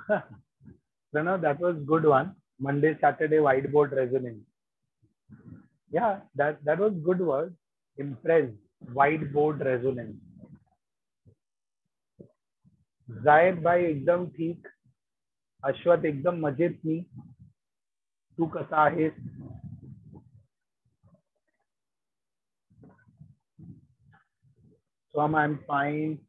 No, that was good one. Monday, Saturday, whiteboard resonance. Yeah, that was good word. Impressed. Whiteboard resonance. जाहिर भाई एकदम ठीक. अश्वत एकदम मजेत मी. तू कसा आहेस? So I'm fine.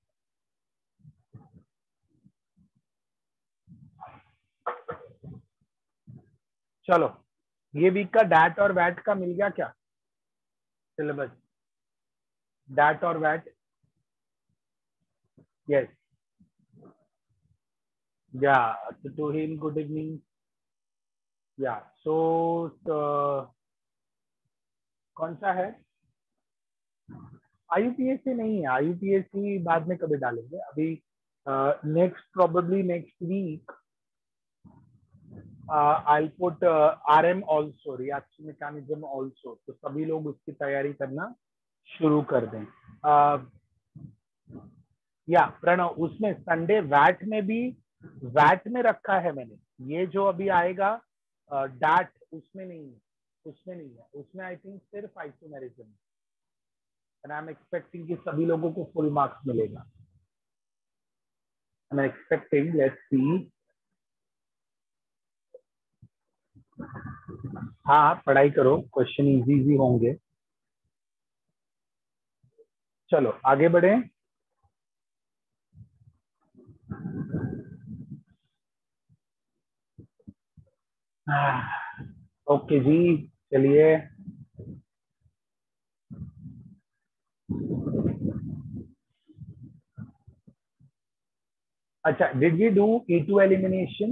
चलो, ये वीक का डैट और वैट का मिल गया क्या सिलेबस? डैट और what? Yes. Yeah to him good evening. Yeah so कौन सा है? आईयूपीएससी नहीं है. आईयूपीएससी बाद में कभी डालेंगे. अभी next probably next week I'll put RM also, reaction mechanism also. तो सभी लोग उसकी तैयारी करना शुरू कर दें. या प्रणव, उसमें संडे वैट में भी वैट में रखा है मैंने. ये जो अभी आएगा डैट उसमें नहीं है. उसमें नहीं है. उसमें आई थिंक सिर्फ isomerism. And I am expecting कि सभी लोगों को फुल मार्क्स मिलेगा. I am expecting. Let's see. हाँ, पढ़ाई करो. क्वेश्चन इजी इजी होंगे. चलो आगे बढ़े. ओके जी, चलिए. अच्छा, did we do E2 elimination?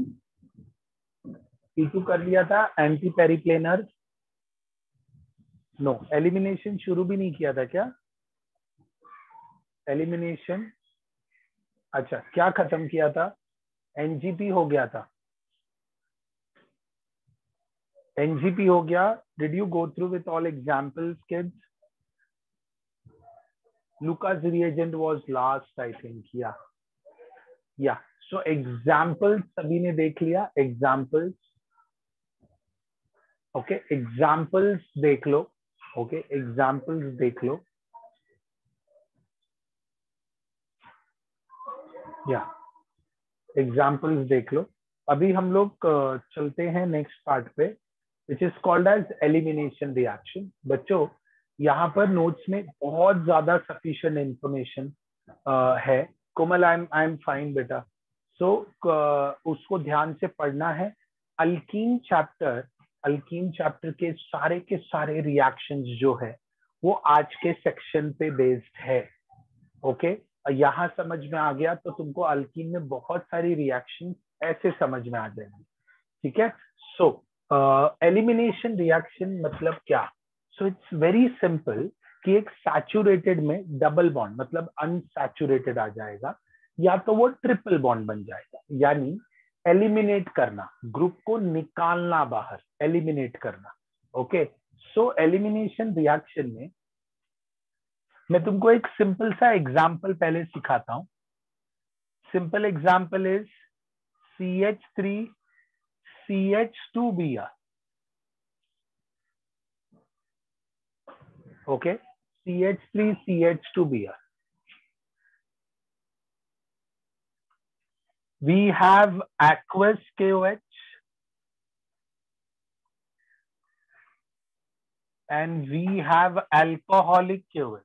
E2 कर लिया था. एंटी पेरिप्लेनर? नो. एलिमिनेशन शुरू भी नहीं किया था क्या? एलिमिनेशन. अच्छा, क्या खत्म किया था? एनजीपी हो गया था. एनजीपी हो गया. Did you go through with all examples kids? Lucas reagent was last, I think. Yeah. So examples सभी ने देख लिया. Examples. Okay, examples देख लो. Okay, examples देख लो. Yeah, examples देख लो. अभी हम लोग चलते हैं नेक्स्ट पार्ट पे, which is called as elimination reaction. बच्चों, यहाँ पर नोट्स में बहुत ज्यादा सफिशिएंट इंफॉर्मेशन है. कोमल, आई एम फाइन बेटा. सो उसको ध्यान से पढ़ना है. अल्कीन चैप्टर के सारे रिएक्शंस जो है वो आज के सेक्शन पे बेस्ड है. ओके, यहाँ समझ में आ गया तो तुमको अल्कीन में बहुत सारी रिएक्शन ऐसे समझ में आ जाएंगी. ठीक है. सो एलिमिनेशन रिएक्शन मतलब क्या? सो इट्स वेरी सिंपल कि एक सैचुरेटेड में डबल बॉन्ड मतलब अनसैचुरेटेड आ जाएगा, या तो वो ट्रिपल बॉन्ड बन जाएगा. यानी एलिमिनेट करना, ग्रुप को निकालना बाहर, एलिमिनेट करना. ओके. सो एलिमिनेशन रिएक्शन में मैं तुमको एक सिंपल सा एग्जाम्पल पहले सिखाता हूं. Simple example is CH3 CH2Br. Okay, CH3 CH2Br. We have aqueous KOH and we have alcoholic KOH.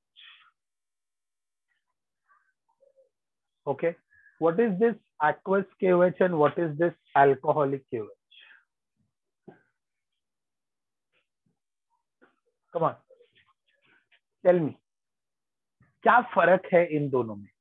Okay, what is this aqueous KOH and what is this alcoholic KOH? Come on, tell me, क्या फर्क है इन दोनों में?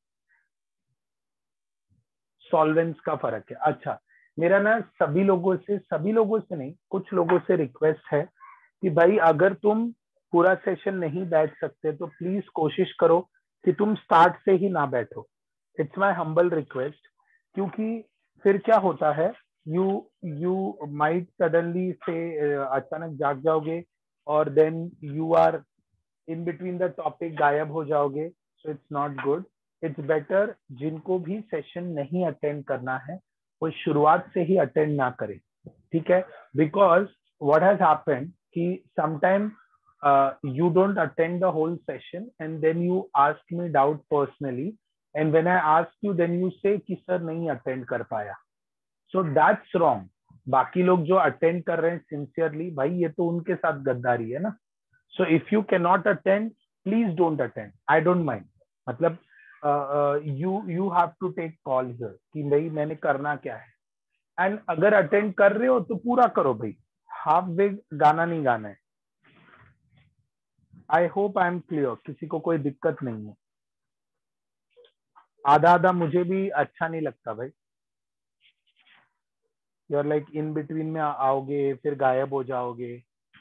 Solvents का फर्क है. अच्छा, मेरा ना सभी लोगों से नहीं, कुछ लोगों से रिक्वेस्ट है कि भाई अगर तुम पूरा सेशन नहीं बैठ सकते तो प्लीज कोशिश करो कि तुम स्टार्ट से ही ना बैठो. It's my humble request. क्योंकि फिर क्या होता है, यू माइट सडनली से अचानक जाग जाओगे और then you are in between the topic गायब हो जाओगे. So it's not good. It's better जिनको भी सेशन नहीं अटेंड करना है वो शुरुआत से ही अटेंड ना करे, ठीक है? बिकॉज व्हाट हैज हैपेंड कि sometime you don't attend the whole session and then you ask me doubt personally, and when I ask you then you say कि सर नहीं attend कर पाया. So that's wrong. बाकी लोग जो attend कर रहे हैं sincerely, भाई ये तो उनके साथ गद्दारी है ना. So if you cannot attend, please don't attend. I don't mind. मतलब you have to take call here कि भाई मैंने करना क्या है. And अगर attend कर रहे हो तो पूरा करो भाई, half way गाना नहीं गाना है. I hope I am clear, किसी को कोई दिक्कत नहीं है. आधा आधा मुझे भी अच्छा नहीं लगता भाई. यूर लाइक इन बिटवीन में आओगे फिर गायब हो जाओगे.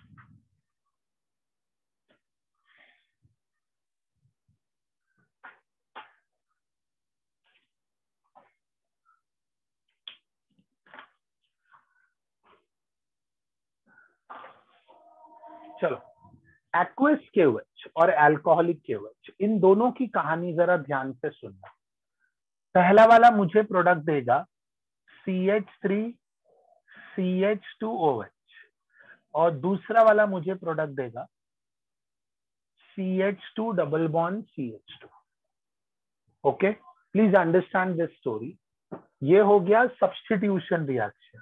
चलो, एक्वस केओएच और अल्कोहलिक केओएच, इन दोनों की कहानी जरा ध्यान से सुनना. पहला वाला मुझे प्रोडक्ट देगा CH3CH2OH और दूसरा वाला मुझे प्रोडक्ट देगा CH2 double bond CH2. Okay, please understand this story. ये हो गया substitution reaction.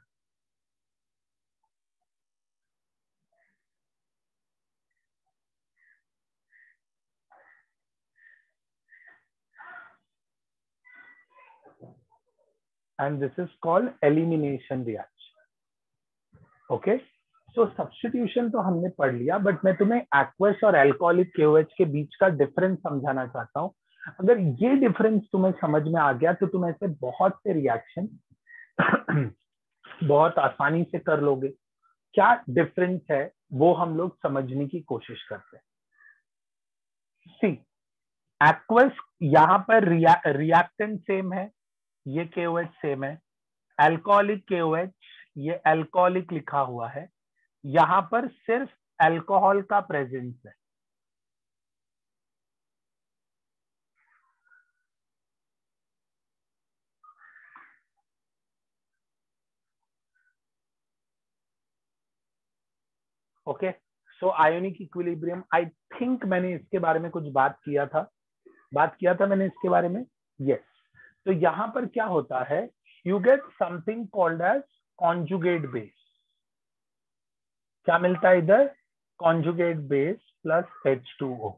and this is called elimination reaction. Okay, so substitution तो हमने पढ़ लिया, बट मैं तुम्हें एक्वस और अल्कोहलिक केओएच के बीच का डिफरेंस समझाना चाहता हूँ. अगर ये डिफरेंस तुम्हें समझ में आ गया तो तुम ऐसे बहुत से रिएक्शन बहुत आसानी से कर लोगे. क्या डिफरेंस है वो हम लोग समझने की कोशिश करते हैं. सी, एक्वस यहाँ पर रिएक्टेंट सेम है, ये केओएच सेम है. अल्कोहलिक केओएच, ये अल्कोहलिक लिखा हुआ है, यहां पर सिर्फ अल्कोहल का प्रेजेंस है. Okay, so ionic equilibrium, I think मैंने इसके बारे में कुछ बात किया था मैंने इसके बारे में. यस, तो यहां पर क्या होता है, you get something called as conjugate base. क्या मिलता है इधर, कॉन्जुगेट बेस प्लस H2O.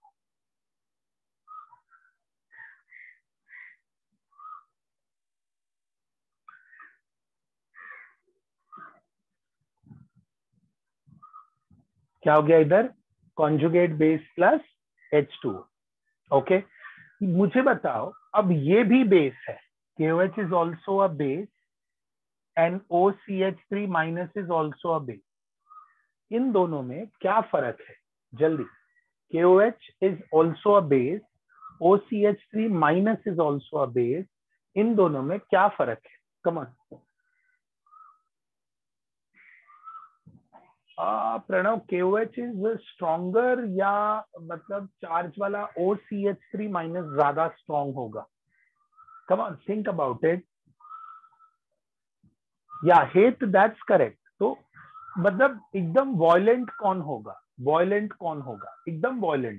क्या हो गया इधर, conjugate base plus H2O. Okay, मुझे बताओ, अब ये भी बेस है, KOH is also a base and OCH3 minus is also a base. इन दोनों में क्या फर्क है, जल्दी. KOH is also a base, OCH3 minus is also a base. इन दोनों में क्या फर्क है, come on. Pranav, KOH is stronger या मतलब चार्ज वाला OCH3 माइनस ज्यादा स्ट्रॉन्ग होगा? Come on, think about it. Yeah Het, that's correct. तो मतलब एकदम वॉयलेंट कौन होगा, एकदम violent?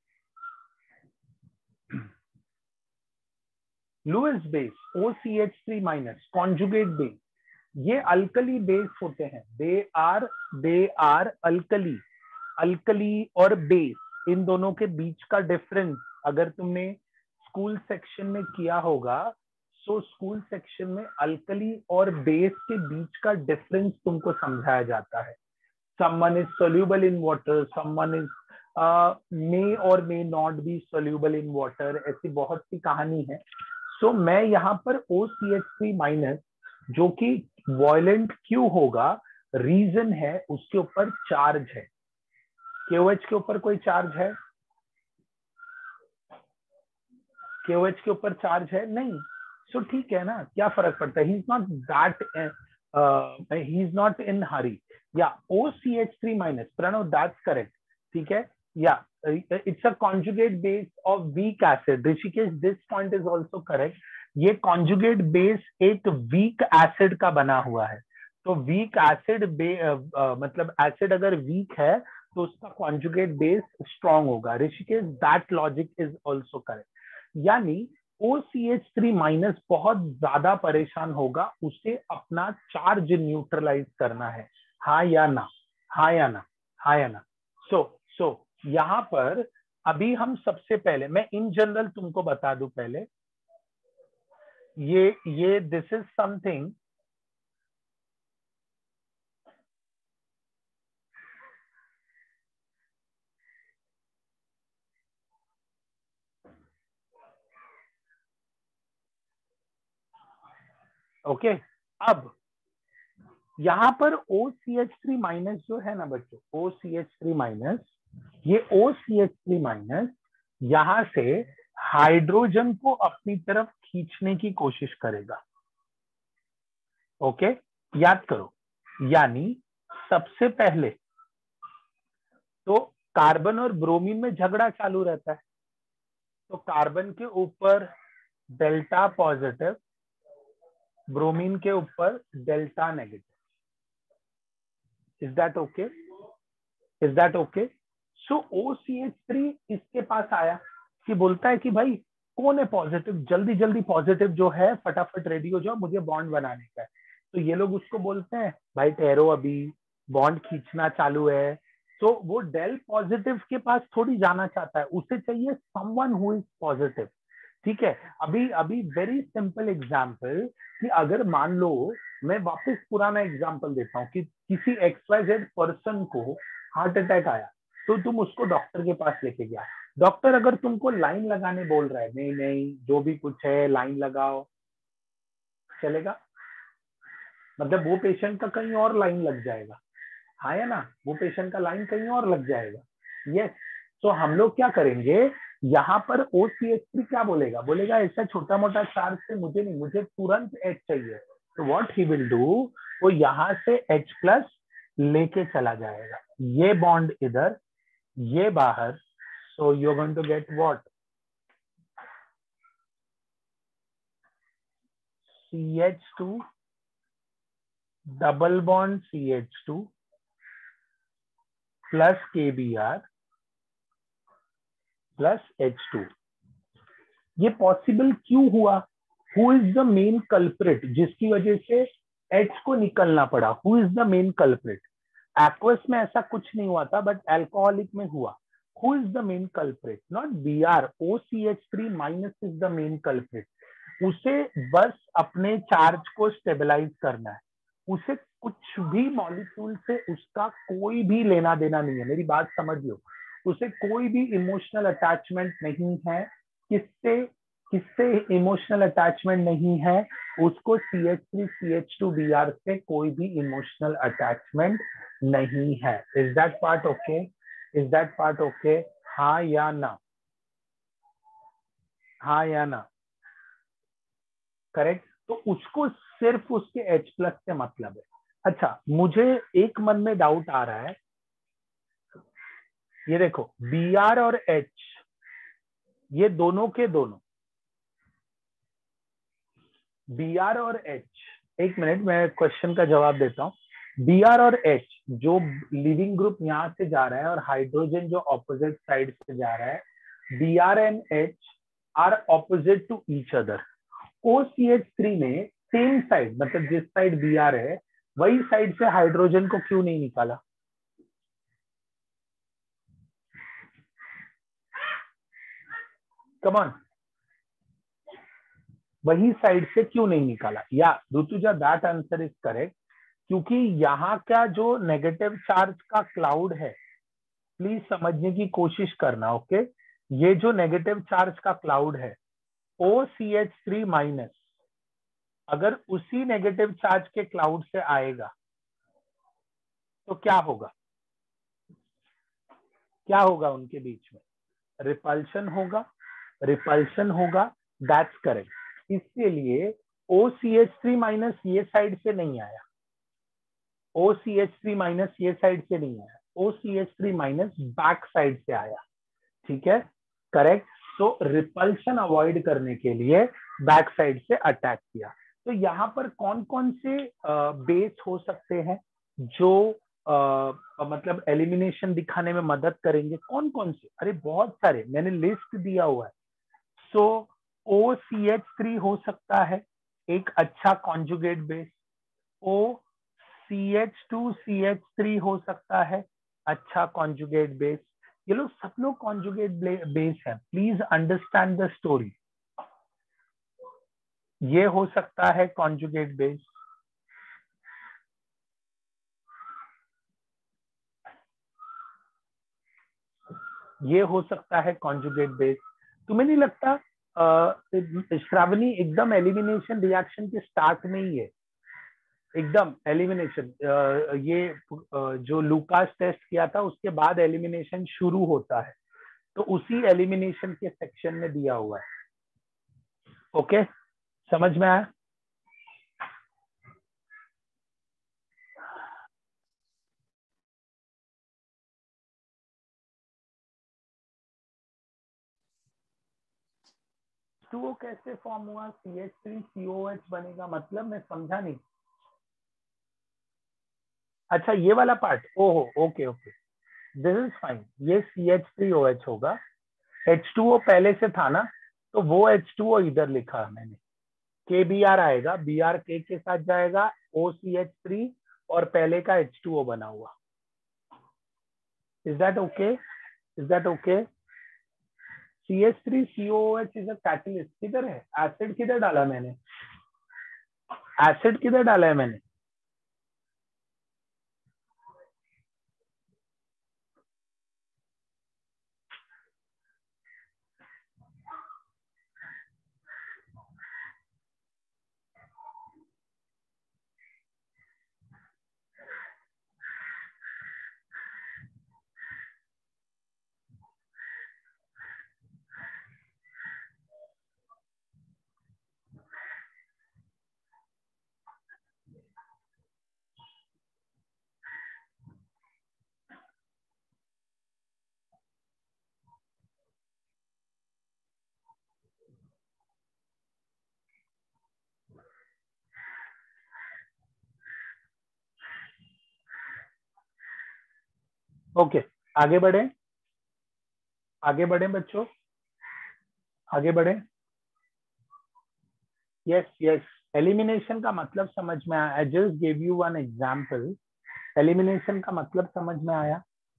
Lewis base, OCH3 minus, conjugate base, ये अल्कली बेस होते हैं. दे आर अल्कली और बेस, इन दोनों के बीच का डिफरेंस अगर तुमने स्कूल सेक्शन में किया होगा, सो स्कूल सेक्शन में अल्कली और बेस के बीच का डिफरेंस तुमको समझाया जाता है. someone is soluble in water, someone is may or may not be soluble in water. ऐसी बहुत सी कहानी है. सो मैं यहाँ पर OCH3 माइनस, जो कि वॉयलेंट क्यों होगा, रीजन है उसके ऊपर चार्ज है. KOH के ऊपर कोई चार्ज है? KOH के ऊपर चार्ज है नहीं. सो ठीक है ना, क्या फर्क पड़ता है. He is not in hurry. Yeah OCH3 minus, Pranav that's correct, ठीक है. या it's a conjugate base of weak acid. Rishikesh, this point is also correct. ये कॉन्जुगेट बेस एक वीक एसिड का बना हुआ है, तो वीक एसिड मतलब एसिड अगर वीक है तो उसका कॉन्जुगेट बेस स्ट्रॉन्ग होगा। Rishikesh, that logic is also correct. यानी OCH3- बहुत ज्यादा परेशान होगा, उसे अपना चार्ज न्यूट्रलाइज करना है। हाँ या ना, हाँ या ना, हाँ या ना। सो यहाँ पर अभी हम सबसे पहले, मैं इन जनरल तुमको बता दूं पहले, ये दिस इज समथिंग, ओके। अब यहाँ पर OCH3- जो है ना बच्चों, OCH3-, ये OCH3- यहां से हाइड्रोजन को अपनी तरफ खींचने की कोशिश करेगा। ओके, याद करो, यानी सबसे पहले तो कार्बन और ब्रोमीन में झगड़ा चालू रहता है, तो कार्बन के ऊपर डेल्टा पॉजिटिव, ब्रोमीन के ऊपर delta negative. Is that okay? Is that okay? So OCH3 इसके पास आया कि बोलता है कि भाई कौन है पॉजिटिव, जल्दी जल्दी पॉजिटिव जो है फटाफट रेडी हो जाओ, मुझे बॉन्ड बनाने का है। तो ये लोग उसको बोलते हैं भाई ठहरो, अभी बॉन्ड खींचना चालू है। तो वो डेल पॉजिटिव के पास थोड़ी जाना चाहता है, उसे चाहिए समवन हु इज पॉजिटिव। ठीक है, अभी अभी वेरी सिंपल एग्जाम्पल, कि अगर मान लो, मैं वापस पुराना एग्जाम्पल देता हूँ कि किसी XYZ पर्सन को हार्ट अटैक आया, तो तुम उसको डॉक्टर के पास लेके गया। डॉक्टर अगर तुमको लाइन लगाने बोल रहा है, नहीं नहीं जो भी कुछ है लाइन लगाओ, चलेगा? मतलब वो पेशेंट का कहीं और लाइन लग जाएगा, हाँ या ना, वो पेशेंट का लाइन कहीं और लग जाएगा। यस। तो हम लोग क्या करेंगे, यहाँ पर OCH3 क्या बोलेगा, बोलेगा ऐसा छोटा मोटा चार्ज से मुझे नहीं, मुझे तुरंत H चाहिए। तो व्हाट ही विल डू, वो यहाँ से H+ लेके चला जाएगा, ये बॉन्ड इधर, ये बाहर। So you are going to get what, CH2 double bond CH2 plus KBr plus H2। ये पॉसिबल क्यों हुआ? Who is the main culprit जिसकी वजह से H को निकलना पड़ा? Who is the main culprit? Aqueous में ऐसा कुछ नहीं हुआ था, बट अल्कोहलिक में हुआ। Who is the main culprit? Not Br, OCH3- is the main culprit. उसे बस अपने चार्ज को स्टेबलाइज करना है, उसे कुछ भी मॉलिक्यूल से उसका कोई भी लेना देना नहीं है, मेरी बात समझ लो। उसे कोई भी इमोशनल अटैचमेंट नहीं है, किससे किससे इमोशनल अटैचमेंट नहीं है, उसको CH3 CH2 Br से कोई भी इमोशनल अटैचमेंट नहीं है। Is that part okay? Is that part okay? हाँ या ना, हाँ या ना? करेक्ट। तो उसको सिर्फ उसके H+ से मतलब है। अच्छा, मुझे एक मन में डाउट आ रहा है, ये देखो Br और H, ये दोनों के दोनों, Br और H, एक मिनट मैं क्वेश्चन का जवाब देता हूँ। Br और H जो लिविंग ग्रुप यहाँ से जा रहा है और हाइड्रोजन जो ऑपोजिट साइड से जा रहा है, Br and H are opposite to each other. OCH3 ने सेम साइड, मतलब जिस साइड Br है वही साइड से हाइड्रोजन को क्यों नहीं निकाला? कम ऑन, वही साइड से क्यों नहीं निकाला? Yeah Rutuja, that answer is correct, क्योंकि यहाँ का जो नेगेटिव चार्ज का क्लाउड है, प्लीज समझने की कोशिश करना, ओके? ये जो नेगेटिव चार्ज का क्लाउड है OCH3- अगर उसी नेगेटिव चार्ज के क्लाउड से आएगा तो क्या होगा? क्या होगा उनके बीच में? रिपल्शन होगा, रिपल्शन होगा, दैट्स करेक्ट। इसके लिए OCH3- ये साइड से नहीं आया, OCH3- ये साइड से नहीं आया, OCH3- बैक साइड से आया। ठीक है, करेक्ट। सो रिपल्शन अवॉइड करने के लिए बैक साइड से अटैक किया। तो यहाँ पर कौन कौन से बेस हो सकते हैं जो मतलब एलिमिनेशन दिखाने में मदद करेंगे? कौन कौन से? अरे बहुत सारे, मैंने लिस्ट दिया हुआ है। सो OCH3 हो सकता है एक अच्छा कॉन्जुगेट बेस। OCH2CH3 हो सकता है अच्छा कॉन्जुगेट बेस। ये लोग सब लोग कॉन्जुगेट बेस है। Please understand the story. ये हो सकता है कॉन्जुगेट बेस। ये हो सकता है कॉन्जुगेट बेस। तुम्हें नहीं लगता श्रावणी एकदम एलिमिनेशन रिएक्शन के स्टार्ट में ही है? एकदम एलिमिनेशन, ये जो लूकास टेस्ट किया था उसके बाद एलिमिनेशन शुरू होता है, तो उसी एलिमिनेशन के सेक्शन में दिया हुआ है। ओके, समझ में आया? तो वो कैसे फॉर्म हुआ? CH3COH बनेगा, मतलब मैं समझा नहीं। अच्छा ये वाला पार्ट, ओहो okay okay, this is fine. ये CH3OH होगा। H2O पहले से था ना, तो वो H2O इधर लिखा है मैंने। KBr आएगा, Br के साथ जाएगा, OCH3 और पहले का H2O बना हुआ। Is that okay? Is that okay? CH3COOH is a catalyst. किधर है एसिड? किधर डाला मैंने एसिड? किधर डाला है मैंने? ओके आगे बढ़े, आगे बढ़े बच्चों, आगे बढ़े। यस यस, एलिमिनेशन का मतलब समझ में आया। I just give you one example. Elimination का मतलब समझ में आया।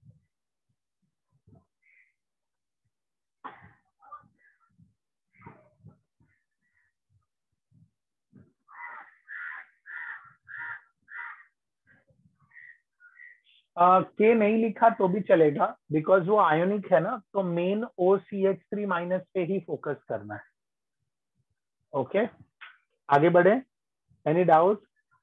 के नहीं लिखा तो भी चलेगा, बिकॉज वो आयोनिक है ना, तो मेन OCH3- पे ही फोकस करना है। ओके आगे बढ़े। Any doubt?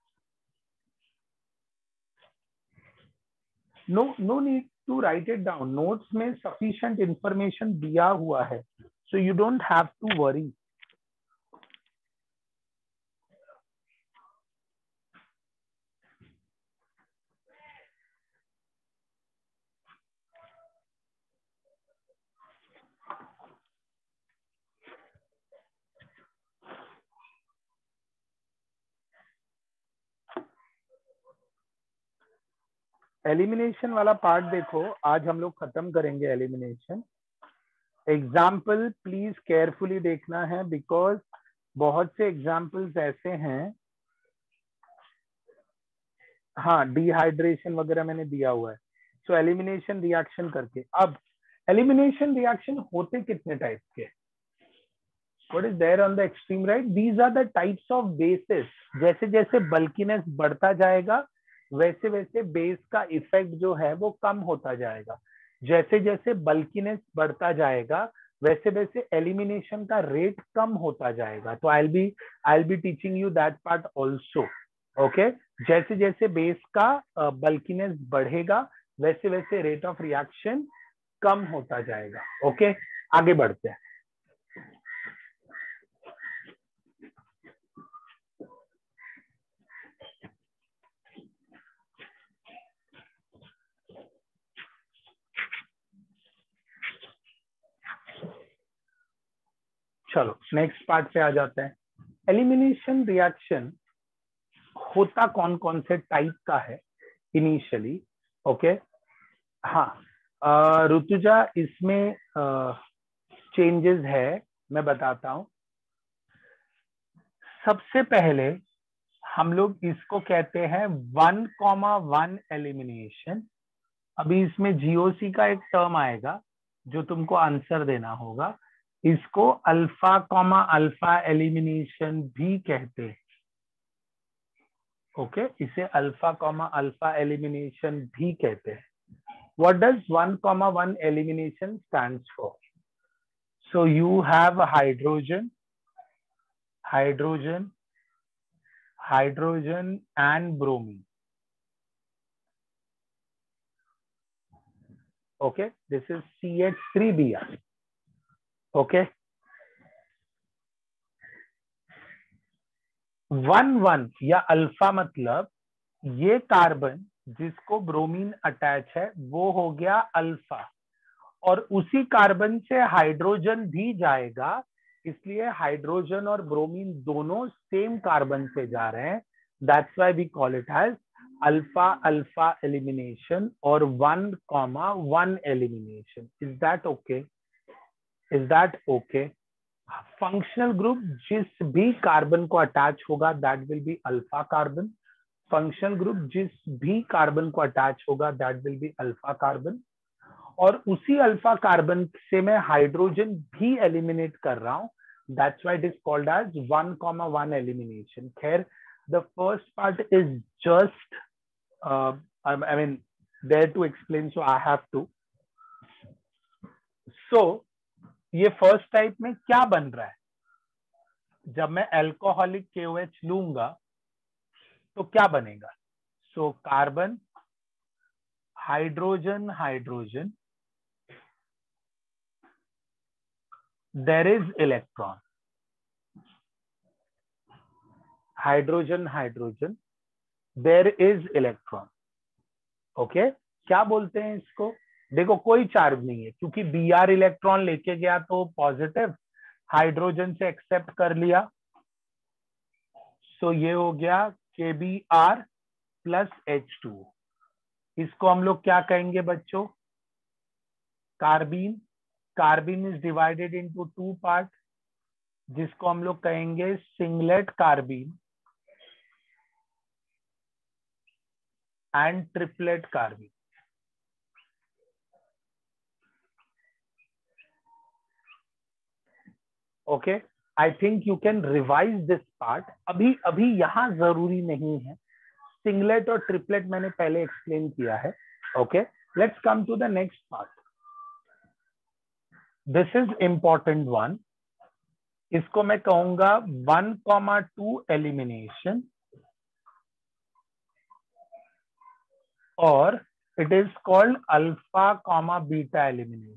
No no need to write it down. Notes में सफिशिएंट इंफॉर्मेशन दिया हुआ है, so you don't have to worry. Elimination वाला पार्ट देखो, आज हम लोग खत्म करेंगे एलिमिनेशन। एग्जाम्पल प्लीज केयरफुली देखना है, बिकॉज बहुत से एग्जाम्पल्स ऐसे हैं। हाँ डिहाइड्रेशन वगैरह मैंने दिया हुआ है। सो एलिमिनेशन रिएक्शन करके, अब एलिमिनेशन रिएक्शन होते कितने टाइप के? What is there on the extreme right? These are the types of basis. जैसे जैसे बल्कीनेस बढ़ता जाएगा, वैसे वैसे बेस का इफेक्ट जो है वो कम होता जाएगा। जैसे जैसे बल्कीनेस बढ़ता जाएगा, वैसे वैसे एलिमिनेशन का रेट कम होता जाएगा। तो I be teaching you that part also. Okay, जैसे जैसे बेस का बल्कीनेस बढ़ेगा, वैसे वैसे रेट ऑफ रिएक्शन कम होता जाएगा। ओके आगे बढ़ते हैं। चलो नेक्स्ट पार्ट पे आ जाते हैं। एलिमिनेशन रिएक्शन होता कौन कौन से टाइप का है इनिशियली? ओके, हाँ, ऋतुजा इसमें चेंजेस है, मैं बताता हूं। सबसे पहले हम लोग इसको कहते हैं 1,1 एलिमिनेशन। अभी इसमें जीओसी का एक टर्म आएगा जो तुमको आंसर देना होगा। इसको अल्फा कॉमा अल्फा एलिमिनेशन भी कहते हैं। ओके, इसे अल्फा कॉमा अल्फा एलिमिनेशन भी कहते हैं। What does 1,1 elimination stands for? So you have hydrogen, hydrogen, hydrogen and bromine. Okay, this is CH3Br. Okay, 1,1 या अल्फा मतलब ये कार्बन जिसको ब्रोमीन अटैच है वो हो गया अल्फा, और उसी कार्बन से हाइड्रोजन भी जाएगा, इसलिए हाइड्रोजन और ब्रोमीन दोनों सेम कार्बन से जा रहे हैं। That's why we call it as alpha alpha elimination और 1,1 elimination. Is that okay? Is that okay? Functional group जिस भी कार्बन को अटैच होगा that will be alpha carbon. Functional group जिस भी कार्बन को अटैच होगा that will be alpha carbon, और उसी अल्फा कार्बन से मैं हाइड्रोजन भी एलिमिनेट कर रहा हूं। That's why it is called as 1,1 elimination. खैर, the first part is just I mean there to explain, so I have to. सो ये फर्स्ट टाइप में क्या बन रहा है? जब मैं एल्कोहलिक KOH लूंगा तो क्या बनेगा? So carbon, hydrogen, hydrogen, there is electron, hydrogen hydrogen, there is electron. Okay, क्या बोलते हैं इसको? देखो कोई चार्ज नहीं है क्योंकि Br इलेक्ट्रॉन लेके गया तो पॉजिटिव, हाइड्रोजन से एक्सेप्ट कर लिया, सो ये हो गया KBr प्लस H2। इसको हम लोग क्या कहेंगे बच्चों? Carbene. Carbene is divided into 2 part, जिसको हम लोग कहेंगे singlet carbene and triplet carbene. Okay, I think you can revise this part. अभी अभी यहां जरूरी नहीं है, सिंगलेट और ट्रिपलेट मैंने पहले एक्सप्लेन किया है। Okay, let's come to the next part. This is important one. इसको मैं कहूंगा 1,2 एलिमिनेशन, और it is called alpha comma beta elimination.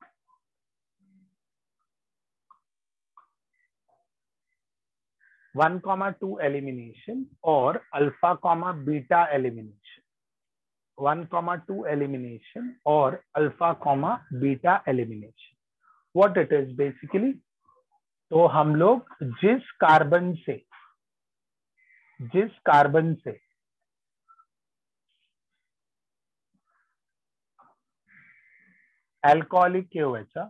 One comma two elimination और alpha comma beta elimination. 1,2 elimination और alpha comma beta elimination. What it is basically? तो हम लोग जिस कार्बन से alcoholic KOH,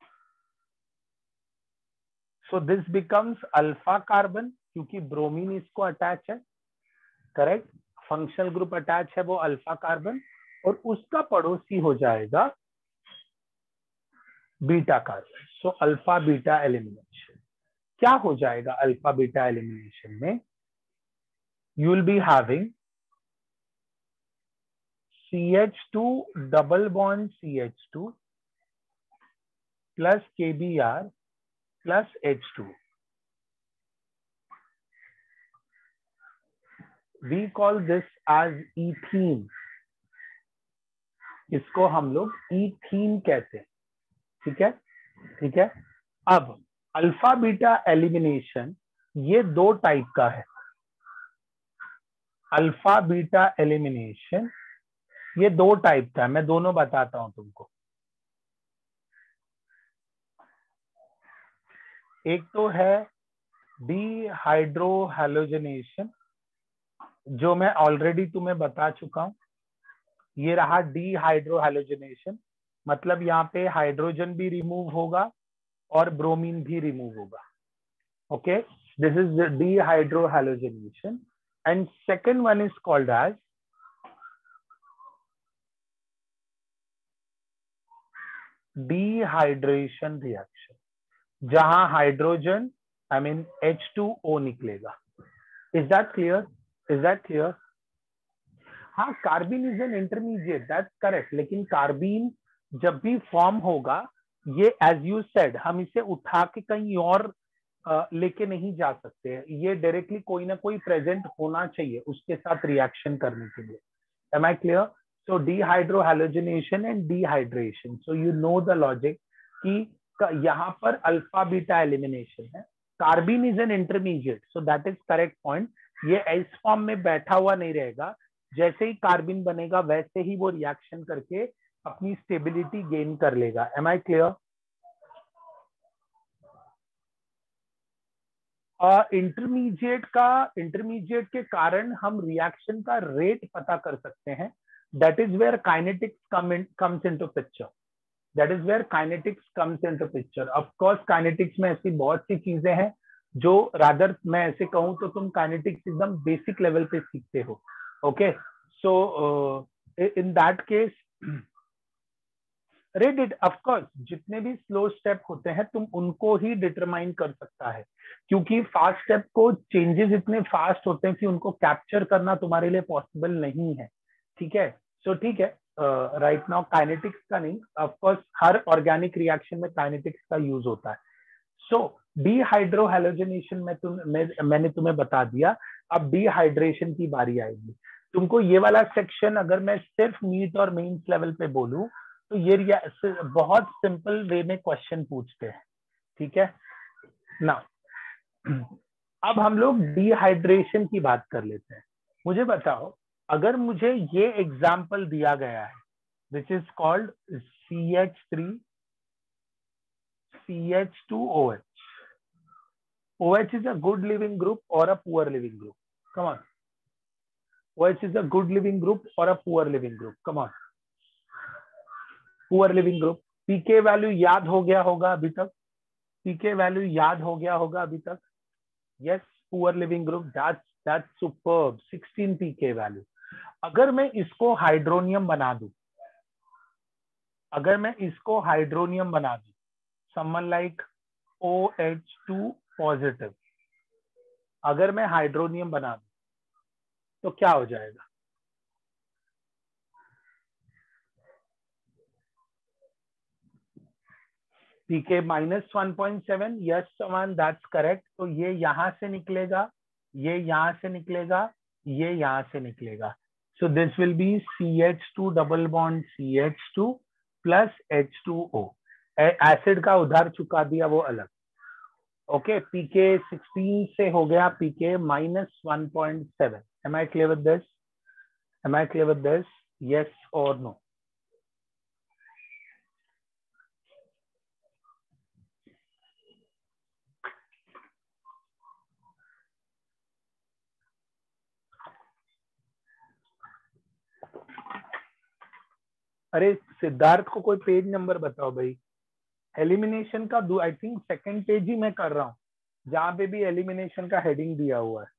so this becomes alpha carbon क्योंकि bromine इसको attach है, करेक्ट? फंक्शनल ग्रुप अटैच है वो अल्फा कार्बन, और उसका पड़ोसी हो जाएगा beta carbon. So alpha beta elimination क्या हो जाएगा? अल्फा बीटा एलिमिनेशन में you will be having CH2 double bond CH2 plus KBr plus H2। We call this as ethene। इसको हम लोग ईथीन कहते हैं। ठीक है, ठीक है। अब अल्फा बीटा एलिमिनेशन ये 2 टाइप का है। अल्फा बीटा एलिमिनेशन ये 2 टाइप का है, मैं दोनों बताता हूं तुमको। एक तो है डीहाइड्रोहैलोजनेशन, जो मैं ऑलरेडी तुम्हें बता चुका हूं। ये रहा डीहाइड्रोहैलोजनेशन, मतलब यहाँ पे हाइड्रोजन भी रिमूव होगा और ब्रोमीन भी रिमूव होगा। Okay, this is dehydrohalogenation. And second one is called as dehydration reaction, जहां हाइड्रोजन H2O निकलेगा। Is that clear? Is that clear? हाँ, carbene is an intermediate, that's correct. लेकिन कार्बिन जब भी फॉर्म होगा, ये एज यू सेड, हम इसे उठा के कहीं और लेके नहीं जा सकते हैं। ये डायरेक्टली कोई ना कोई प्रेजेंट होना चाहिए उसके साथ रिएक्शन करने के लिए। Am I clear? So dehydrohalogenation and dehydration, so you know the logic कि यहाँ पर अल्फा बीटा एलिमिनेशन है। Carbene is an intermediate, so that is correct point. ये इस फॉर्म में बैठा हुआ नहीं रहेगा, जैसे ही कार्बिन बनेगा वैसे ही वो रिएक्शन करके अपनी स्टेबिलिटी गेन कर लेगा। M I clear? इंटरमीडिएट के कारण हम रिएक्शन का रेट पता कर सकते हैं। That is where kinetics comes into picture. That is where kinetics comes into picture. Of course kinetics में ऐसी बहुत सी चीजें हैं जो, रादर मैं ऐसे कहूं तो तुम काइनेटिक्स एकदम बेसिक लेवल पे सीखते हो। Okay, so in that case rate, of course जितने भी स्लो स्टेप होते हैं तुम उनको ही डिटरमाइन कर सकता है, क्योंकि फास्ट स्टेप को चेंजेस इतने फास्ट होते हैं कि उनको कैप्चर करना तुम्हारे लिए पॉसिबल नहीं है। ठीक है, सो ठीक है, राइट नाउ काइनेटिक्स का नहीं, ऑफ कोर्स हर ऑर्गेनिक रिएक्शन में काइनेटिक्स का यूज होता है। सो डिहाइड्रोहैलोजनेशन में मैंने तुम्हें बता दिया। अब डिहाइड्रेशन की बारी आएगी। तुमको ये वाला सेक्शन अगर मैं सिर्फ मीट और मेंस लेवल पे बोलूं तो ये बहुत सिंपल वे में क्वेश्चन पूछते हैं। ठीक है ना? अब हम लोग डिहाइड्रेशन की बात कर लेते हैं। मुझे बताओ, अगर मुझे ये एग्जाम्पल दिया गया है which is called CH3 CH2OH. OH is a good living group or a poor living group? Come on. OH is a good living group or a poor living group? Come on. Poor leaving group. PK value याद हो गया होगा अभी तक? पीके value याद हो गया होगा अभी तक? Yes, poor leaving group, that's superb, 16 pK value. अगर मैं इसको हाइड्रोनियम बना दूं, अगर मैं इसको हाइड्रोनियम बना दूं, समवन लाइक OH2 पॉजिटिव, अगर मैं हाइड्रोनियम बना दूं तो क्या हो जाएगा? पीके -1.7, यस समान, दैट्स करेक्ट। तो ये यहां से निकलेगा, ये यहां से निकलेगा, ये यहां से निकलेगा। So this will be CH2 double bond CH2 plus H2O। Acid का उधार चुका दिया वो अलग। ओके, पीके 16 से हो गया pK -1.7। Am I clear with this? Am I clear with this? Yes और नो? अरे सिद्धार्थ को कोई पेज नंबर बताओ भाई। एलिमिनेशन का आई थिंक सेकंड पेज ही मैं कर रहा हूँ, जहां पे भी एलिमिनेशन का हेडिंग दिया हुआ है।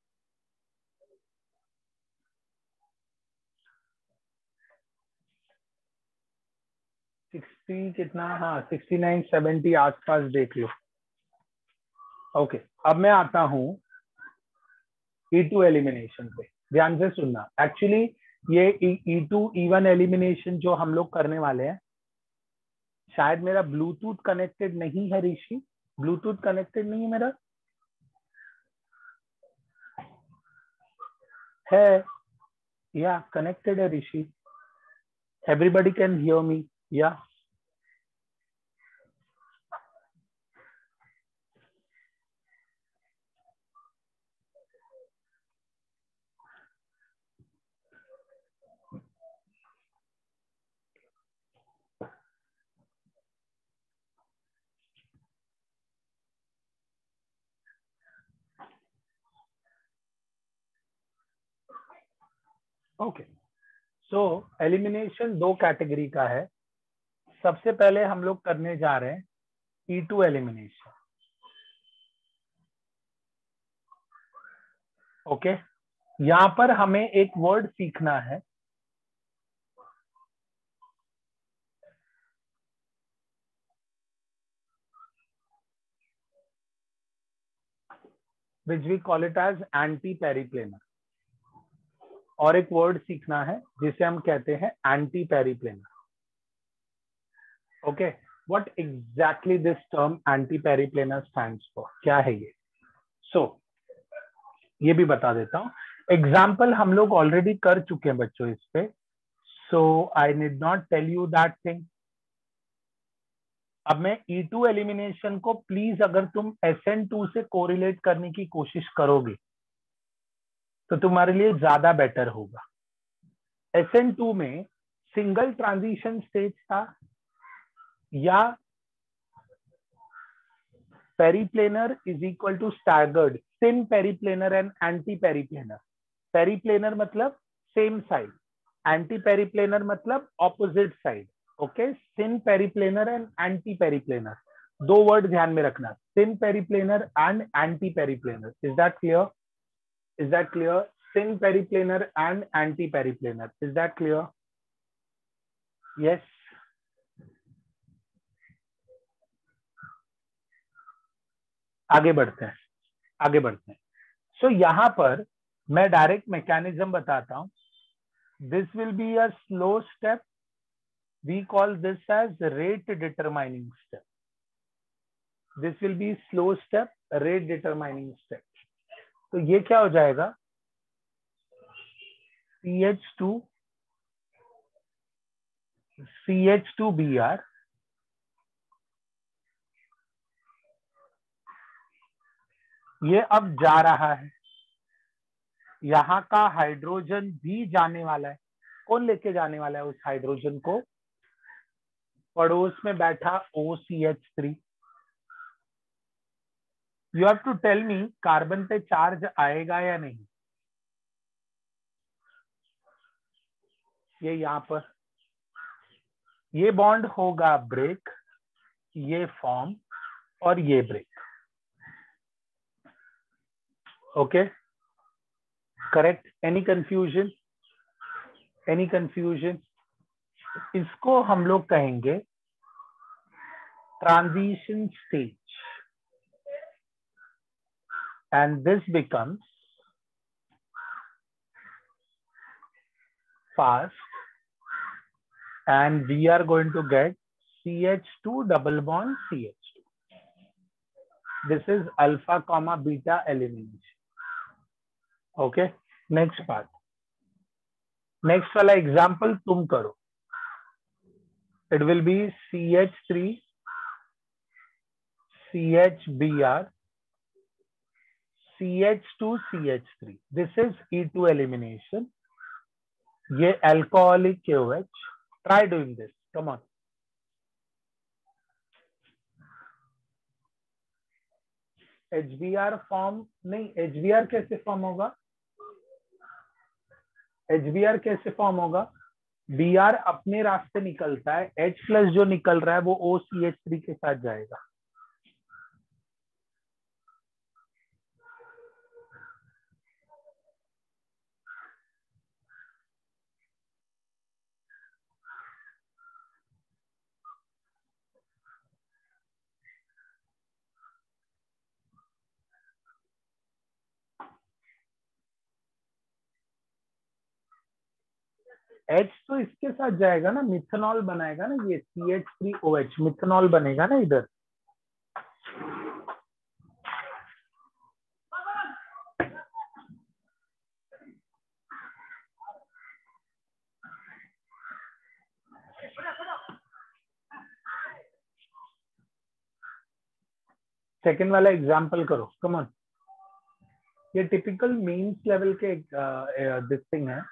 60 कितना, हाँ 69 70 आसपास देख लो। ओके, अब मैं आता हूँ E2 एलिमिनेशन पे। ध्यान से सुनना, एक्चुअली ये E2 E1 एलिमिनेशन जो हम लोग करने वाले हैं, शायद मेरा ब्लूटूथ कनेक्टेड नहीं है ऋषि, ब्लूटूथ कनेक्टेड नहीं है मेरा, है या कनेक्टेड है Rishi? Everybody can hear me या? ओके, सो एलिमिनेशन दो कैटेगरी का है। सबसे पहले हम लोग करने जा रहे हैं E2 एलिमिनेशन। ओके, यहां पर हमें एक वर्ड सीखना है, which we call it as anti periplanar, और एक वर्ड सीखना है जिसे हम कहते हैं anti periplanar. Okay, what exactly this term anti periplanar stands for, क्या है ये? सो ये भी बता देता हूँ। एग्जाम्पल हम लोग ऑलरेडी कर चुके हैं बच्चों इस पे, so I need not tell you that thing. अब मैं E2 एलिमिनेशन को प्लीज, अगर तुम SN2 से कोरिलेट करने की कोशिश करोगे तो तुम्हारे लिए ज्यादा बेटर होगा। SN2 में सिंगल ट्रांजिशन स्टेज था या periplanar is equal to staggered, syn periplanar and anti periplanar. Periplanar मतलब सेम साइड, एंटी पेरीप्लेनर मतलब opposite side. Okay, syn periplanar and anti periplanar, दो वर्ड ध्यान में रखना, syn periplanar and anti periplanar. Is that clear? Is that clear? Syn periplanar and anti periplanar, is that clear? Yes, आगे बढ़ते हैं, आगे बढ़ते हैं। सो यहां पर मैं डायरेक्ट मैकेनिज्म बताता हूं। This will be a slow step, we call this as rate determining step. This will be slow step, rate determining step. तो ये क्या हो जाएगा? CH2 CH2Br, ये अब जा रहा है, यहाँ का हाइड्रोजन भी जाने वाला है। कौन लेके जाने वाला है उस हाइड्रोजन को? पड़ोस में बैठा OCH3। You have to tell me, carbon पे चार्ज आएगा या नहीं? ये यहाँ पर ये बॉन्ड होगा ब्रेक, ये फॉर्म और ये break. Okay, correct? Any confusion? Any confusion? इसको हम लोग कहेंगे transition stage, and this becomes fast, and we are going to get CH2 double bond CH2. This is alpha comma beta elimination. Okay, next part, next वाला example तुम करो। It will be CH3 CHBr CH2 CH3. This is E2 elimination. ये alcoholic KOH। Try doing this, come on. HBr form नहीं, HBr कैसे form होगा? HBr कैसे form होगा? Br अपने रास्ते निकलता है, H प्लस जो निकल रहा है वो OCH3 के साथ जाएगा। H तो इसके साथ जाएगा ना, मिथेनॉल बनाएगा ना, ये CH3OH मिथेनॉल बनेगा ना इधर। सेकेंड वाला एग्जाम्पल करो, कम ऑन। ये टिपिकल मेंस लेवल के दिस थिंग है।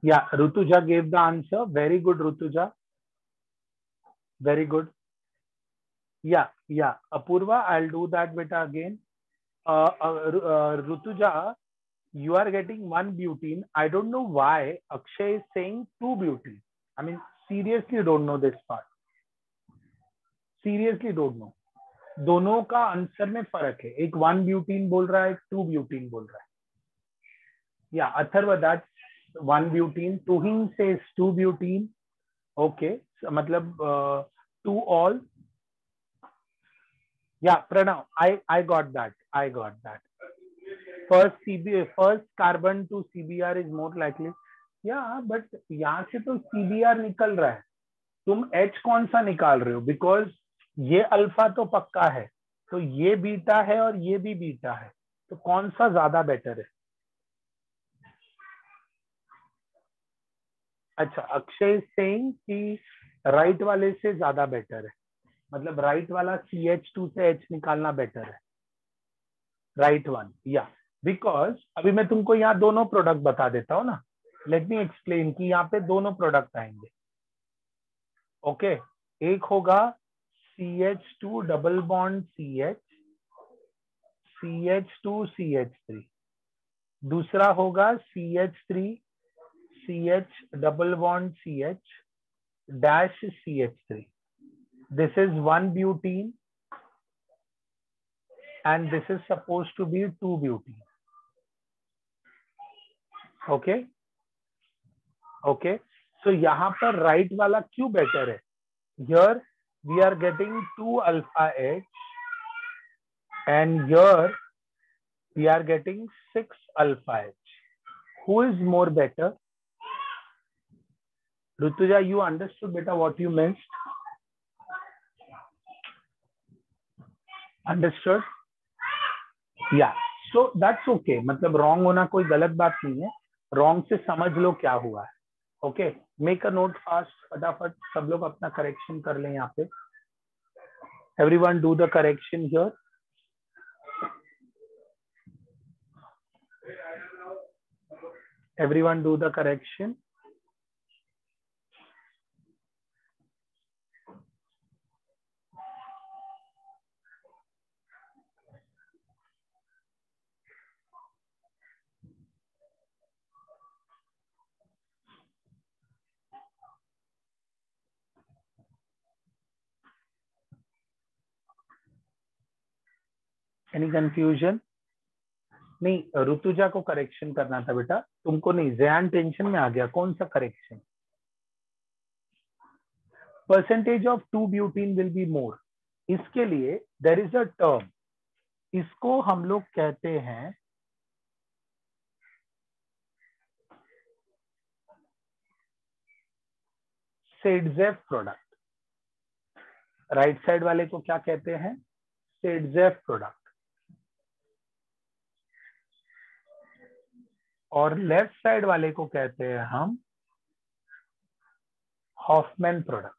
Yeah, Rutuja gave the answer. Very good, Rutuja. Very good. Yeah, yeah. Apurva, I'll do that beta again. Rutuja, you are getting one butene. I don't know why Akshay is saying two butene. I mean, seriously don't know this part. Seriously don't know. दोनों का answer में फर्क है. एक one butene बोल रहा है, एक टू ब्यूटीन बोल रहा है. या Atharva, that's one butene. Tuhin says two butene. ओके, मतलब टू ऑल. या Pranav, I got that. I got that. First carbon to CBr is more likely. Yeah, but यहाँ से तो CBr निकल रहा है. तुम H कौन सा निकाल रहे हो? बिकॉज ये अल्फा तो पक्का है, तो ये बीटा है और ये भी बीटा है, तो कौन सा ज्यादा बेटर है? अच्छा, अक्षय सेइंग कि राइट वाले से ज्यादा बेटर है, मतलब राइट वाला CH2 से H निकालना बेटर है. Right one. या बिकॉज अभी मैं तुमको यहाँ दोनों प्रोडक्ट बता देता हूँ ना. लेट मी एक्सप्लेन कि यहाँ पे दोनों प्रोडक्ट आएंगे. ओके, एक होगा CH2 double bond CH, CH2 CH3. दूसरा होगा CH3 CH double bond CH dash CH3. This is one butene and this is supposed to be two butene. Okay, okay. So यहाँ पर right वाला क्यों better है? Here we are getting 2 alpha H and here we are getting 6 alpha H. Who is more better? Rutuja, you understood beta what you missed? Understood? Yeah. So that's okay. मतलब wrong होना कोई गलत बात नहीं है. Wrong से समझ लो क्या हुआ है. Okay. Make a note fast. फटाफट सब लोग अपना correction कर लें यहाँ पे. Everyone do the correction here. Everyone do the correction. Any confusion? नहीं, ऋतुजा को करेक्शन करना था बेटा, तुमको नहीं. जयान टेंशन में आ गया. कौन सा correction? Percentage of two butene will be more. इसके लिए देयर इज अ टर्म, इसको हम लोग कहते हैं सेडजेफ प्रोडक्ट. राइट साइड वाले को क्या कहते हैं? Saytzeff product. और लेफ्ट साइड वाले को कहते हैं हम Hofmann product.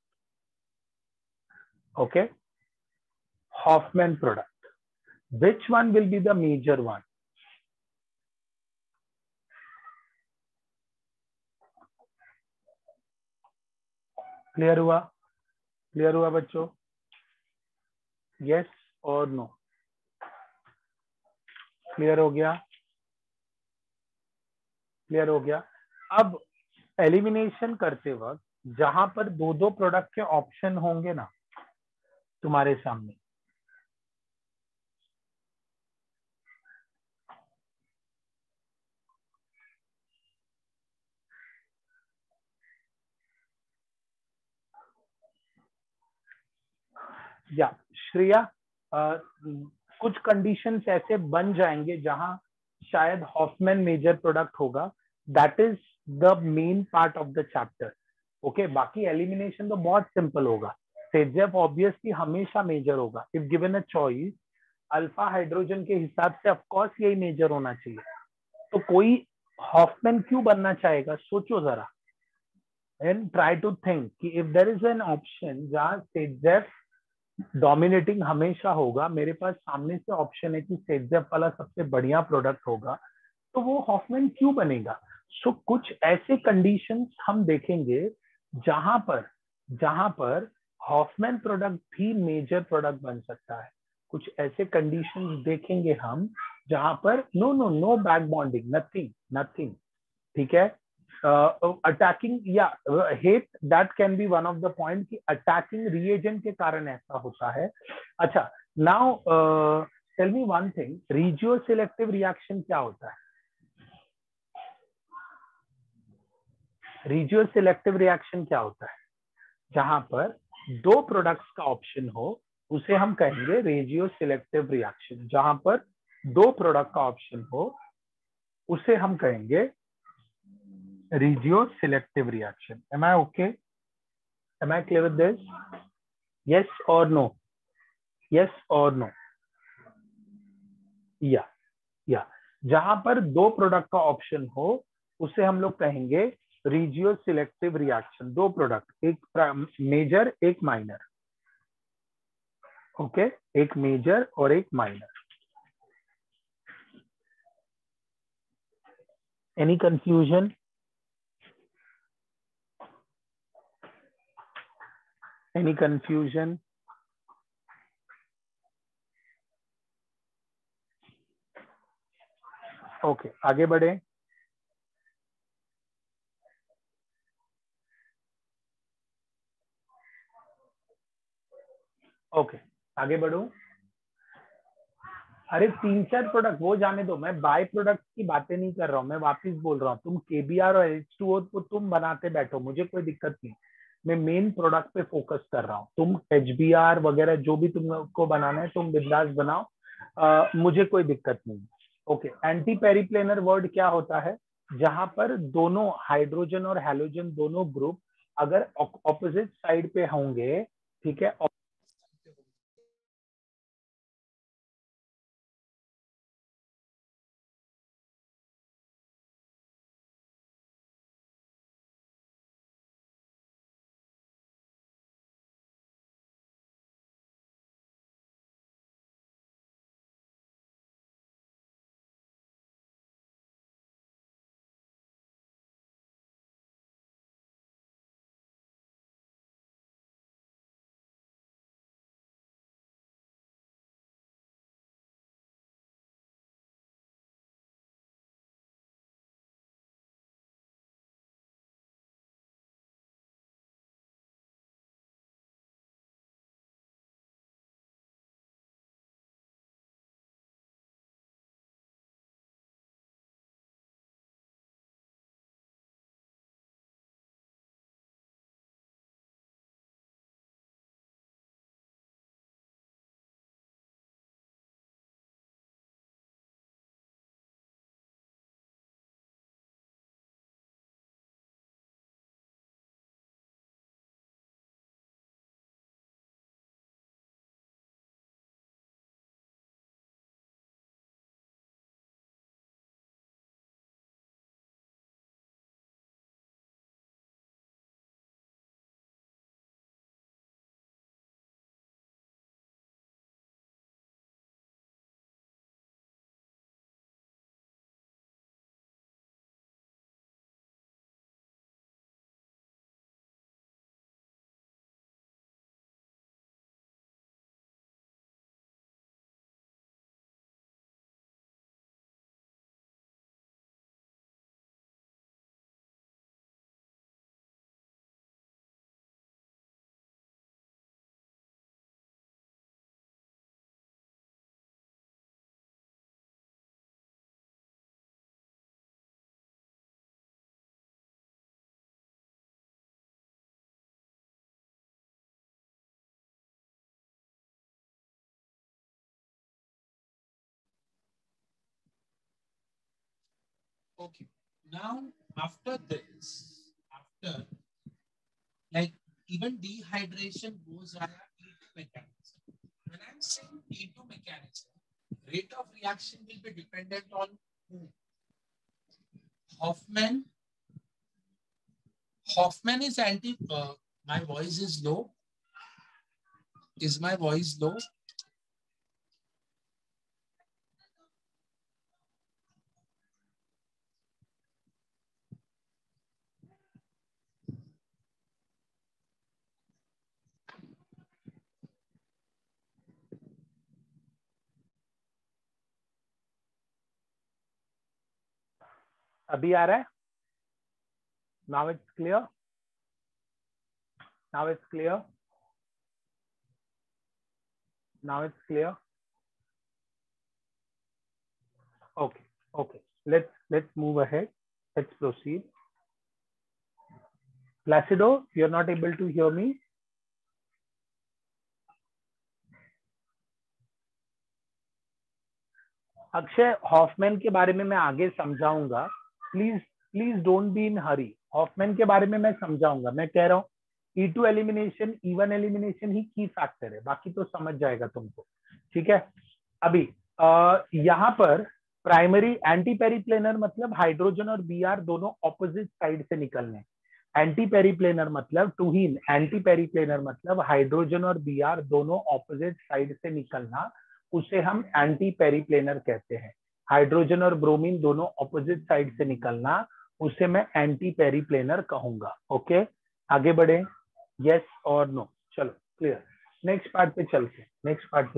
Okay, Hofmann product. Which one will be the major one? Clear हुआ? क्लियर हुआ बच्चों? यस और नो? क्लियर हो गया? क्लियर हो गया. अब एलिमिनेशन करते वक्त जहां पर दो दो प्रोडक्ट के ऑप्शन होंगे ना तुम्हारे सामने, या श्रेया, कुछ कंडीशंस ऐसे बन जाएंगे जहां शायद हॉफमैन मेजर प्रोडक्ट होगा. That is the main part of the chapter. Okay, बाकी एलिमिनेशन तो बहुत सिंपल होगा. सेडजेफ ऑब्वियसली हमेशा मेजर होगा. If given a choice, alpha hydrogen के हिसाब से ऑफकोर्स यही मेजर होना चाहिए. तो कोई हॉफमैन क्यों बनना चाहेगा? सोचो जरा एंड ट्राई टू थिंक कि if there is an option जहां सेडजेफ डोमिनेटिंग हमेशा होगा, मेरे पास सामने से ऑप्शन है कि सेडजेफ वाला सबसे बढ़िया प्रोडक्ट होगा, तो वो हॉफमैन क्यों बनेगा? सो कुछ ऐसे कंडीशंस हम देखेंगे जहां पर हॉफमैन प्रोडक्ट भी मेजर प्रोडक्ट बन सकता है। कुछ ऐसे कंडीशंस देखेंगे हम जहां पर no no no back bonding, nothing nothing, ठीक है। अटैकिंग या heat, that can be one of the point कि अटैकिंग रिएजेंट के कारण ऐसा होता है। अच्छा, now tell me one thing, regioselective reaction क्या होता है? रिजियो सिलेक्टिव रिएक्शन क्या होता है? जहां पर दो प्रोडक्ट्स का ऑप्शन हो उसे हम कहेंगे रेजियो सिलेक्टिव रिएक्शन। जहां पर दो प्रोडक्ट का ऑप्शन हो उसे हम कहेंगे regioselective reaction. Am I okay? Am I clear with this? Yes और नो? यस और नो? या या जहां पर दो प्रोडक्ट का ऑप्शन हो उसे हम लोग कहेंगे रिजियो सिलेक्टिव रिएक्शन। दो प्रोडक्ट, एक मेजर एक माइनर, ओके, एक मेजर और एक minor. Any confusion? Any confusion? Okay, आगे बढ़े। ओके, आगे बढ़ो। अरे तीन चार प्रोडक्ट वो जाने दो, मैं बाय प्रोडक्ट की बातें नहीं कर रहा हूँ, मैं वापिस बोल रहा हूँ तुम केबीआर और H2O को तुम बनाते बैठो, मुझे कोई दिक्कत नहीं। मैं मेन प्रोडक्ट पे फोकस कर रहा हूँ। तुम HBR वगैरह जो भी तुमको बनाना है तुम बिंदास बनाओ, मुझे कोई दिक्कत नहीं। ओके, एंटी पेरिप्लेनर वर्ड क्या होता है? जहां पर दोनों हाइड्रोजन और हैलोजन दोनों ग्रुप अगर ऑपोजिट साइड पे होंगे, ठीक है। Okay. Now, after this, after like even dehydration goes via T2 mechanism. When I'm saying T2 mechanism, rate of reaction will be dependent on who? Hoffman. Hoffman is anti. My voice is low. Is my voice low? अभी आ रहा है? Now it's clear, now it's clear, now it's clear. Okay, okay. Let's move ahead. Let's proceed. Placido, you're not able to hear me? Akshay, Hofmann के बारे में मैं आगे समझाऊंगा. Please don't be in hurry. Hofmann के बारे में मैं समझाऊंगा. मैं कह रहा हूँ E2 एलिमिनेशन, E1 एलिमिनेशन ही की फैक्टर है, बाकी तो समझ जाएगा तुमको. ठीक है. अभी यहाँ पर प्राइमरी एंटी पेरिप्लेनर मतलब हाइड्रोजन और Br दोनों ऑपोजिट साइड से निकलने. एंटी पेरिप्लेनर मतलब टूहीन. एंटी पेरिप्लेनर मतलब हाइड्रोजन और Br दोनों ऑपोजिट साइड से निकलना, उसे हम एंटी पेरिप्लेनर कहते हैं. हाइड्रोजन और ब्रोमीन दोनों ऑपोजिट साइड से निकलना, उसे मैं एंटी पेरिप्लेनर कहूंगा. ओके, आगे बढ़े. यस और नो. चलो क्लियर. नेक्स्ट पार्ट पे चलते हैं. नेक्स्ट पार्ट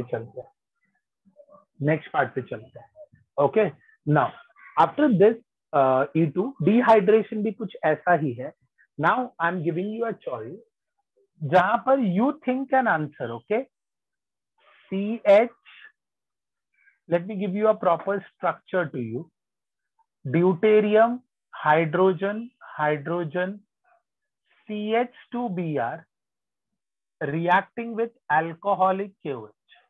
पे चलते हैं. Okay, now after this E2 dehydration भी कुछ ऐसा ही है. Now I am giving you a choice जहां पर you think an answer. Okay, CH, let me give you a proper structure to you. Deuterium, hydrogen, CH2Br reacting with alcoholic KOH.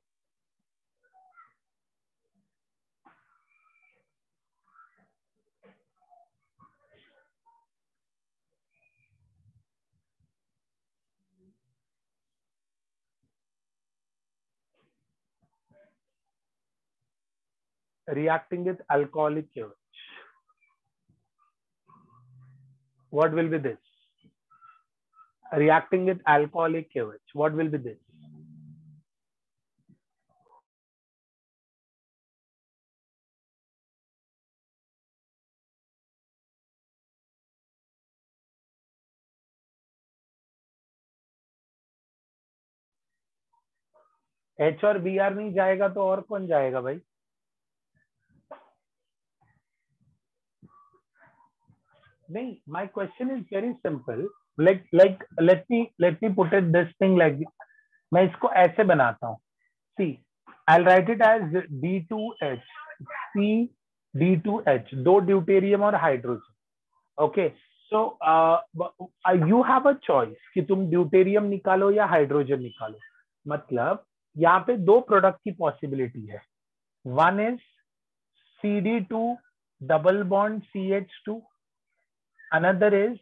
Reacting with alcoholic KOH. What will be this? Reacting with alcoholic KOH. What will be this? H और Br नहीं जाएगा तो और कौन जाएगा भाई? नहीं, my question is very simple. Let me put it this thing like this. मैं इसको ऐसे बनाता हूँ. See, I'll write it as D2H, C D2H, दो ड्यूटेरियम और hydrogen. Okay, so you have a choice कि तुम ड्यूटेरियम निकालो या हाइड्रोजन निकालो. मतलब यहाँ पे दो प्रोडक्ट की पॉसिबिलिटी है. One is CD2 double bond CH2, another is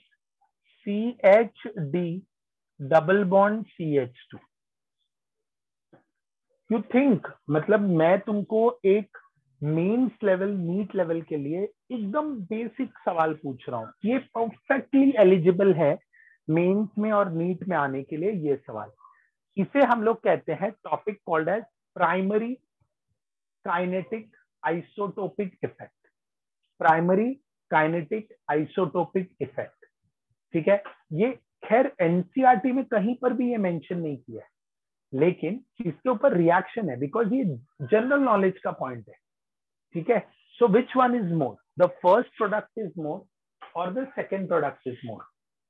CHD double bond CH2. You think, मतलब मैं तुमको एक मेंस लेवल, नीट लेवल के लिए एकदम बेसिक सवाल पूछ रहा हूँ. ये परफेक्टली एलिजिबल है मेंस में और नीट में आने के लिए ये सवाल. इसे हम लोग कहते हैं topic called as primary kinetic isotopic effect. Primary kinetic isotopic effect. ठीक है. ये खैर एनसीईआरटी में कहीं पर भी ये मेंशन नहीं किया है, लेकिन इसके ऊपर रिएक्शन है बिकॉज ये जनरल नॉलेज का पॉइंट है. ठीक है. So which one is more, the first product is more और the second product is more?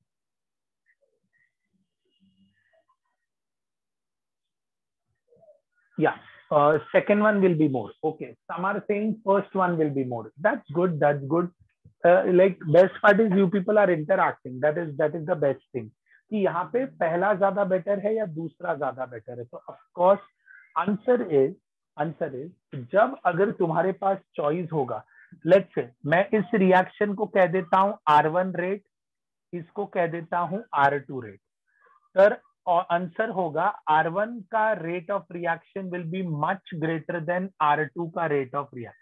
Yeah, second one will be more. Okay, some are saying first one will be more. That's good. That's good. Like best part is you people are interacting. That is the best thing. कि यहाँ पे पहला ज्यादा better है या दूसरा ज्यादा better है. तो ऑफ कोर्स आंसर इज जब अगर तुम्हारे पास चॉइस होगा. लेट्स से मैं इस रिएक्शन को कह देता हूँ R1 रेट, इसको कह देता हूँ R2 रेट. सर और आंसर होगा R1 का rate of reaction will be much greater than R2 का rate of reaction.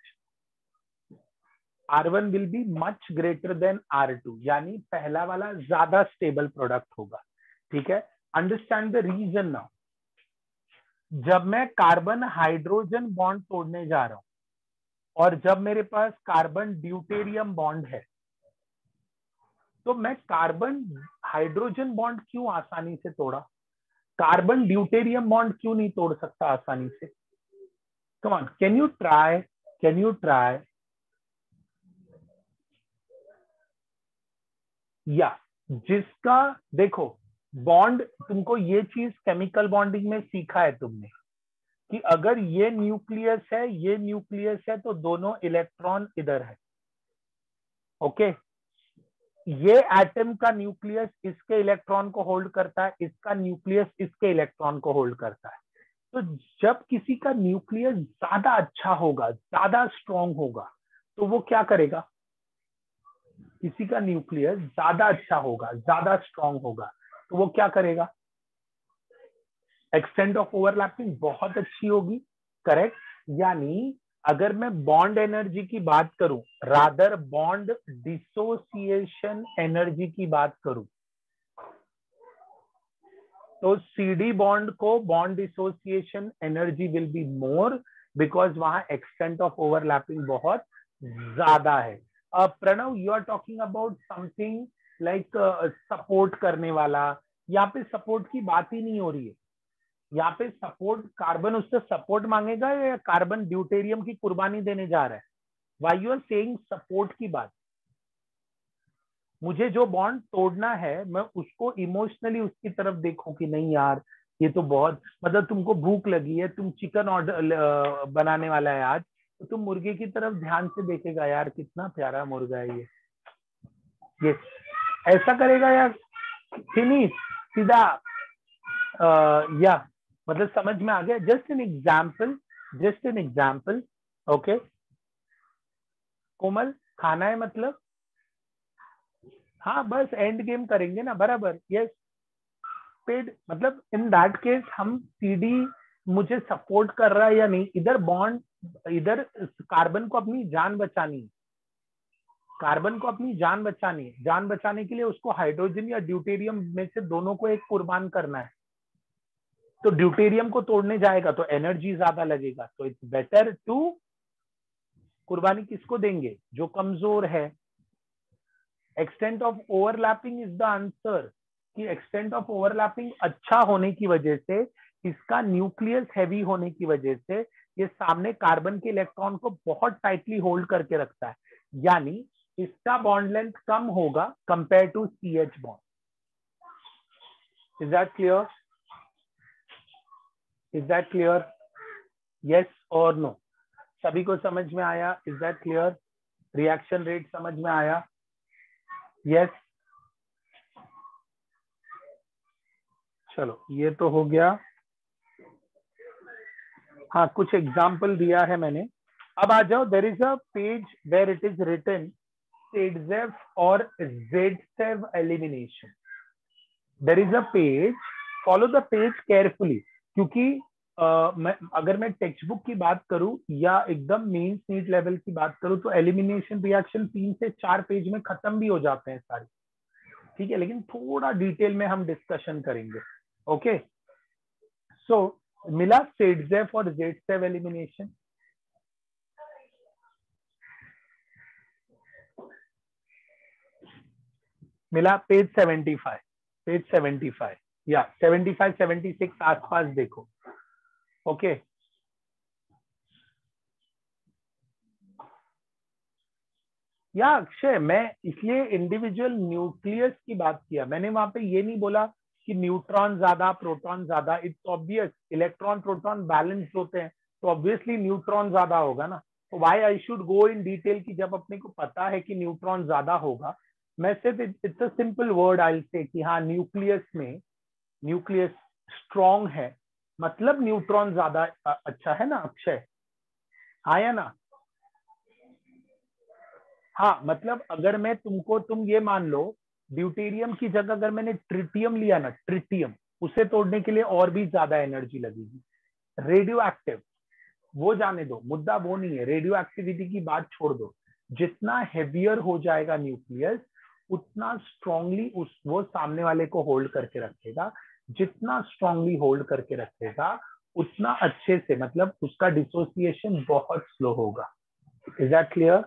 R1 will be much greater than R2, यानी पहला वाला ज्यादा स्टेबल प्रोडक्ट होगा. ठीक है. Understand the reason now. जब मैं कार्बन हाइड्रोजन बॉन्ड तोड़ने जा रहा हूं और जब मेरे पास कार्बन ड्यूटेरियम बॉन्ड है, तो मैं कार्बन हाइड्रोजन बॉन्ड क्यों आसानी से तोड़ा, कार्बन ड्यूटेरियम बॉन्ड क्यों नहीं तोड़ सकता आसानी से? Come on, can you try या जिसका देखो बॉन्ड, तुमको ये चीज केमिकल बॉन्डिंग में सीखा है तुमने कि अगर ये न्यूक्लियस है, ये न्यूक्लियस है, तो दोनों इलेक्ट्रॉन इधर है। ओके, ये एटम का न्यूक्लियस इसके इलेक्ट्रॉन को होल्ड करता है, इसका न्यूक्लियस इसके इलेक्ट्रॉन को होल्ड करता है। तो जब किसी का न्यूक्लियस ज्यादा अच्छा होगा, ज्यादा स्ट्रॉन्ग होगा, तो वो क्या करेगा? किसी का न्यूक्लियस ज्यादा अच्छा होगा, ज्यादा स्ट्रॉन्ग होगा, तो वो क्या करेगा? एक्सटेंट ऑफ ओवरलैपिंग बहुत अच्छी होगी, करेक्ट। यानी अगर मैं बॉन्ड एनर्जी की बात करूं, रादर बॉन्ड डिसोसिएशन एनर्जी की बात करूं, तो सीडी बॉन्ड को bond dissociation energy will be more, because वहां एक्सटेंट ऑफ ओवरलैपिंग बहुत ज्यादा है। Pranav, you are talking about something like support करने वाला। यहाँ पे सपोर्ट की बात ही नहीं हो रही है। यहाँ पे सपोर्ट, कार्बन उससे सपोर्ट मांगेगा या कार्बन ड्यूटेरियम की कुर्बानी देने जा रहा है? Why you are saying support की बात? मुझे जो बॉन्ड तोड़ना है, मैं उसको इमोशनली उसकी तरफ देखूं कि नहीं यार, ये तो बहुत, मतलब तुमको भूख लगी है, तुम चिकन ऑर्डर बनाने वाला है आज, तो तुम मुर्गे की तरफ ध्यान से देखेगा, यार कितना प्यारा मुर्गा है ये ऐसा करेगा या फिनिश सीधा? या मतलब समझ में आ गया? Just an example, just an example. Okay Komal, खाना है मतलब, हाँ बस एंड गेम करेंगे ना, बराबर, यस। पेड मतलब इन दैट केस हम सीडी मुझे सपोर्ट कर रहा है या नहीं, इधर बॉन्ड, इधर कार्बन को अपनी जान बचानी है, कार्बन को अपनी जान बचानी है। जान बचाने के लिए उसको हाइड्रोजन या ड्यूटेरियम में से दोनों को एक कुर्बान करना है। तो ड्यूटेरियम को तोड़ने जाएगा तो एनर्जी ज्यादा लगेगा, तो इट्स बेटर टू, कुर्बानी किसको देंगे? जो कमजोर है। Extent of overlapping is the answer, कि एक्सटेंट ऑफ ओवरलैपिंग अच्छा होने की वजह से, इसका न्यूक्लियस हैवी होने की वजह से, ये सामने कार्बन के इलेक्ट्रॉन को बहुत टाइटली होल्ड करके रखता है, यानी इसका बॉन्ड लेंथ कम होगा compare to CH bond. Is that clear? Is that clear? Yes और नो? सभी को समझ में आया? Is that clear? Reaction rate समझ में आया? यस चलो ये तो हो गया। हाँ कुछ एग्जाम्पल दिया है मैंने। अब आ जाओ, there is a page where it is written ZZEV और ZSEV elimination. There is a page, follow the page carefully, क्योंकि अगर मैं टेक्स्ट बुक की बात करूं या एकदम मेन नीट लेवल की बात करूं, तो एलिमिनेशन रिएक्शन 3 से 4 पेज में खत्म भी हो जाते हैं सारे, ठीक है, लेकिन थोड़ा डिटेल में हम डिस्कशन करेंगे। ओके सो मिला ZZEV और ZSEV एलिमिनेशन। मिला पेज 75, पेज 75 या 75 76 आसपास देखो। ओके या अक्षय, मैं इसलिए इंडिविजुअल न्यूक्लियस की बात किया, मैंने वहां पे ये नहीं बोला कि न्यूट्रॉन ज्यादा प्रोटॉन ज्यादा। It's obvious, electron proton balance होते हैं, तो ऑब्वियसली न्यूट्रॉन ज्यादा होगा ना। तो why I should go in detail की जब अपने को पता है कि न्यूट्रॉन ज्यादा होगा। मैं सिर्फ it's a simple word I say कि हाँ न्यूक्लियस में, न्यूक्लियस स्ट्रॉन्ग है, मतलब न्यूट्रॉन ज्यादा अच्छा है ना अक्षय? हाँ या ना? हाँ मतलब अगर मैं तुमको, तुम ये मान लो ड्यूटेरियम की जगह अगर मैंने ट्रिटियम लिया ना, ट्रिटियम, उसे तोड़ने के लिए और भी ज्यादा एनर्जी लगेगी। रेडियो एक्टिव, वो जाने दो, मुद्दा वो नहीं है, रेडियो एक्टिविटी की बात छोड़ दो। जितना हेवियर हो जाएगा न्यूक्लियस, उतना स्ट्रांगली उस वो सामने वाले को होल्ड करके रखेगा। जितना स्ट्रांगली होल्ड करके रखेगा उतना अच्छे से, मतलब उसका डिसोसिएशन बहुत स्लो होगा। Is that clear?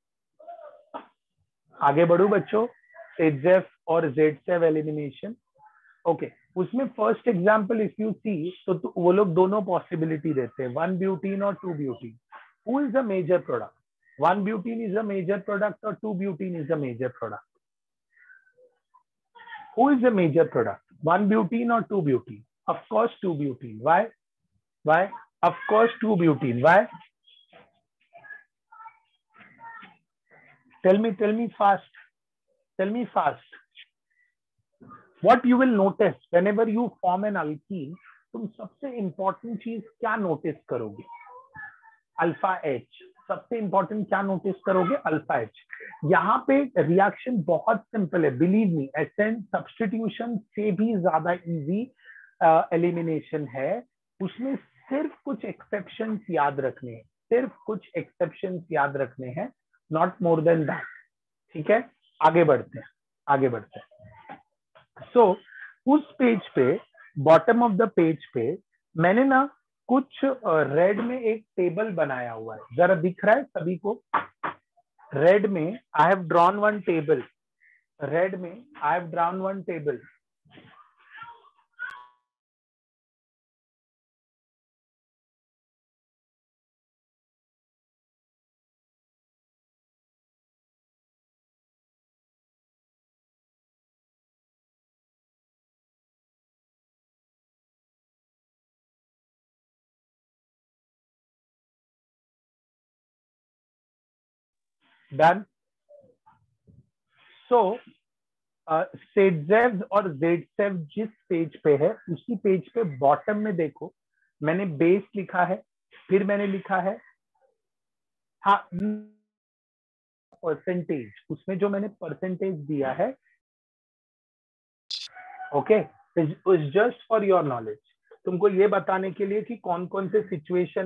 आगे बढ़ू बच्चों, ZZEV और ZSEV एलिमिनेशन। ओके उसमें first example if you see, तो वो लोग दोनों पॉसिबिलिटी देते हैं, 1 ब्यूटीन और 2 butene. Who is a major product? 1 butene is a major product और 2 butene is a major product? Who is a major product? 1 butene or 2 butene? Of course 2 butene. Why? Why? Of course 2 butene. Why? Tell me fast. Tell me fast. What you will notice whenever you form an alkene, तुम सबसे important चीज क्या notice करोगे? Alpha H. सबसे important क्या notice करोगे? Alpha H. यहाँ पे रिएक्शन बहुत सिंपल है, बिलीव मी. एसएन सब्स्टिट्यूशन से भी ज्यादा इजी एलिमिनेशन है. उसमें सिर्फ कुछ एक्सेप्शंस याद रखने हैं, सिर्फ कुछ एक्सेप्शंस याद रखने हैं, नॉट मोर देन दैट. ठीक है, आगे बढ़ते हैं, आगे बढ़ते हैं. सो उस पेज पे, बॉटम ऑफ द पेज पे मैंने ना कुछ रेड में एक टेबल बनाया हुआ है. जरा दिख रहा है सभी को? रेड में I have drawn one table. Red में I have drawn one table. Done. So Saytzeff और जेडसेव जिस पेज पे है, उसी पेज पे बॉटम में देखो मैंने बेस लिखा है, फिर मैंने लिखा है हाँ परसेंटेज. उसमें जो मैंने परसेंटेज दिया है, okay, just for your knowledge, तुमको ये बताने के लिए कि कौन कौन से सिचुएशन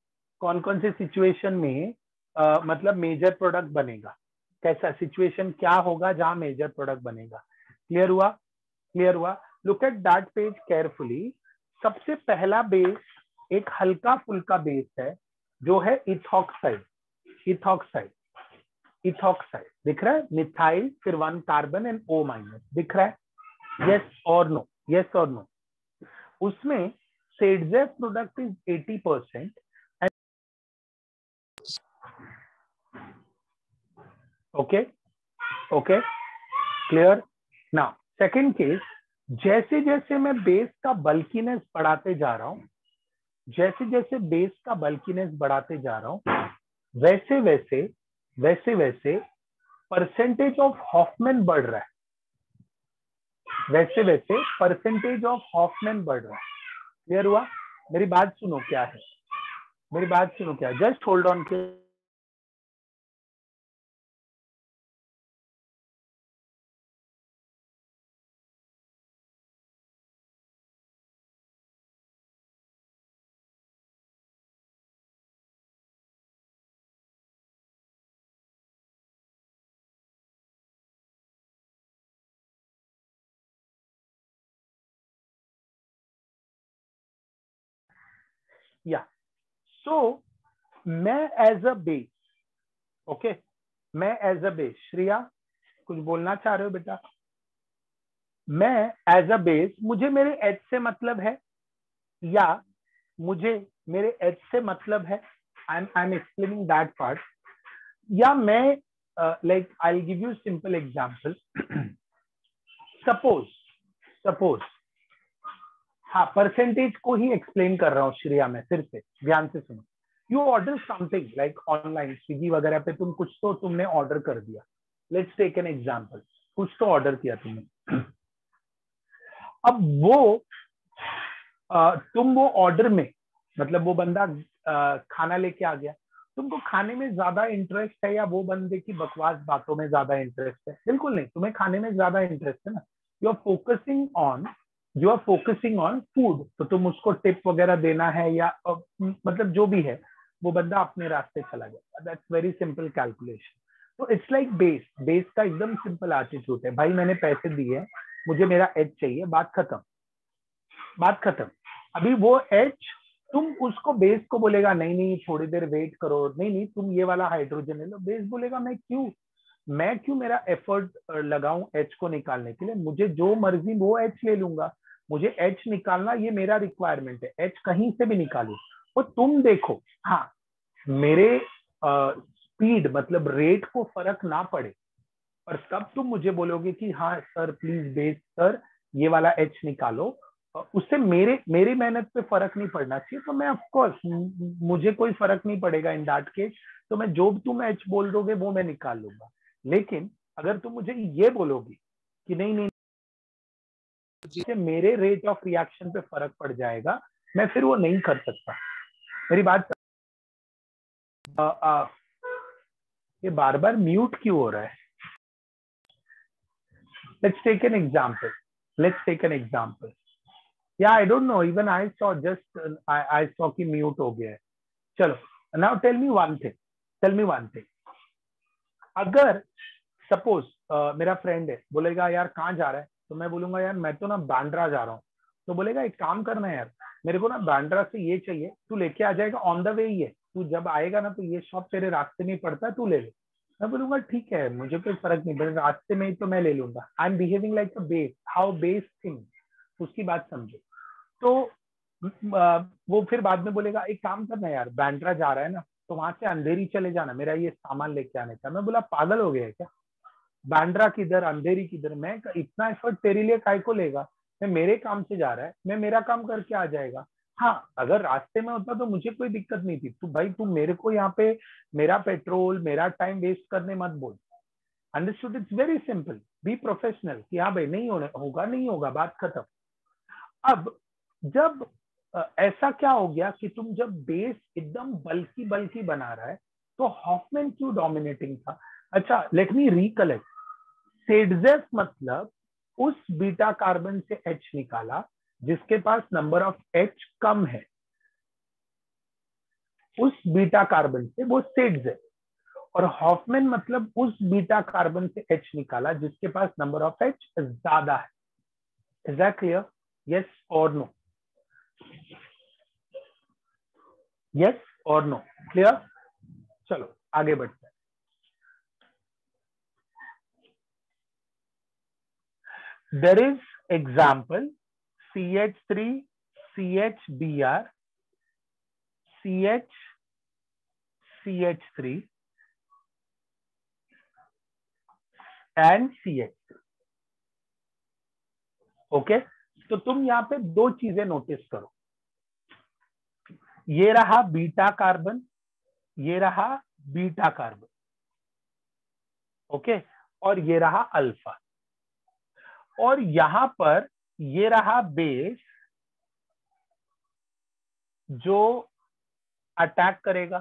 में मतलब मेजर प्रोडक्ट बनेगा. कैसा सिचुएशन क्या होगा जहां मेजर प्रोडक्ट बनेगा. क्लियर हुआ? क्लियर हुआ? Look at that page carefully. सबसे पहला बेस एक हल्का फुल्का बेस है जो है इथॉक्साइड. इथॉक्साइड, इथॉक्साइड दिख रहा है? मिथाइल, फिर 1 कार्बन एंड O माइनस. दिख रहा है? यस और नो? यस और नो? उसमें Saytzeff product is 80%. Okay, okay, clear. Now second case, जैसे जैसे मैं बेस का बल्कीनेस बढ़ाते जा रहा हूं, जैसे जैसे बेस का बल्कीनेस बढ़ाते जा रहा हूं, वैसे वैसे परसेंटेज ऑफ हॉफमैन बढ़ रहा है. वैसे वैसे परसेंटेज ऑफ हॉफमैन बढ़ रहा है. क्लियर हुआ? मेरी बात सुनो क्या है, मेरी बात सुनो क्या है. Just hold on. या सो मैं एज अ बेस, ओके, मैं एज अ बेस. श्रिया कुछ बोलना चाह रहे हो बेटा? मैं एज अ बेस, मुझे मेरे एच से मतलब है, या मुझे मेरे एच से मतलब है, I am explaining that part. या मैं like I will give you simple example. Suppose हाँ, परसेंटेज को ही एक्सप्लेन कर रहा हूँ श्रेया मैं. फिर से ध्यान से सुनो. You order something like online Swiggy वगैरह पे तुम कुछ तो तुमने ऑर्डर कर दिया. Let's take an example. कुछ तो ऑर्डर किया तुमने. अब वो तुम वो ऑर्डर में, मतलब वो बंदा खाना लेके आ गया, तुमको खाने में ज्यादा इंटरेस्ट है या वो बंदे की बकवास बातों में ज्यादा इंटरेस्ट है? बिल्कुल नहीं, तुम्हें खाने में ज्यादा इंटरेस्ट है ना. You are focusing on food. तो तुम उसको टिप वगैरह देना है या मतलब जो भी है, वो बंदा अपने रास्ते चला गया. That's very simple calculation. तो इट्स लाइक बेस का एकदम सिंपल एटीट्यूड है. भाई मैंने पैसे दिए, मुझे मेरा एच चाहिए, बात खत्म, बात खत्म. अभी वो एच, तुम उसको बेस को बोलेगा नहीं नहीं थोड़ी देर वेट करो, नहीं नहीं तुम ये वाला हाइड्रोजन ले लो. बेस बोलेगा मैं क्यों मेरा एफर्ट लगाऊं एच को निकालने के लिए? मुझे जो मर्जी वो एच ले लूंगा. मुझे एच निकालना ये मेरा रिक्वायरमेंट है. एच कहीं से भी निकालो. और तुम देखो, हाँ, मेरे स्पीड मतलब रेट को फर्क ना पड़े, और तब तुम मुझे बोलोगे कि हाँ सर प्लीज बेस सर ये वाला H निकालो, उससे मेरी मेहनत पे फर्क नहीं पड़ना चाहिए, तो मैं ऑफकोर्स मुझे कोई फर्क नहीं पड़ेगा इन दैट केस, तो मैं जो भी तुम H बोल दोगे वो मैं निकाल लूंगा। लेकिन अगर तुम मुझे ये बोलोगी कि नहीं नहीं मेरे रेट ऑफ रिएक्शन पे फर्क पड़ जाएगा, मैं फिर वो नहीं कर सकता। मेरी बात ये बार बार म्यूट क्यों हो रहा है? Let's take an example. या I don't know, even I saw just I saw कि म्यूट हो गया है। चलो now tell me one thing. अगर सपोज मेरा फ्रेंड है, बोलेगा यार कहाँ जा रहा है, तो मैं बोलूंगा यार मैं तो ना बांद्रा जा रहा हूँ, तो बोलेगा एक काम करना यार, मेरे को ना बांद्रा से ये चाहिए, तू लेके आ जाएगा, ऑन द वे ही है, तू जब आएगा ना तो ये शॉप तेरे रास्ते में पड़ता है, तू ले ले। मैं बोलूंगा ठीक है, मुझे कोई फर्क नहीं पड़ेगा, रास्ते में ही तो मैं ले लूंगा। I am behaving like a base, how base thing, उसकी बात समझो। तो वो फिर बाद में बोलेगा एक काम करना यार, बांद्रा जा रहा है ना, तो वहां से अंधेरी चले जाना, मेरा ये सामान लेके आने का। मैं बोला पागल हो गया है क्या, बांद्रा किधर अंधेरी किधर, मैं इतना एफर्ट तेरे लिए काय को लेगा, मैं मेरे काम से जा रहा है, मैं मेरा काम करके आ जाएगा। हाँ अगर रास्ते में होता तो मुझे कोई दिक्कत नहीं थी, तू भाई तू मेरे को यहाँ पे मेरा पेट्रोल मेरा टाइम वेस्ट करने मत बोल। Understood? It's very simple, be professional कि हाँ भाई नहीं होगा नहीं होगा, बात खत्म। अब जब ऐसा क्या हो गया कि तुम जब बेस एकदम बल्कि बल्कि बना रहा है, तो हॉफमैन क्यों डोमिनेटिंग था? अच्छा लेट मी रिकलेक्ट। सेडजेफ मतलब उस बीटा कार्बन से H निकाला जिसके पास नंबर ऑफ H कम है, उस बीटा कार्बन से वो सेडजेफ। और हॉफमैन मतलब उस बीटा कार्बन से H निकाला जिसके पास नंबर ऑफ H ज्यादा है। Is that clear? यस और नो? यस और नो? क्लियर? चलो आगे बढ़ते हैं। There is example CH3 CHBr CH CH3 and CH। Okay, तो तुम यहाँ पे दो चीजें नोटिस करो, ये रहा बीटा कार्बन, ये रहा बीटा कार्बन, ओके, और ये रहा अल्फा, और यहां पर ये रहा बेस जो अटैक करेगा।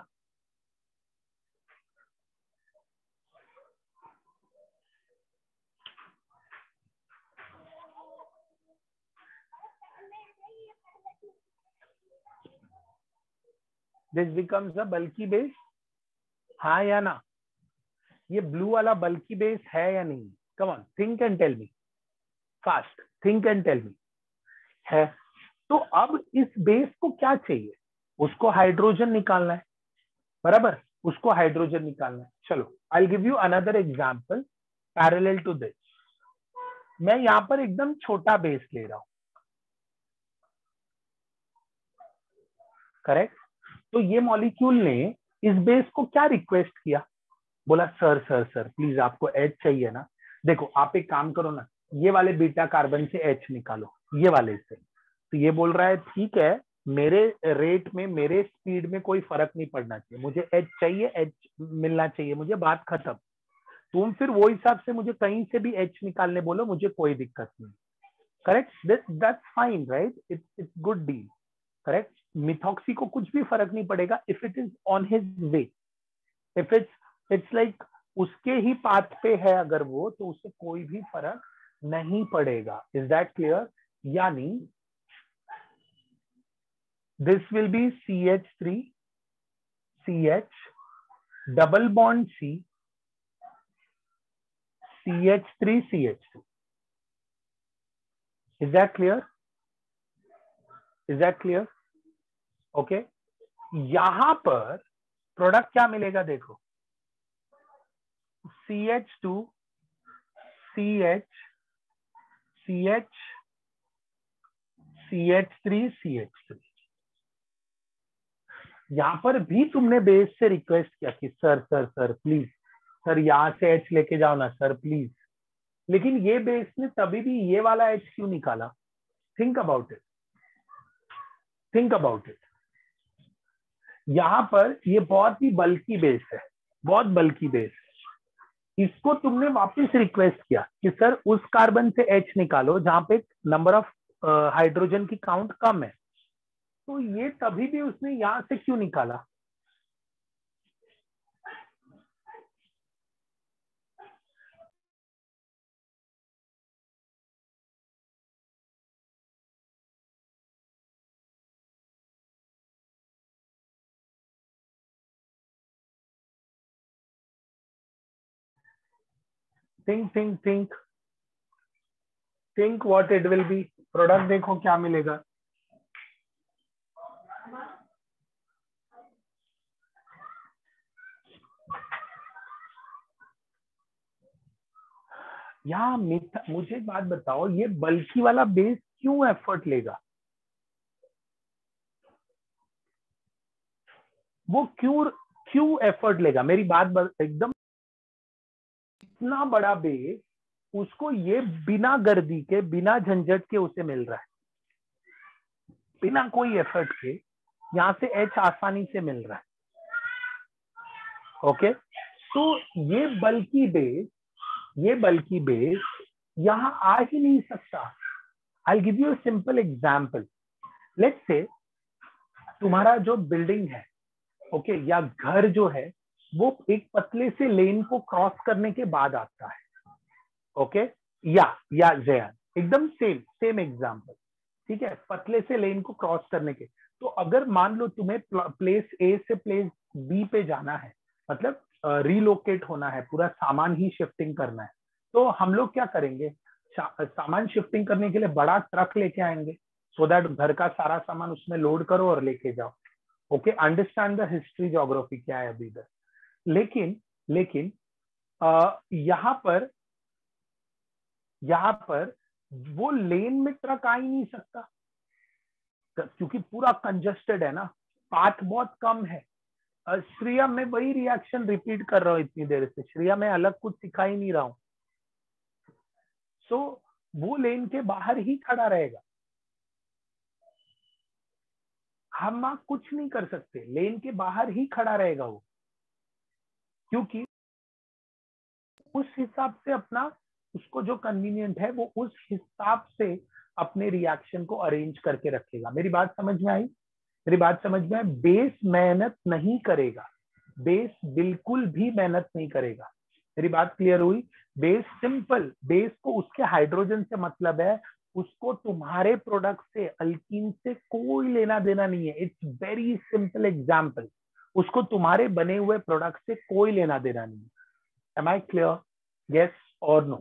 दिस बिकम्स अ बल्कि बेस, हाँ या ना? ये ब्लू वाला बल्कि बेस है या नहीं? Come on think and tell me, fast think and tell me. है। तो अब इस बेस को क्या चाहिए? उसको हाइड्रोजन निकालना है, बराबर, उसको हाइड्रोजन निकालना है। चलो I will give you another example parallel to this. मैं यहां पर एकदम छोटा बेस ले रहा हूं, करेक्ट? तो ये मॉलिक्यूल ने इस बेस को क्या रिक्वेस्ट किया? बोला सर सर सर प्लीज आपको H चाहिए ना, देखो आप एक काम करो ना, ये वाले बीटा कार्बन से H निकालो, ये वाले से। तो ये बोल रहा है ठीक है, मेरे रेट में मेरे स्पीड में कोई फर्क नहीं पड़ना चाहिए, मुझे H चाहिए, H मिलना चाहिए मुझे, बात खत्म। तुम फिर वो हिसाब से मुझे कहीं से भी H निकालने बोलो, मुझे कोई दिक्कत नहीं। Correct? That's fine right? It's good deal, correct? Methoxy को कुछ भी फर्क नहीं पड़ेगा if it is on his way, if it's like उसके ही पाथ पे है अगर वो, तो उससे कोई भी फर्क नहीं पड़ेगा। Is that clear? यानी this will be CH3 CH double bond C CH3 CH2। Is that clear? Is that clear? Okay, यहां पर प्रोडक्ट क्या मिलेगा देखो, CH2 CH CH CH3 CH3। यहां पर भी तुमने बेस से रिक्वेस्ट किया कि sir sir sir please sir यहाँ से एच लेके जाओ ना सर प्लीज। लेकिन ये बेस ने तभी भी ये वाला एच क्यों निकाला? Think about it, think about it. यहाँ पर ये बहुत ही बल्कि बेस है, बहुत बल्कि बेस। इसको तुमने वापस रिक्वेस्ट किया कि सर उस कार्बन से एच निकालो जहां पे नंबर ऑफ हाइड्रोजन की काउंट कम है, तो ये तभी भी उसने यहां से क्यों निकाला? Think think think think what it will be. Product देखो क्या मिलेगा। यहाँ मुझे एक बात बताओ, ये बल्कि वाला बेस क्यों एफर्ट लेगा? वो क्यों क्यों एफर्ट लेगा? मेरी बात एकदम, इतना बड़ा बेस उसको ये बिना गर्दी के बिना झंझट के उसे मिल रहा है, बिना कोई एफर्ट के यहाँ से एच आसानी से मिल रहा है। ओके, तो ये बल्कि बेस यहाँ आ ही नहीं सकता। I give you a simple example. Let's say तुम्हारा जो बिल्डिंग है, ओके, या घर जो है, वो एक पतले से लेन को क्रॉस करने के बाद आता है। ओके, या जया एकदम सेम सेम एग्जांपल, ठीक है, पतले से लेन को क्रॉस करने के। तो अगर मान लो तुम्हें प्लेस ए से प्लेस बी पे जाना है, मतलब रिलोकेट होना है, पूरा सामान ही शिफ्टिंग करना है, तो हम लोग क्या करेंगे? सामान शिफ्टिंग करने के लिए बड़ा ट्रक लेके आएंगे, सो दैट घर का सारा सामान उसमें लोड करो और लेके जाओ। Okay, understand the history geography क्या है अभी इधर। लेकिन लेकिन यहाँ पर वो लेन में ट्रक आ ही नहीं सकता, क्योंकि पूरा कंजस्टेड है ना, पाथ बहुत कम है। श्रेया, मैं वही रिएक्शन रिपीट कर रहा हूँ इतनी देर से। श्रेया, मैं अलग कुछ सिखा ही नहीं रहा हूँ। सो वो लेन के बाहर ही खड़ा रहेगा, हम कुछ नहीं कर सकते, लेन के बाहर ही खड़ा रहेगा वो, क्योंकि उस हिसाब से अपना, उसको जो कन्वीनियंट है वो उस हिसाब से अपने रिएक्शन को अरेंज करके रखेगा। मेरी बात समझ में आई? मेरी बात समझ में आई? बेस मेहनत नहीं करेगा, बेस बिल्कुल भी मेहनत नहीं करेगा। मेरी बात क्लियर हुई? बेस सिंपल, बेस को उसके हाइड्रोजन से मतलब है, उसको तुम्हारे प्रोडक्ट से, अल्कीन से कोई लेना देना नहीं है। इट्स वेरी सिंपल एग्जाम्पल, उसको तुम्हारे बने हुए प्रोडक्ट से कोई लेना देना नहीं है। Am I clear? यस और नो?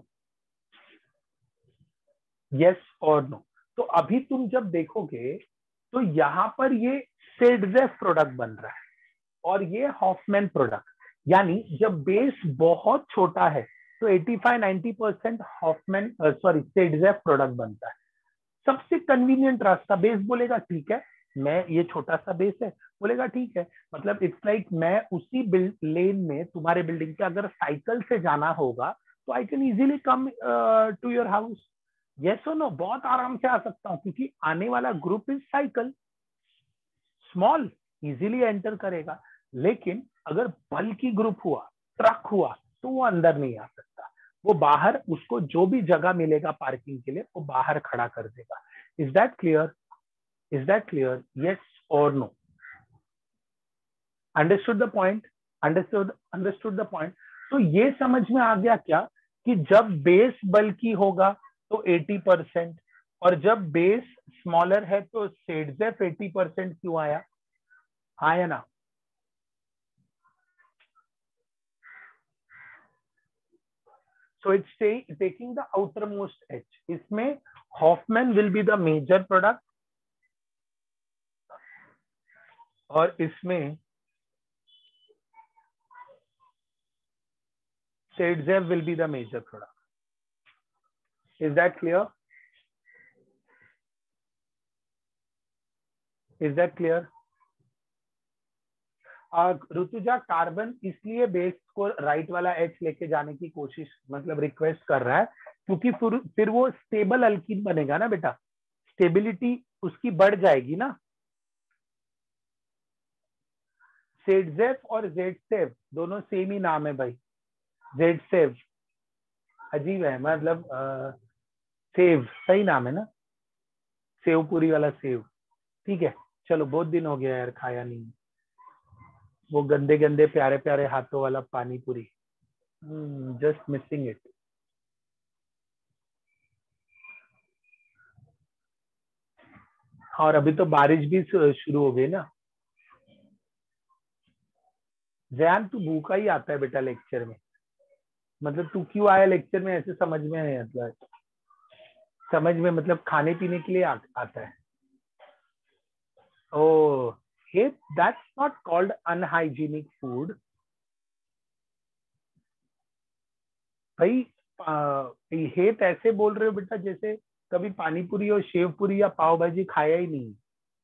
यस और नो? तो अभी तुम जब देखोगे तो यहाँ पर ये सिडजेफ प्रोडक्ट बन रहा है और ये हॉफमैन प्रोडक्ट। यानी जब बेस बहुत छोटा है तो 85-90% हॉफमैन सॉरी सिडजेफ प्रोडक्ट बनता है। सबसे कन्वीनियंट रास्ता, बेस बोलेगा ठीक है, मैं ये छोटा सा बेस है, बोलेगा ठीक है, मतलब इट्स लाइक मैं उसी लेन में तुम्हारे बिल्डिंग पे अगर साइकिल से जाना होगा तो I can easily come to your house. Yes और नो? बहुत आराम से आ सकता हूँ, क्योंकि आने वाला group is cycle, small, easily enter करेगा। लेकिन अगर बल्कि ग्रुप हुआ, ट्रक हुआ, तो वो अंदर नहीं आ सकता, वो बाहर, उसको जो भी जगह मिलेगा पार्किंग के लिए वो बाहर खड़ा कर देगा। Is that clear? Is that clear? Yes और no? Understood the point? Understood the point? तो ये समझ में आ गया क्या कि जब बेस बल्कि होगा तो 80%, और जब बेस स्मॉलर है तो सेडजेफ 80% क्यों आया? हाँ या ना? So it's taking the outermost edge. इसमें Hoffman will be the major product और इसमें Sedzev will be the major product. Is that clear? Is that clear? Rutuja carbon इसलिए बेस को राइट वाला एच लेके जाने की कोशिश मतलब रिक्वेस्ट कर रहा है क्योंकि फिर वो स्टेबल अल्कीन बनेगा ना बेटा, स्टेबिलिटी उसकी बढ़ जाएगी ना। जेडजेफ और जेडसेव दोनों सेम ही नाम है भाई। जेडसेव अजीब है, मतलब सेव सही नाम है ना, सेवपुरी वाला सेव। ठीक है चलो, बहुत दिन हो गया यार खाया नहीं वो गंदे गंदे प्यारे प्यारे हाथों वाला पानी पूरी। Just missing it. और अभी तो बारिश भी शुरू हो गई ना। जयान तू भूखा ही आता है बेटा लेक्चर में, मतलब तू क्यों आया लेक्चर में ऐसे समझ में है, मतलब समझ में मतलब खाने पीने के लिए आता है। Oh hey that's not called unhygienic food भाई। हेत ऐसे बोल रहे हो बेटा जैसे कभी पानी पूरी और शेव पूरी या पाव भाजी खाया ही नहीं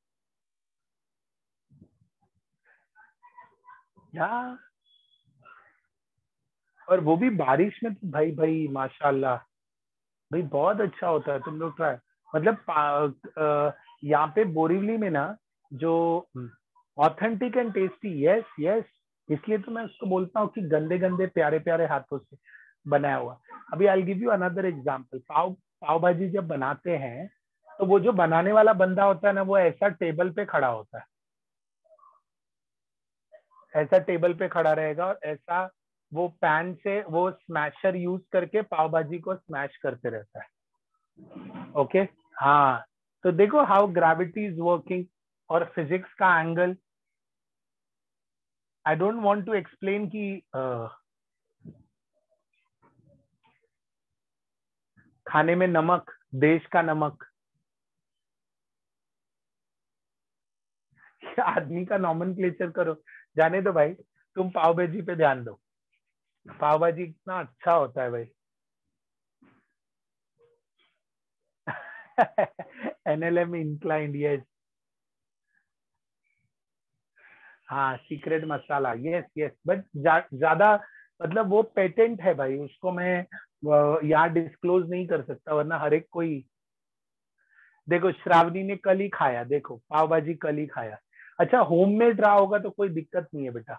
या। और वो भी बारिश में, तो भाई भाई माशाल्लाह भाई बहुत अच्छा होता है, तुम लोग ट्राई मतलब यहाँ पे बोरीवली में ना जो authentic and tasty, yes yes, इसलिए तो मैं उसको बोलता हूँ कि गंदे गंदे प्यारे प्यारे हाथों से बनाया हुआ। अभी I give you another example. Pav bhaji जब बनाते हैं तो वो जो बनाने वाला बंदा होता है ना, वो ऐसा टेबल पे खड़ा होता है, ऐसा टेबल पे खड़ा रहेगा और ऐसा वो पैन से वो स्मैशर यूज करके पाव भाजी को स्मैश करते रहता है। ओके हाँ, तो देखो हाउ ग्रेविटी इज वर्किंग और फिजिक्स का angle. I don't want to explain कि खाने में नमक, देश का नमक आदमी का नॉमेनक्लेचर करो, जाने दो भाई, तुम पाव भाजी पे ध्यान दो। पाव भाजी इतना अच्छा होता है भाई। NLM inclined, yes. हाँ secret masala, yes yes, but ज्यादा मतलब वो पेटेंट है भाई, उसको मैं यहाँ डिस्क्लोज नहीं कर सकता वरना हर एक कोई। देखो श्रावणी ने कल ही खाया, देखो पाव भाजी कल ही खाया। अच्छा होममेड रहा होगा तो कोई दिक्कत नहीं है बेटा।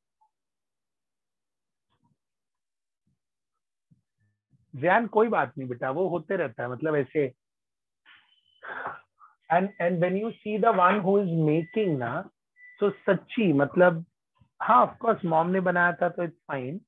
जैन कोई बात नहीं बेटा, वो होते रहता है मतलब ऐसे। And when you see the one who is making ना, तो सच्ची मतलब हाँ ऑफ कोर्स मॉम ने बनाया था तो इट्स फाइन।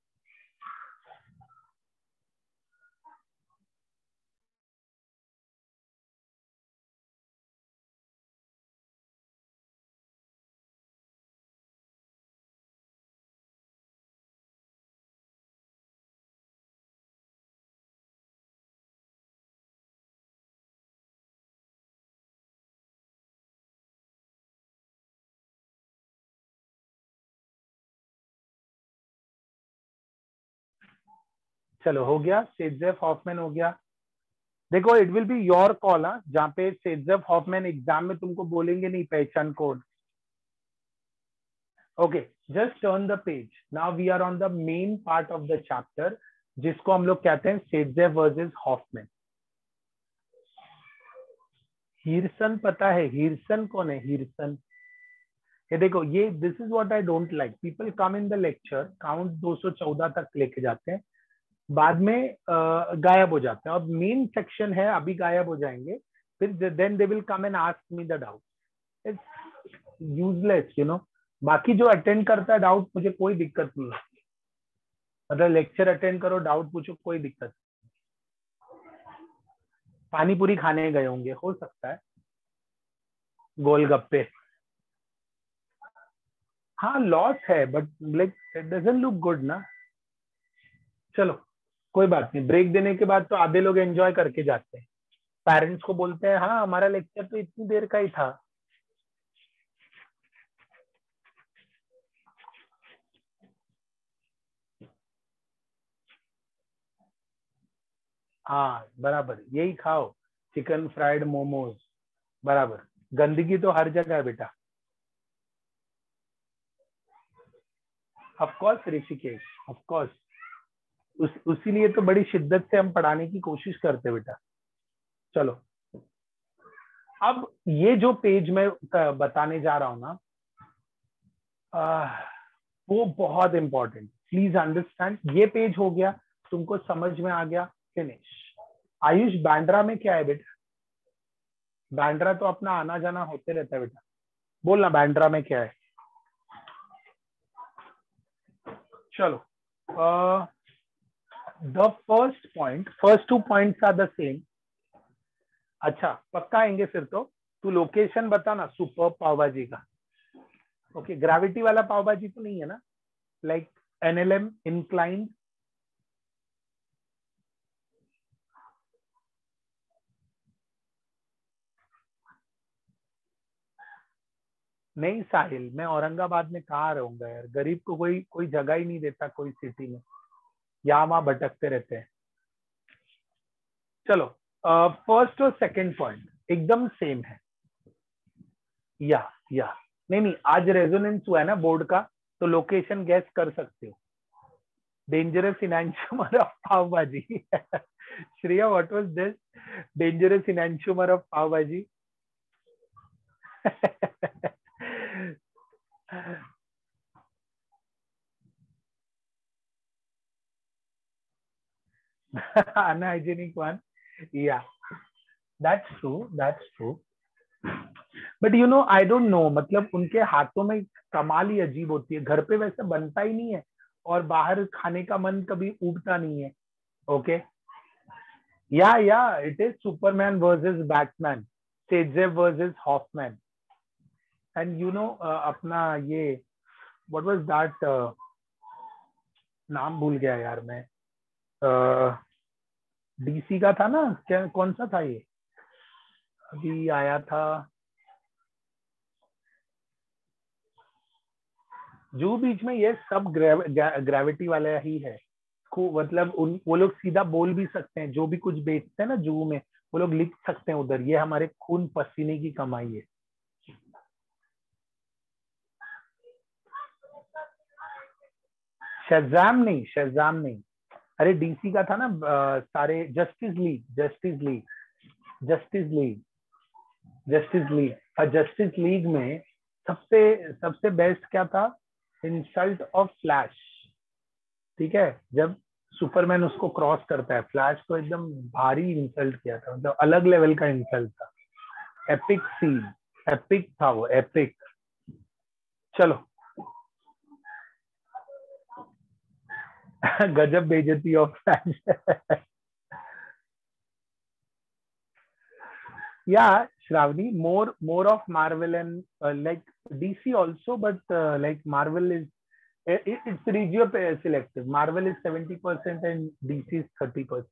चलो हो गया, सेजेफ हॉफमैन हो गया। देखो it will be your call, हाँ, जहाँ पे सेजेफ हॉफमैन एग्जाम में तुमको बोलेंगे नहीं पहचान code. Okay just turn the page, now we are on the main part of the chapter जिसको हम लोग कहते हैं सेजेफ वर्सेस हॉफमैन। हीरसन पता है हीरसन कौन है? हीरसन, ये देखो ये this is what I don't like, people come in the lecture count 214 तक लेके जाते हैं, बाद में गायब हो जाते हैं। अब मेन सेक्शन है अभी गायब हो जाएंगे, फिर then they will come and ask me the doubt. It's useless you know. बाकी जो अटेंड करता है डाउट, मुझे कोई दिक्कत नहीं है, मतलब लेक्चर अटेंड करो डाउट पूछो कोई दिक्कत। पानी पूरी खाने गए होंगे हो सकता है, गोलगप्पे। हाँ लॉस है but like it doesn't look good ना। चलो कोई बात नहीं, ब्रेक देने के बाद तो आधे लोग एंजॉय करके जाते हैं, पेरेंट्स को बोलते हैं हाँ हमारा लेक्चर तो इतनी देर का ही था। हाँ बराबर यही खाओ, चिकन फ्राइड मोमोज, बराबर। गंदगी तो हर जगह है बेटा। Of course Rishikesh, of course, उसीलिए तो बड़ी शिद्दत से हम पढ़ाने की कोशिश करते बेटा। चलो, अब ये जो पेज मैं बताने जा रहा हूं ना, वो बहुत इंपॉर्टेंट, प्लीज अंडरस्टैंड। ये पेज हो गया, तुमको समझ में आ गया, फिनिश। आयुष, बांद्रा में क्या है बेटा? बांद्रा तो अपना आना जाना होते रहता है बेटा, बोलना बांद्रा में क्या है। चलो, the first 2 points are the same. अच्छा, पक्का आएंगे फिर तो। तू लोकेशन बताना सुपर पाव भाजी का। ओके, ग्रेविटी वाला पाव भाजी तो नहीं है ना, लाइक एनएलएम इंक्लाइंड? नहीं साहिल, मैं औरंगाबाद में कहाँ रहूंगा यार, गरीब को कोई कोई जगह ही नहीं देता कोई सिटी में, यहाँ वहां भटकते रहते हैं। चलो, फर्स्ट और सेकंड पॉइंट एकदम सेम है। या नहीं नहीं, आज रेजोनेंस हुआ है ना बोर्ड का, तो लोकेशन गैस कर सकते हो। डेंजरस इनैंशुमर of pav bhaji. Shreya, what was this? Dangerous इनैंशुमर of pav bhaji. unhygienic one, yeah, that's true, but you know I don't know, मतलब उनके हाथों में कमाल ही अजीब होती है, घर पे वैसे बनता ही नहीं है और बाहर खाने का मन कभी उबता नहीं है। ओके, या it is Superman versus Batman, सेजेव versus Hofmann, and you know अपना ये व्हाट वाज दैट, नाम भूल गया यार मैं, डीसी का था ना, क्या कौन सा था ये अभी आया था, जू बीच में, ये सब ग्रेविटी वाला ही है। मतलब वो लोग सीधा बोल भी सकते हैं, जो भी कुछ बेचते हैं ना जू में, वो लोग लिख सकते हैं उधर, ये हमारे खून पसीने की कमाई है। शज़ाम नहीं, अरे डीसी का था ना, सारे जस्टिस लीग में सबसे सबसे बेस्ट क्या था? Insult of flash. ठीक है, जब सुपरमैन उसको क्रॉस करता है, फ्लैश को एकदम भारी इंसल्ट किया था, मतलब अलग लेवल का इंसल्ट था, एपिक सीन, एपिक था वो, एपिक। चलो, गजब बेइज्जती of flash. Yeah, Shravani, more of Marvel and like DC also, but like Marvel is it's regio selective. Marvel is 70% and DC is 30%.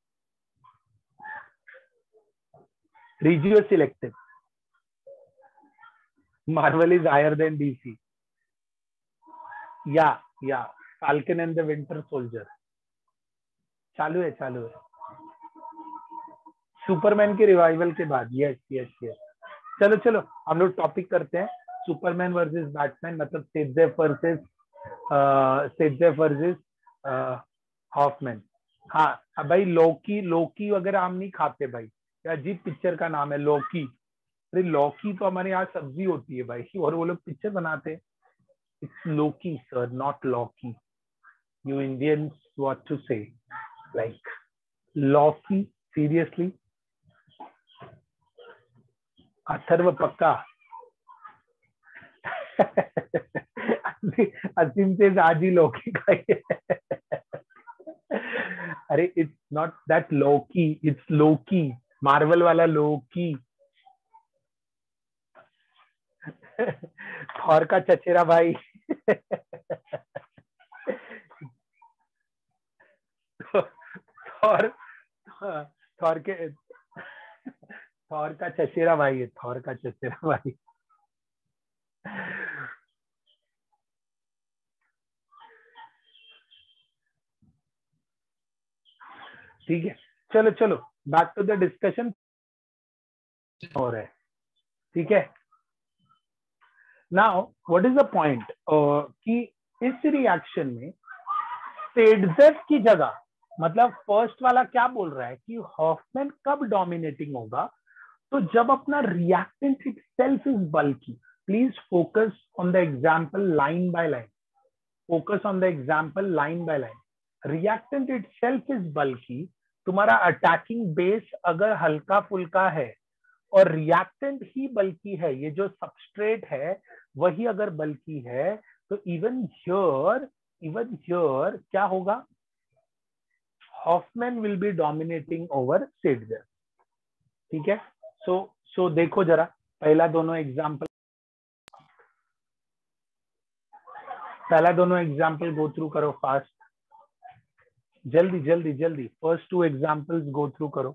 Regio selective. Marvel is higher than DC. Yeah. Falcon and the Winter Soldier. चालू है Superman के revival के बाद। Yes. चलो हम लोग topic करते हैं, सुपरमैन वर्सेस बैटमैन, मतलब सेजेफ वर्सेस हॉफमैन। हाँ भाई, लोकी वगैरह हम नहीं खाते भाई, अजीब पिक्चर का नाम है लोकी। अरे लौकी तो हमारे यहाँ सब्जी होती है भाई, और वो लोग पिक्चर बनाते हैं। It's Loki sir, not lauki. You Indians what to say, like lauki, seriously? Atharva पक्का? असीम से आज ही लौकी खाई। अरे it's not that lauki, it's Loki, Marvel वाला लोकी। थॉर का चचेरा भाई। थॉर थॉर के थॉर का चचेरा भाई है, थॉर का चचेरा भाई। ठीक है, चलो बैक टू द डिस्कशन हो रहा है। ठीक है, now what is the point कि इस रिएक्शन में सेडजेफ की जगह, मतलब फर्स्ट वाला क्या बोल रहा है कि हॉफमैन कब डोमिनेटिंग होगा, तो जब अपना reactant itself is bulky. Please focus on the example line by line. Focus on the example line by line. Reactant itself is bulky. तुम्हारा अटैकिंग बेस अगर हल्का फुल्का है और रिएक्टेंट ही बल्की है, ये जो सबस्ट्रेट है वही अगर बल्की है, तो इवन हियर क्या होगा, Hofmann will be dominating over Saytzeff. ठीक है. सो देखो जरा पहला दोनों एग्जाम्पल गो थ्रू करो फास्ट. जल्दी जल्दी जल्दी फर्स्ट 2 एग्जाम्पल्स गो थ्रू करो.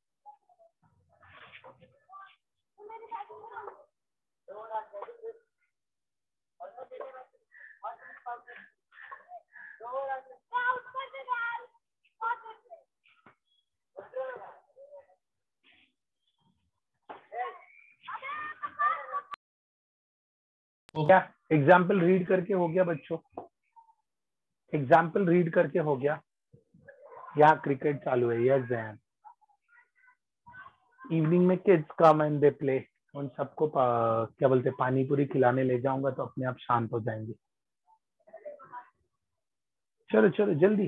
हो गया एग्जाम्पल रीड करके? हो गया बच्चों? एग्जाम्पल रीड करके हो गया? यहाँ क्रिकेट चालू है. यस जैन. इवनिंग में kids come and they play. उन सबको क्या बोलते पानी पूरी खिलाने ले जाऊंगा तो अपने आप शांत हो जाएंगे. चलो चलो जल्दी.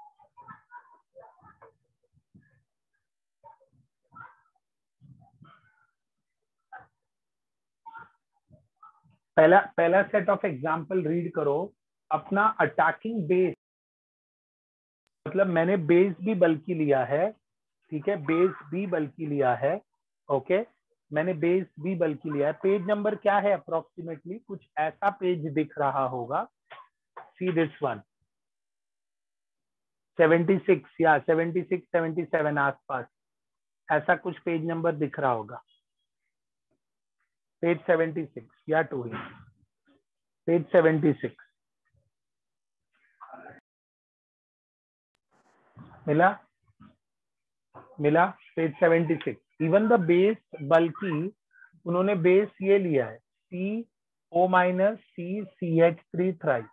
पहला सेट ऑफ एग्जाम्पल रीड करो. अपना अटैकिंग बेस, मतलब मैंने बेस भी बल्कि लिया है. ठीक है, बेस भी बल्कि लिया है. ओके, मैंने बेस भी बल्कि लिया है. पेज नंबर क्या है अप्रोक्सीमेटली? कुछ ऐसा पेज दिख रहा होगा. सी दिस वन, 76 या 76 77 आसपास ऐसा कुछ पेज नंबर दिख रहा होगा. पेज 76 या 2, पेज 76 मिला पेज 76. इवन द बेस बल्कि उन्होंने बेस ये लिया है CO- CCH3 thrice.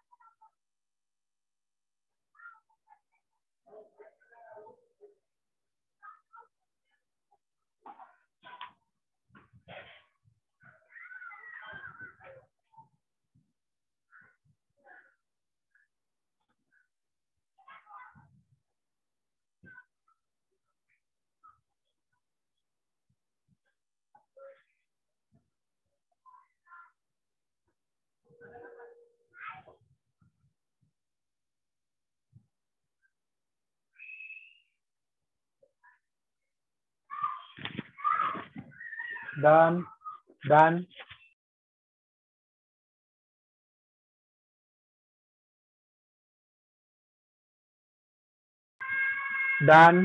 Done done. Done.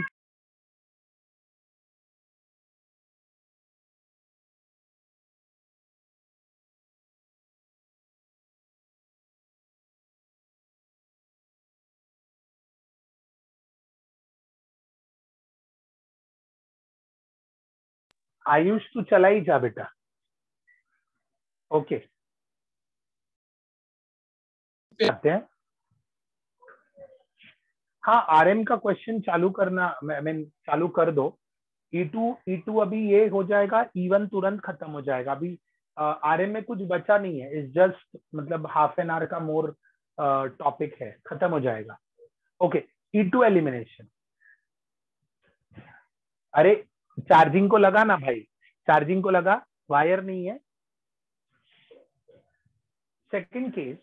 Ayush तू चला ही जा बेटा. ओके आते हैं. हाँ, आरएम का क्वेश्चन चालू करना, मैं चालू कर दो. E2 अभी ये हो जाएगा. E1 तुरंत खत्म हो जाएगा. अभी आरएम में कुछ बचा नहीं है. इस जस्ट मतलब हाफ एन आवर का मोर टॉपिक है, खत्म हो जाएगा. Okay, E2 elimination. अरे चार्जिंग को लगा ना भाई, चार्जिंग को लगा, वायर नहीं है. Second case,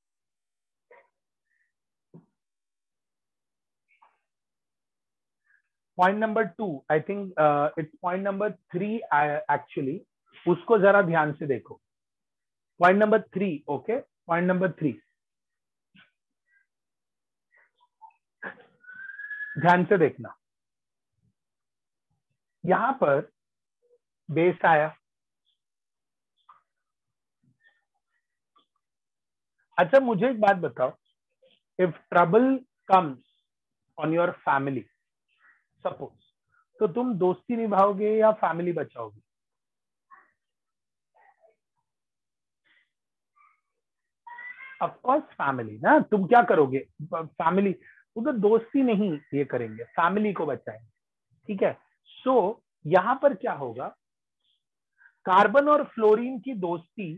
point number 2, I think it's point number 3 actually. उसको जरा ध्यान से देखो. Point number 3. Okay, point number 3 ध्यान से देखना. यहां पर बेस आया. अच्छा मुझे एक बात बताओ, if trouble comes on your family suppose, तो तुम दोस्ती निभाओगे या फैमिली बचाओगे? ऑफ कोर्स फैमिली ना, तुम क्या करोगे, फैमिली उधर दोस्ती नहीं ये करेंगे, फैमिली को बचाएंगे, ठीक है। सो यहां पर क्या होगा, कार्बन और फ्लोरीन की दोस्ती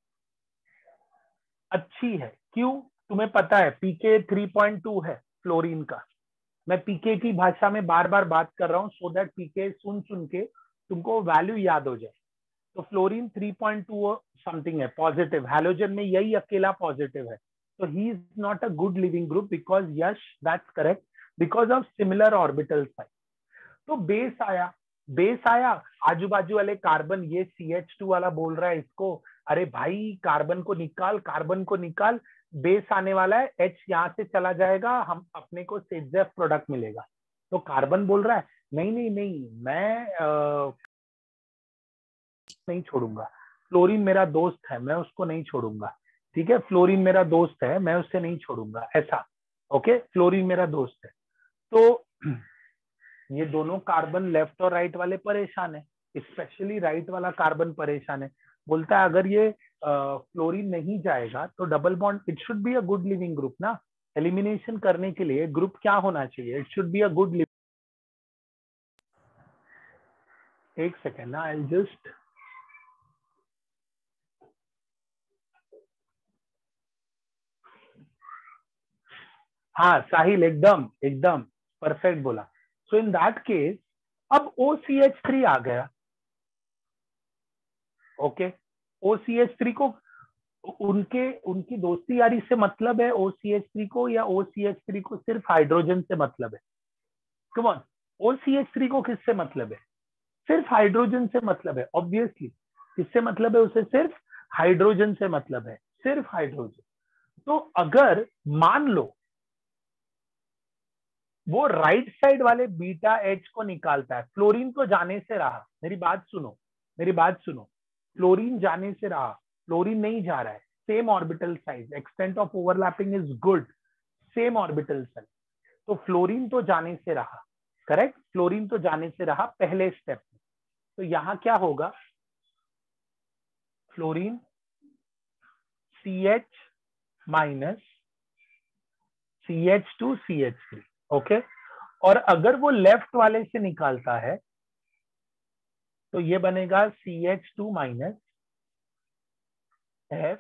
अच्छी है, क्यों, तुम्हें पता है पीके 3.2 है फ्लोरीन का। मैं पीके की भाषा में बार बार बात कर रहा हूं सो दैट पीके सुन सुन के तुमको वैल्यू याद हो जाए। तो फ्लोरीन 3.2 समथिंग है पॉजिटिव, हैलोजन में यही अकेला पॉजिटिव है। तो he is not a good leaving group because yes that's correct, because of similar orbital size. तो बेस आया, आजू बाजू वाले कार्बन, ये CH2 वाला बोल रहा है इसको, अरे भाई कार्बन को निकाल, कार्बन को निकाल, बेस आने वाला है, H यहां से चला जाएगा, हम अपने को सेजेफ प्रोडक्ट मिलेगा। तो कार्बन बोल रहा है नहीं नहीं नहीं, मैं नहीं छोड़ूंगा, फ्लोरीन मेरा दोस्त है, मैं उसको नहीं छोड़ूंगा, ठीक है, फ्लोरीन मेरा दोस्त है, मैं उससे नहीं छोड़ूंगा, ऐसा। ओके, फ्लोरीन मेरा दोस्त है। तो ये दोनों कार्बन लेफ्ट और राइट वाले परेशान है, स्पेशली राइट वाला कार्बन परेशान है, बोलता है अगर ये फ्लोरीन नहीं जाएगा तो double bond, it should be a good leaving group ना, एलिमिनेशन करने के लिए ग्रुप क्या होना चाहिए, it should be a good leaving. एक सेकेंड ना, आई जस्ट, हाँ साहिल एकदम एकदम परफेक्ट बोला। सो इन दैट केस अब OCH3 आ गया, ओके, OCH3 को उनकी दोस्ती यारी से मतलब है OCH3 को, या OCH3 को सिर्फ हाइड्रोजन से मतलब है, कम ऑन, OCH3 को किससे मतलब है, सिर्फ हाइड्रोजन से मतलब है, ऑब्वियसली किससे मतलब है, उसे सिर्फ हाइड्रोजन से मतलब है, सिर्फ हाइड्रोजन। तो अगर मान लो वो राइट साइड वाले बीटा एच को निकालता है, फ्लोरीन तो जाने से रहा, मेरी बात सुनो, मेरी बात सुनो, फ्लोरीन जाने से रहा, फ्लोरीन नहीं जा रहा है, same orbital size, extent of overlapping is good, same orbital size, तो फ्लोरीन तो जाने से रहा, करेक्ट, फ्लोरीन तो जाने से रहा पहले स्टेप में। तो यहां क्या होगा, fluorine CH minus CH2 CH3, okay. और अगर वो लेफ्ट वाले से निकालता है तो ये बनेगा CH2 माइनस F,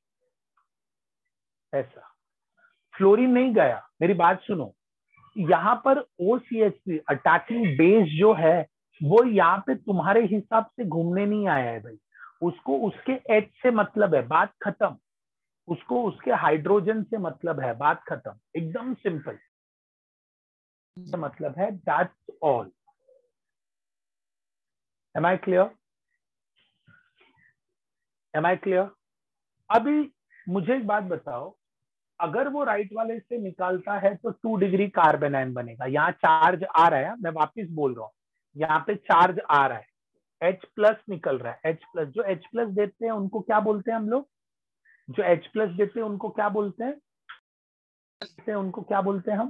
ऐसा। फ्लोरीन नहीं गया, मेरी बात सुनो, यहाँ पर OCH3 अटैकिंग बेस जो है वो यहाँ पे तुम्हारे हिसाब से घूमने नहीं आया है भाई, उसको उसके H से मतलब है, बात खत्म, उसको उसके हाइड्रोजन से मतलब है, बात खत्म, एकदम सिंपल मतलब है, that's all. Am I clear, am I clear. अभी मुझे एक बात बताओ, अगर वो राइट वाले से निकालता है तो 2 डिग्री कार्बन आयन बनेगा, यहाँ चार्ज आ रहा है, मैं वापिस बोल रहा हूँ, यहाँ पे चार्ज आ रहा है, H प्लस निकल रहा है, H प्लस, जो H प्लस देते हैं उनको क्या बोलते हैं हम लोग, जो H प्लस देते हैं उनको क्या बोलते हैं, उनको क्या बोलते हैं हम,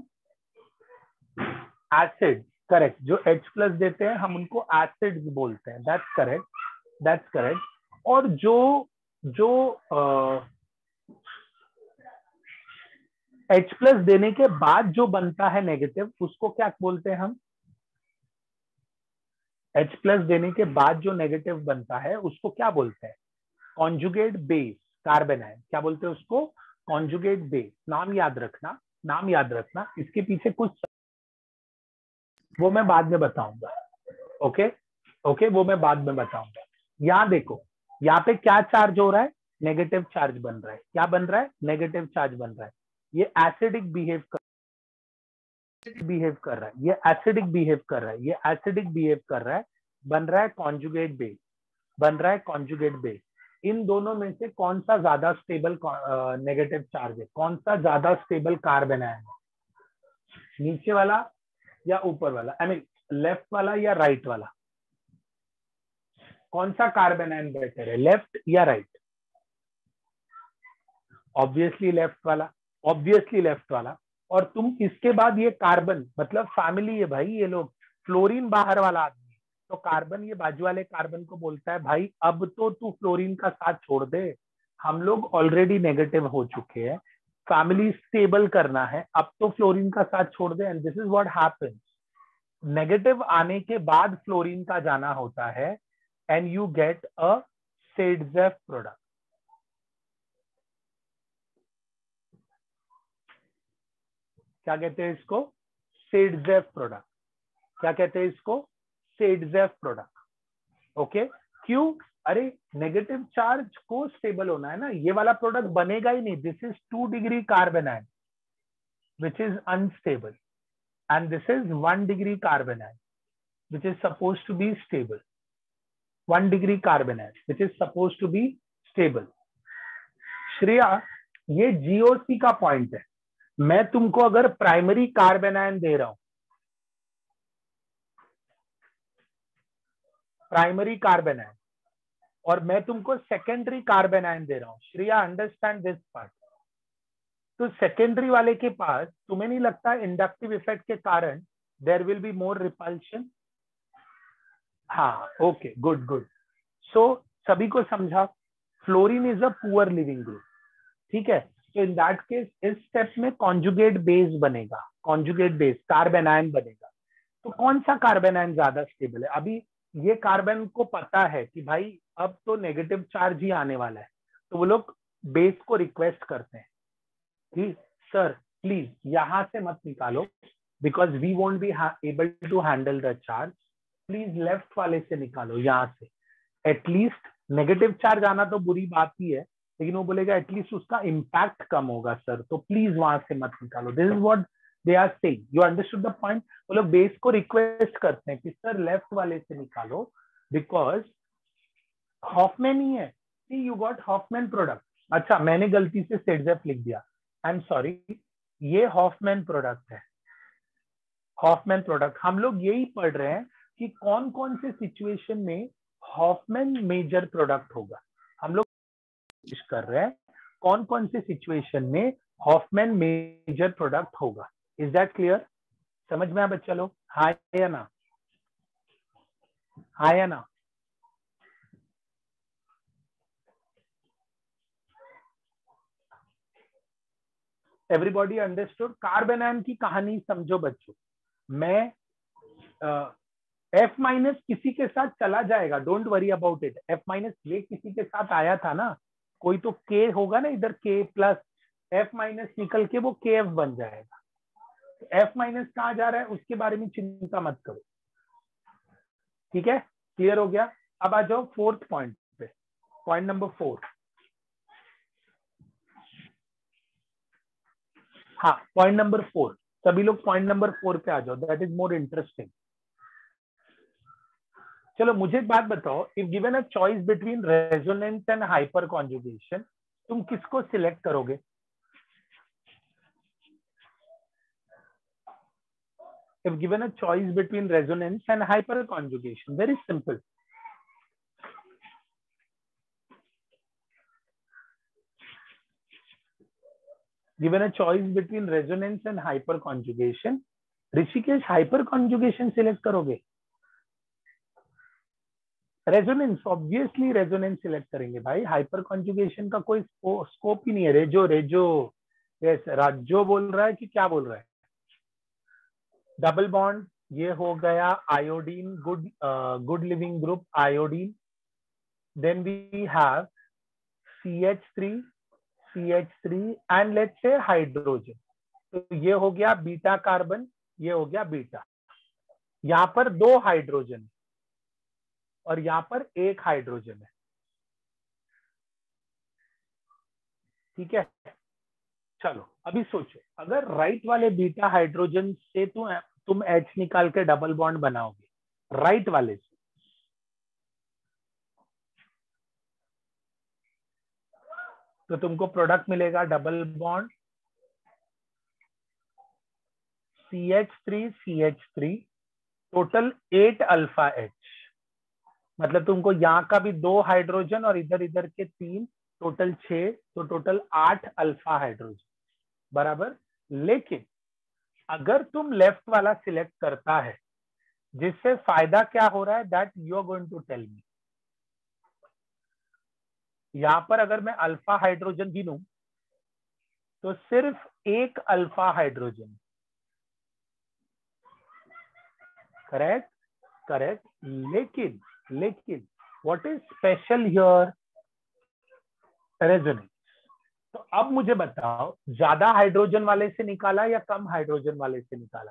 एसिड, करेक्ट, जो H प्लस देते हैं हम उनको एसिड बोलते हैं, दैट्स करेक्ट, दैट्स करेक्ट। और जो जो H प्लस देने के बाद जो बनता है नेगेटिव, उसको क्या बोलते हैं हम, H प्लस देने के बाद जो नेगेटिव बनता है उसको क्या बोलते हैं, कॉन्जुगेट बेस कार्बन आयन, क्या बोलते हैं उसको, कॉन्जुगेट बेस। नाम याद रखना, नाम याद रखना, इसके पीछे कुछ वो मैं बाद में बताऊंगा, ओके ओके, वो मैं बाद में बताऊंगा। यहाँ देखो, यहाँ पे क्या चार्ज हो रहा है, नेगेटिव चार्ज बन रहा है, क्या बन रहा है, नेगेटिव चार्ज बन रहा है, ये एसिडिक बिहेव कर रहा है, ये एसिडिक बिहेव कर रहा है, ये एसिडिक बिहेव कर रहा है, बन रहा है कॉन्जुगेट बेस, बन रहा है कॉन्जुगेट बेस। इन दोनों में से कौन सा ज्यादा स्टेबल नेगेटिव चार्ज है, कौन सा ज्यादा स्टेबल कार्बन आयन है, नीचे वाला या ऊपर वाला, आई मीन लेफ्ट वाला या राइट वाला, कौन सा कार्बन आयन बेटर है, लेफ्ट या राइट, ऑब्वियसली लेफ्ट वाला, ऑब्वियसली लेफ्ट वाला। और तुम इसके बाद ये कार्बन, मतलब फैमिली है भाई ये लोग, फ्लोरीन बाहर वाला आदमी, तो कार्बन ये बाजू वाले कार्बन को बोलता है भाई अब तो तू फ्लोरीन का साथ छोड़ दे, हम लोग ऑलरेडी नेगेटिव हो चुके हैं, फैमिली स्टेबल करना है, अब तो फ्लोरीन का साथ छोड़ दे। And this is what happens, negative आने के बाद फ्लोरीन का जाना होता है and you get a Saytzeff product. क्या कहते हैं इसको? Saytzeff product. क्या कहते हैं इसको? Saytzeff product. ओके, क्यों? अरे नेगेटिव चार्ज को स्टेबल होना है ना, ये वाला प्रोडक्ट बनेगा ही नहीं। This is 2 degree carbanion which is unstable and this is 1 degree carbon atom which is supposed to be stable. 1 degree carbon atom which is supposed to be stable. Shreya, ये GOC का point है। मैं तुमको अगर primary carbon ion दे रहा हूं, primary carbon ion, और मैं तुमको सेकेंडरी कार्बन आयन दे रहा हूं, श्रेया अंडरस्टैंड दिस पार्ट। तो सेकेंडरी वाले के पास तुम्हें नहीं लगता इंडक्टिव इफेक्ट के कारण there will be more repulsion? हाँ, ओके, गुड गुड। सो सभी को समझा, fluorine is a poor leaving group, ठीक है। तो इन दैट केस इस स्टेप में कॉन्जुगेट बेस बनेगा, कॉन्जुगेट बेस कार्बन आयन बनेगा। तो कौन सा कार्बन आयन ज्यादा स्टेबल है? अभी ये कार्बन को पता है कि भाई अब तो नेगेटिव चार्ज ही आने वाला है, तो वो लोग बेस को रिक्वेस्ट करते हैं कि सर प्लीज यहां से मत निकालो because we won't be able to handle the charge, please left वाले से निकालो यहाँ से। एटलीस्ट नेगेटिव चार्ज आना तो बुरी बात ही है, लेकिन वो बोलेगा एटलीस्ट उसका इम्पैक्ट कम होगा सर, तो प्लीज वहां से मत निकालो। This is what they are saying. You understood the point? वो लोग बेस को रिक्वेस्ट करते हैं कि सर लेफ्ट वाले से निकालो बिकॉज हॉफमैन ही है। See you got Hofmann product. अच्छा, मैंने गलती से सेडजेफ लिख दिया, आई एम सॉरी, ये हॉफमैन प्रोडक्ट है। हॉफमैन प्रोडक्ट हम लोग यही पढ़ रहे हैं कि कौन कौन से सिचुएशन में हॉफमैन मेजर प्रोडक्ट होगा। हम लोग कोशिश कर रहे हैं कौन कौन से सिचुएशन में हॉफमैन मेजर प्रोडक्ट होगा। Is that clear? समझ में आ बच्चा लोग? हाँ या ना? हाँ या ना? Everybody understood? कार्बन आयन की कहानी समझो बच्चों। मैं F माइनस किसी के साथ चला जाएगा, don't worry about it. F minus ये किसी के साथ आया था ना, कोई तो K होगा ना इधर, K प्लस F माइनस निकल के वो KF बन जाएगा। F माइनस कहाँ जा रहा है उसके बारे में चिंता मत करो, ठीक है? क्लियर हो गया? अब आ जाओ फोर्थ पॉइंट पे, पॉइंट नंबर 4। हाँ, पॉइंट नंबर 4, सभी लोग पॉइंट नंबर 4 पे आ जाओ, दैट इज मोर इंटरेस्टिंग। चलो मुझे एक बात बताओ, if given a choice between resonance and hyperconjugation, तुम किसको सिलेक्ट करोगे? If given a choice between resonance and hyperconjugation, very simple. Given a choice between resonance and hyperconjugation, Rishikesh hyperconjugation select करोगे? Resonance, obviously resonance select करेंगे भाई, हाइपरकॉन्जुगेशन का कोई scope ही नहीं है। रेजो रेजो, यस, राजो बोल रहा है कि क्या बोल रहा है? डबल बॉन्ड, ये हो गया iodine, good leaving group iodine. Then we have CH3 and let's say hydrogen. तो ये हो गया बीटा कार्बन, ये हो गया बीटा। यहां पर 2 हाइड्रोजन और यहां पर 1 हाइड्रोजन है, ठीक है? चलो अभी सोचो, अगर राइट वाले बीटा हाइड्रोजन से तुम H निकाल के डबल बॉन्ड बनाओगे, राइट वाले से, तो तुमको प्रोडक्ट मिलेगा double bond CH3 total 8 alpha H। मतलब तुमको यहाँ का भी 2 हाइड्रोजन और इधर इधर के 3, टोटल 6, तो टोटल 8 अल्फा हाइड्रोजन, बराबर। लेकिन अगर तुम लेफ्ट वाला सिलेक्ट करता है, जिससे फायदा क्या हो रहा है, that you are going to tell me. यहां पर अगर मैं अल्फा हाइड्रोजन गिनूं तो सिर्फ एक अल्फा हाइड्रोजन, करेक्ट करेक्ट। लेकिन लेकिन what is special here, resonance. तो अब मुझे बताओ, ज्यादा हाइड्रोजन वाले से निकाला या कम हाइड्रोजन वाले से निकाला?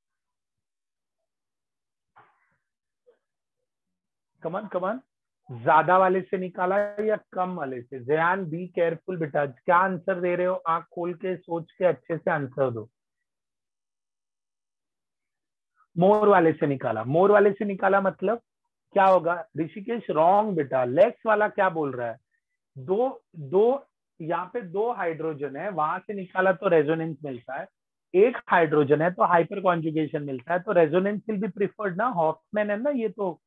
कमन कमन, ज्यादा वाले से निकाला या कम वाले से? जयान बी केयरफुल बेटा, क्या आंसर दे रहे हो? आंख खोल के सोच के अच्छे से आंसर दो। मोर वाले से निकाला। मोर वाले से निकाला मतलब क्या होगा? ऋषिकेश रॉन्ग बेटा, लेस वाला क्या बोल रहा है? दो दो यहाँ पे दो हाइड्रोजन है, वहां से निकाला तो रेजोनेंस मिलता है। एक हाइड्रोजन है तो हाइपर कॉन्जुगेशन मिलता है, तो रेजोनेंस विल बी प्रिफर्ड ना, हॉफमैन है ना ये तो।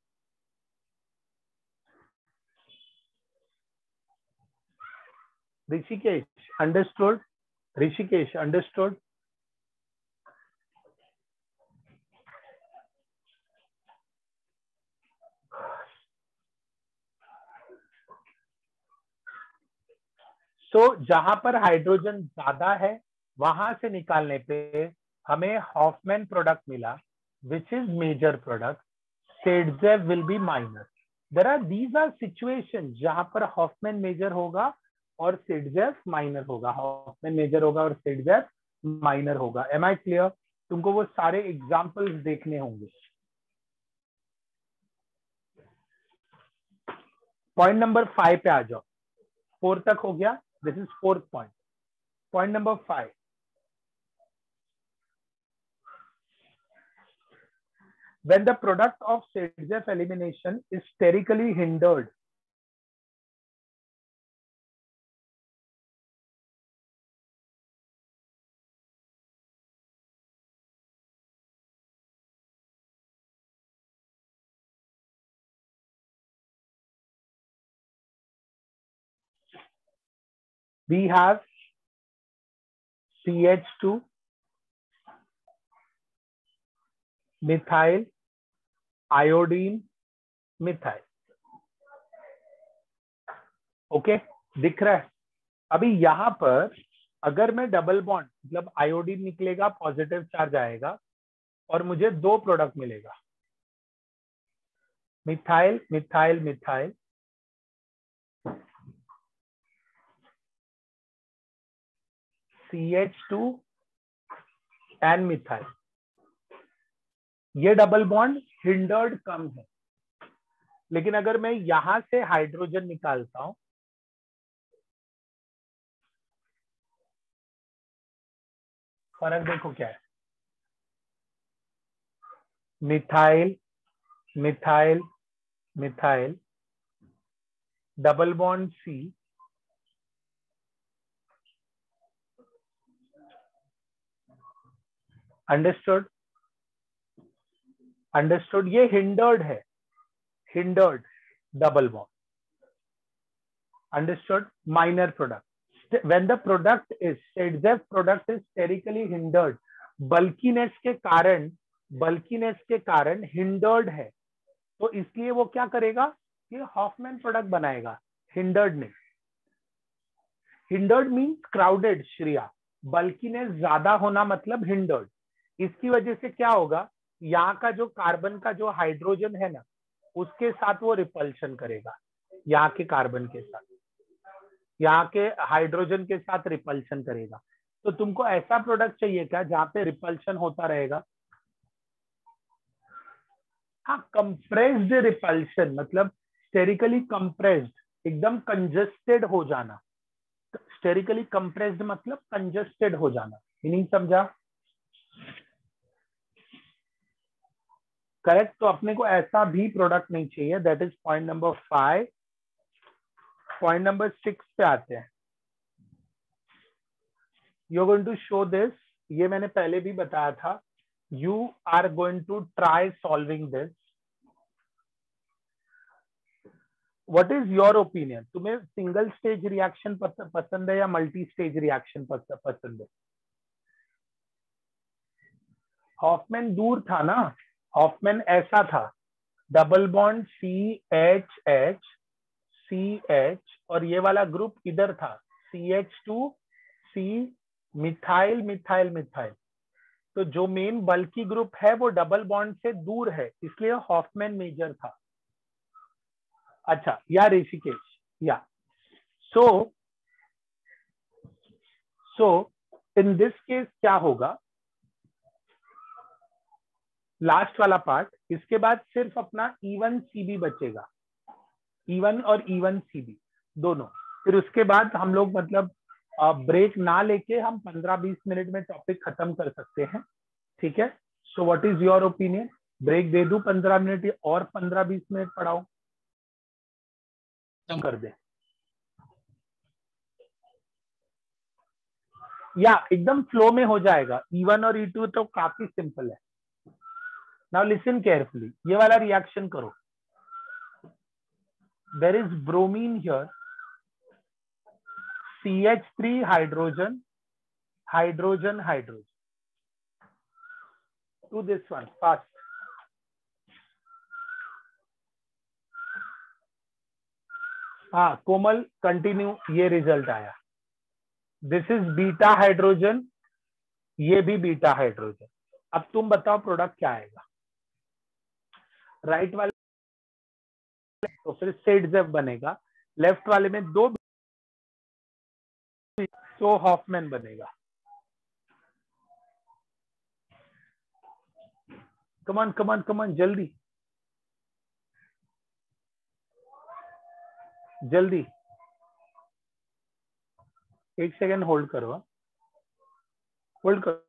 Rishikesh understood, Rishikesh understood. तो जहां पर हाइड्रोजन ज्यादा है वहां से निकालने पे हमें हॉफमैन प्रोडक्ट मिला, which is major product, Saytzeff will be minor. There are these are situation जहां पर हॉफमैन मेजर होगा और सेडजेव माइनर होगा, हॉफमैन मेजर होगा और सेडजेव माइनर होगा। Am I clear? तुमको वो सारे एग्जाम्पल्स देखने होंगे। पॉइंट नंबर 5 पे आ जाओ। 4 तक हो गया, this is 4th point. Point number 5, when the product of Sedgwick elimination is sterically hindered, we have CH2, methyl, iodine, methyl. Okay, दिख रहा है? अभी यहां पर अगर मैं डबल बॉन्ड, मतलब आयोडीन निकलेगा, पॉजिटिव चार्ज आएगा और मुझे दो प्रोडक्ट मिलेगा, methyl methyl methyl, CH2 and methyl. ये डबल बॉन्ड हिंडर्ड कम है, लेकिन अगर मैं यहां से हाइड्रोजन निकालता हूं, फर्क देखो क्या है, methyl methyl methyl, double bond C, understood understood. ये हिंडर्ड है, hindered double bond, understood? Minor product, when the product is Sedgwick product is sterically hindered, bulkiness के कारण हिंडर्ड है, तो इसलिए वो क्या करेगा, ये हॉफमैन प्रोडक्ट बनाएगा, हिंडर्ड नहीं। Hindered means crowded Shreya, bulkiness ज्यादा होना मतलब हिंडर्ड। इसकी वजह से क्या होगा, यहाँ का जो कार्बन का जो हाइड्रोजन है ना, उसके साथ वो रिपल्शन करेगा, यहाँ के कार्बन के साथ, यहाँ के हाइड्रोजन के साथ रिपल्शन करेगा। तो तुमको ऐसा प्रोडक्ट चाहिए क्या जहाँ पे रिपल्शन होता रहेगा? हाँ, कंप्रेस्ड रिपल्शन, मतलब स्टेरिकली कंप्रेस्ड, एकदम कंजेस्टेड हो जाना। स्टेरिकली कंप्रेस्ड मतलब कंजेस्टेड हो जाना, मीनिंग समझा? करेक्ट। तो अपने को ऐसा भी प्रोडक्ट नहीं चाहिए, that is point number 5। Point number 6 पे आते हैं। You are going to show this, ये मैंने पहले भी बताया था, you are going to try solving this. What is your opinion? तुम्हें सिंगल स्टेज रिएक्शन पसंद है या मल्टी स्टेज रिएक्शन पसंद है? हॉफमैन दूर था ना, हॉफमैन ऐसा था, डबल बॉन्ड CH और ये वाला ग्रुप इधर था, CH2C मिथाइल मिथाइल मिथाइल। तो जो मेन बल्की ग्रुप है वो डबल बॉन्ड से दूर है, इसलिए हॉफमैन मेजर था। अच्छा, या ऋषिकेश, या सो इन दिस केस क्या होगा, लास्ट वाला पार्ट, इसके बाद सिर्फ अपना E1 CB बचेगा, E1 और E1 CB दोनों। फिर उसके बाद हम लोग मतलब ब्रेक ना लेके हम 15-20 मिनट में टॉपिक खत्म कर सकते हैं, ठीक है। So what is your opinion, break दे दूं 15 मिनट और 15-20 मिनट पढ़ाओ, खत्म कर दे, या एकदम फ्लो में हो जाएगा। E1 और E2 तो काफी सिंपल है। नाउ लिसन केयरफुली, ये वाला रिएक्शन करो। There is bromine here, CH3 hydrogen hydrogen hydrogen, to this one fast. हाँ कोमल कंटिन्यू, ये रिजल्ट आया, दिस इज बीटा हाइड्रोजन, ये भी बीटा हाइड्रोजन। अब तुम बताओ प्रोडक्ट क्या आएगा, राइट वाले तो फिर सेडजेफ बनेगा, लेफ्ट वाले में 2 तो हॉफमैन बनेगा। कमान कमान कमान, जल्दी जल्दी, 1 सेकेंड होल्ड करो, होल्ड करो।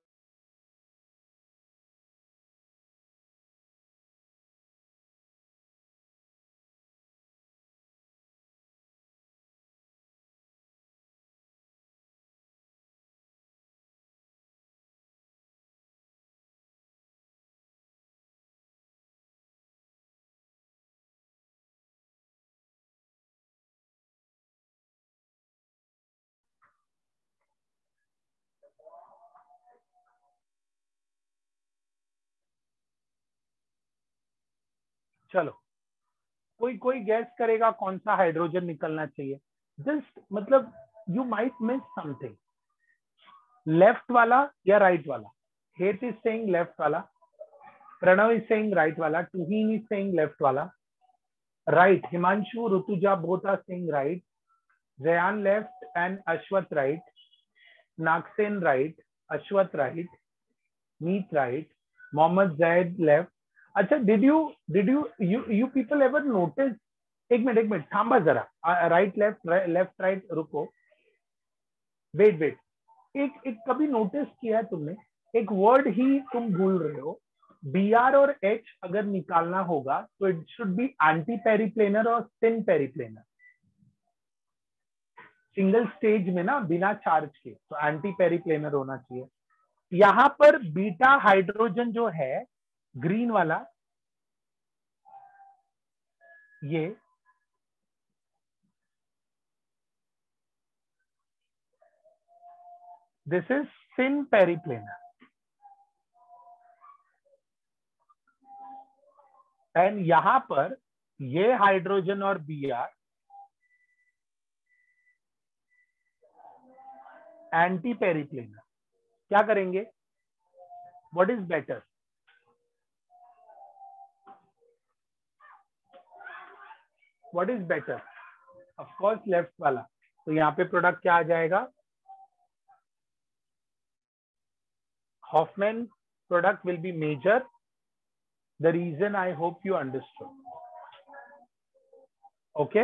चलो, कोई कोई गैस करेगा कौन सा हाइड्रोजन निकलना चाहिए, जस्ट मतलब you might miss something, left वाला या राइट वाला। हेत इज सेइंग लेफ्ट वाला, प्रणव इज सेइंग राइट वाला, तुहीन इज सेइंग लेफ्ट वाला, right, Himanshu Rituja both are saying right, Jayan left and Ashwath right, Nagsen right, Ashwath right, Meet right, Mohammad Zaid left. अच्छा, did you people ever notice, एक minute थांबा जरा, राइट लेफ्ट राइट रुको, वेट, एक कभी नोटिस किया है तुमने, एक वर्ड ही तुम भूल रहे हो, BR और H अगर निकालना होगा तो it should be anti periplanar और सिन पेरिप्लेनर, सिंगल स्टेज में ना, बिना चार्ज के, तो एंटी पेरिप्लेनर होना चाहिए। यहां पर बीटा हाइड्रोजन जो है ग्रीन वाला, ये this is syn periplanar, and यहां पर ये हाइड्रोजन और BR एंटी पेरिप्लेनर। क्या करेंगे, what is better, what is better, of course left वाला। तो यहाँ पे प्रोडक्ट क्या आ जाएगा, Hoffman product will be major. The reason I hope you understood. Okay.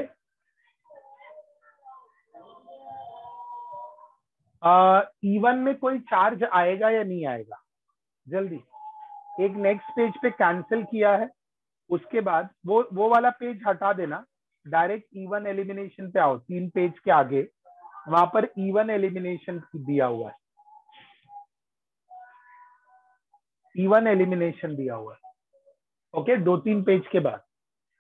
E1 में कोई चार्ज आएगा या नहीं आएगा, जल्दी, एक नेक्स्ट पेज पे कैंसिल किया है, उसके बाद वो वाला पेज हटा देना, डायरेक्ट E1 एलिमिनेशन पे आओ, 3 पेज के आगे, वहां पर E1 एलिमिनेशन दिया हुआ है, E1 एलिमिनेशन दिया हुआ है। ओके, 2-3 पेज के बाद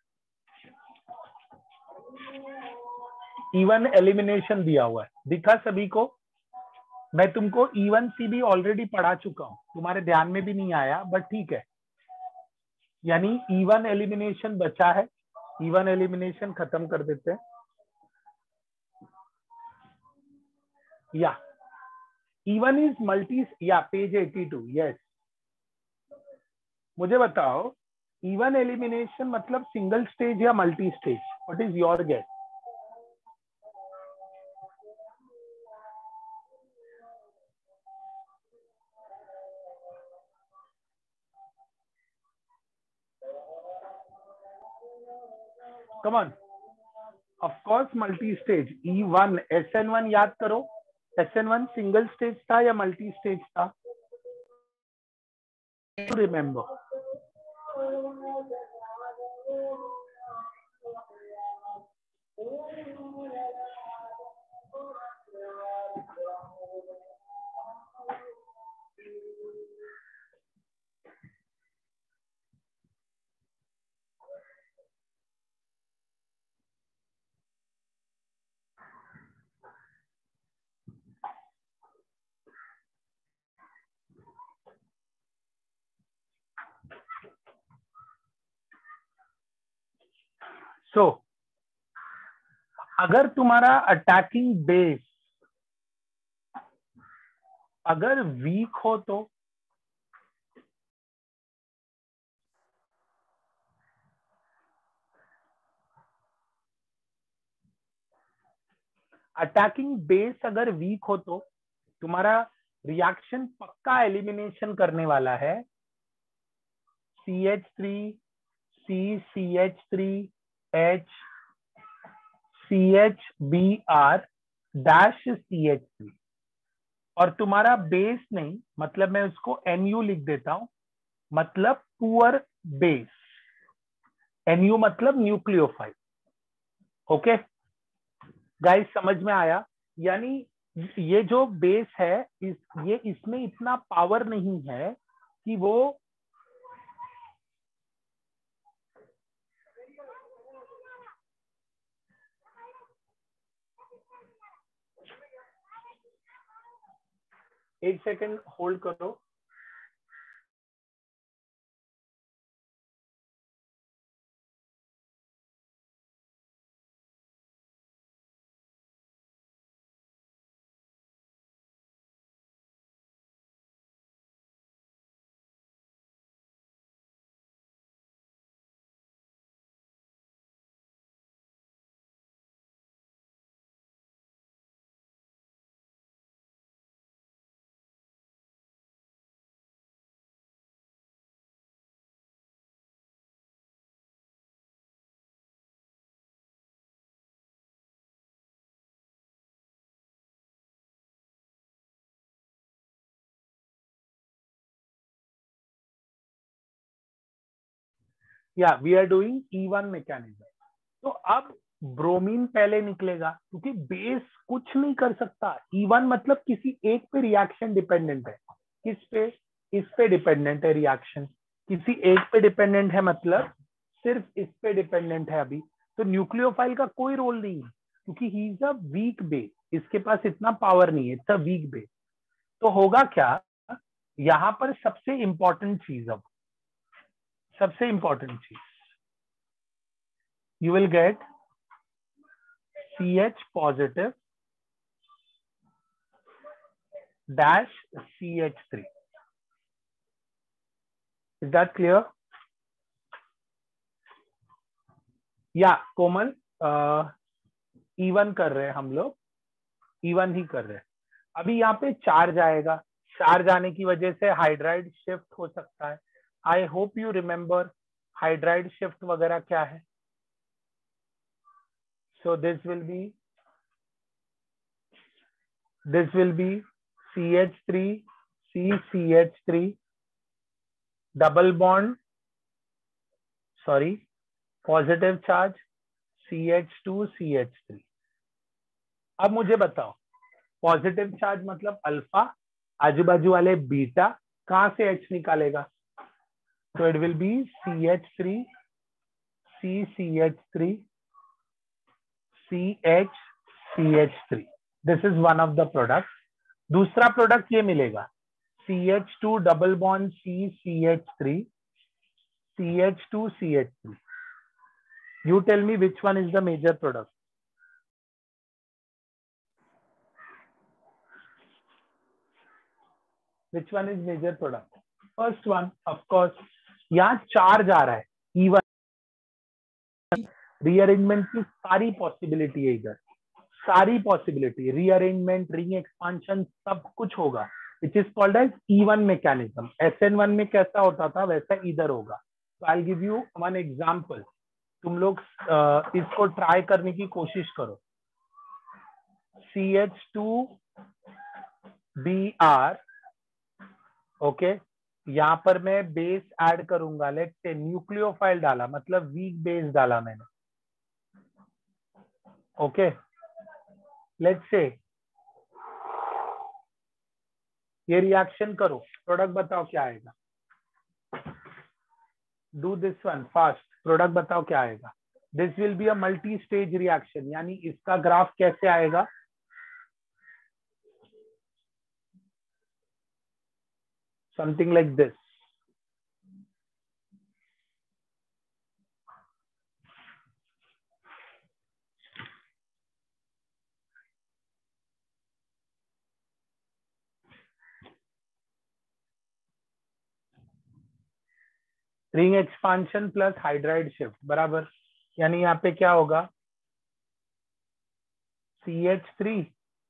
E1 एलिमिनेशन दिया हुआ है, दिखा सभी को। मैं तुमको E1 CB ऑलरेडी पढ़ा चुका हूं, तुम्हारे ध्यान में भी नहीं आया, बट ठीक है, यानी E1 एलिमिनेशन बचा है, E1 एलिमिनेशन खत्म कर देते हैं। या E1 इज मल्टी, या पेज 82, यस। मुझे बताओ E1 एलिमिनेशन मतलब सिंगल स्टेज या multi stage? What is your guess? Come on, of course multi stage. E1 SN1 याद करो, SN1 सिंगल स्टेज था या मल्टी स्टेज था? रिमेंबर, सो अगर तुम्हारा अटैकिंग बेस अगर वीक हो तो अटैकिंग बेस अगर वीक हो तो तुम्हारा रिएक्शन पक्का एलिमिनेशन करने वाला है CH3 CCH3H CHBr dash CH3। और तुम्हारा बेस नहीं, मतलब मैं उसको NU लिख देता हूं, मतलब पुअर बेस। NU मतलब न्यूक्लियोफाइल। ओके गाइस, समझ में आया? यानी ये जो बेस है ये इसमें इतना पावर नहीं है कि वो एक सेकंड होल्ड करो। या we are doing E1 mechanism. तो अब ब्रोमीन पहले निकलेगा क्योंकि बेस कुछ नहीं कर सकता। E1 मतलब किसी एक पे रिएक्शन डिपेंडेंट है। किस पे? इस पे डिपेंडेंट है रिएक्शन। किसी एक पे डिपेंडेंट है मतलब सिर्फ इस पे डिपेंडेंट है अभी। तो न्यूक्लियोफाइल का कोई रोल नहीं है क्योंकि he is a weak base, इसके पास इतना पावर नहीं है, इट्स अ वीक बेस। तो होगा क्या, यहां पर सबसे इंपॉर्टेंट चीज, अब सबसे इंपॉर्टेंट चीज, you will get CH positive dash CH3. Is that clear? या कोमल, E1 कर रहे हैं हम लोग, E1 ही कर रहे हैं। अभी यहाँ पे चार्ज आएगा, चार्ज आने की वजह से हाइड्राइड शिफ्ट हो सकता है। I hope you remember hydride shift वगैरह क्या है। So this will be CH3 CCH3 double bond, sorry, positive charge CH2 CH3। अब मुझे बताओ, पॉजिटिव चार्ज मतलब अल्फा, आजू बाजू वाले बीटा, कहां से H निकालेगा? तो it will be CH3 CCH3 CH CH3। This is one of the product. दूसरा प्रोडक्ट ये मिलेगा CH2 double bond CCH3 CH2 CH3। You tell me which one is the major product? Which one is major product? First one of course. यहाँ 4 जा रहा है, even rearrangement की सारी possibility है इधर, सारी पॉसिबिलिटी, रीअरेंजमेंट, रिंग एक्सपांशन, सब कुछ होगा, which is called as E one mechanism. SN1 में कैसा होता था वैसा इधर होगा. तो I give you one example. तुम लोग इसको ट्राई करने की कोशिश करो. CH2Br, ओके, यहाँ पर मैं बेस ऐड करूंगा. लेट्स से न्यूक्लियोफाइल डाला, मतलब वीक बेस डाला मैंने. ओके, लेट्स से ये रिएक्शन करो, प्रोडक्ट बताओ क्या आएगा. Do this one fast, product बताओ क्या आएगा. This will be a multi stage reaction, यानी इसका ग्राफ कैसे आएगा? Something like this. Ring expansion plus hydride shift बराबर, यानी यहाँ पे क्या होगा? CH3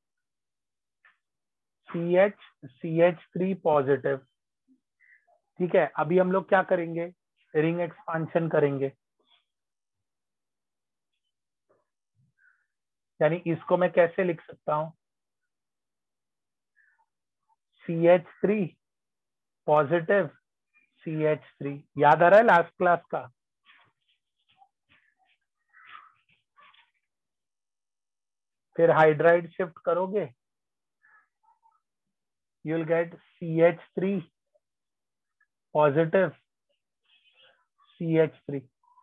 CH3 positive. ठीक है, अभी हम लोग क्या करेंगे? रिंग एक्सपांशन करेंगे. यानी इसको मैं कैसे लिख सकता हूं? CH3 positive CH3. याद आ रहा है लास्ट क्लास का? फिर हाइड्राइड शिफ्ट करोगे, you will get CH3 positive CH3,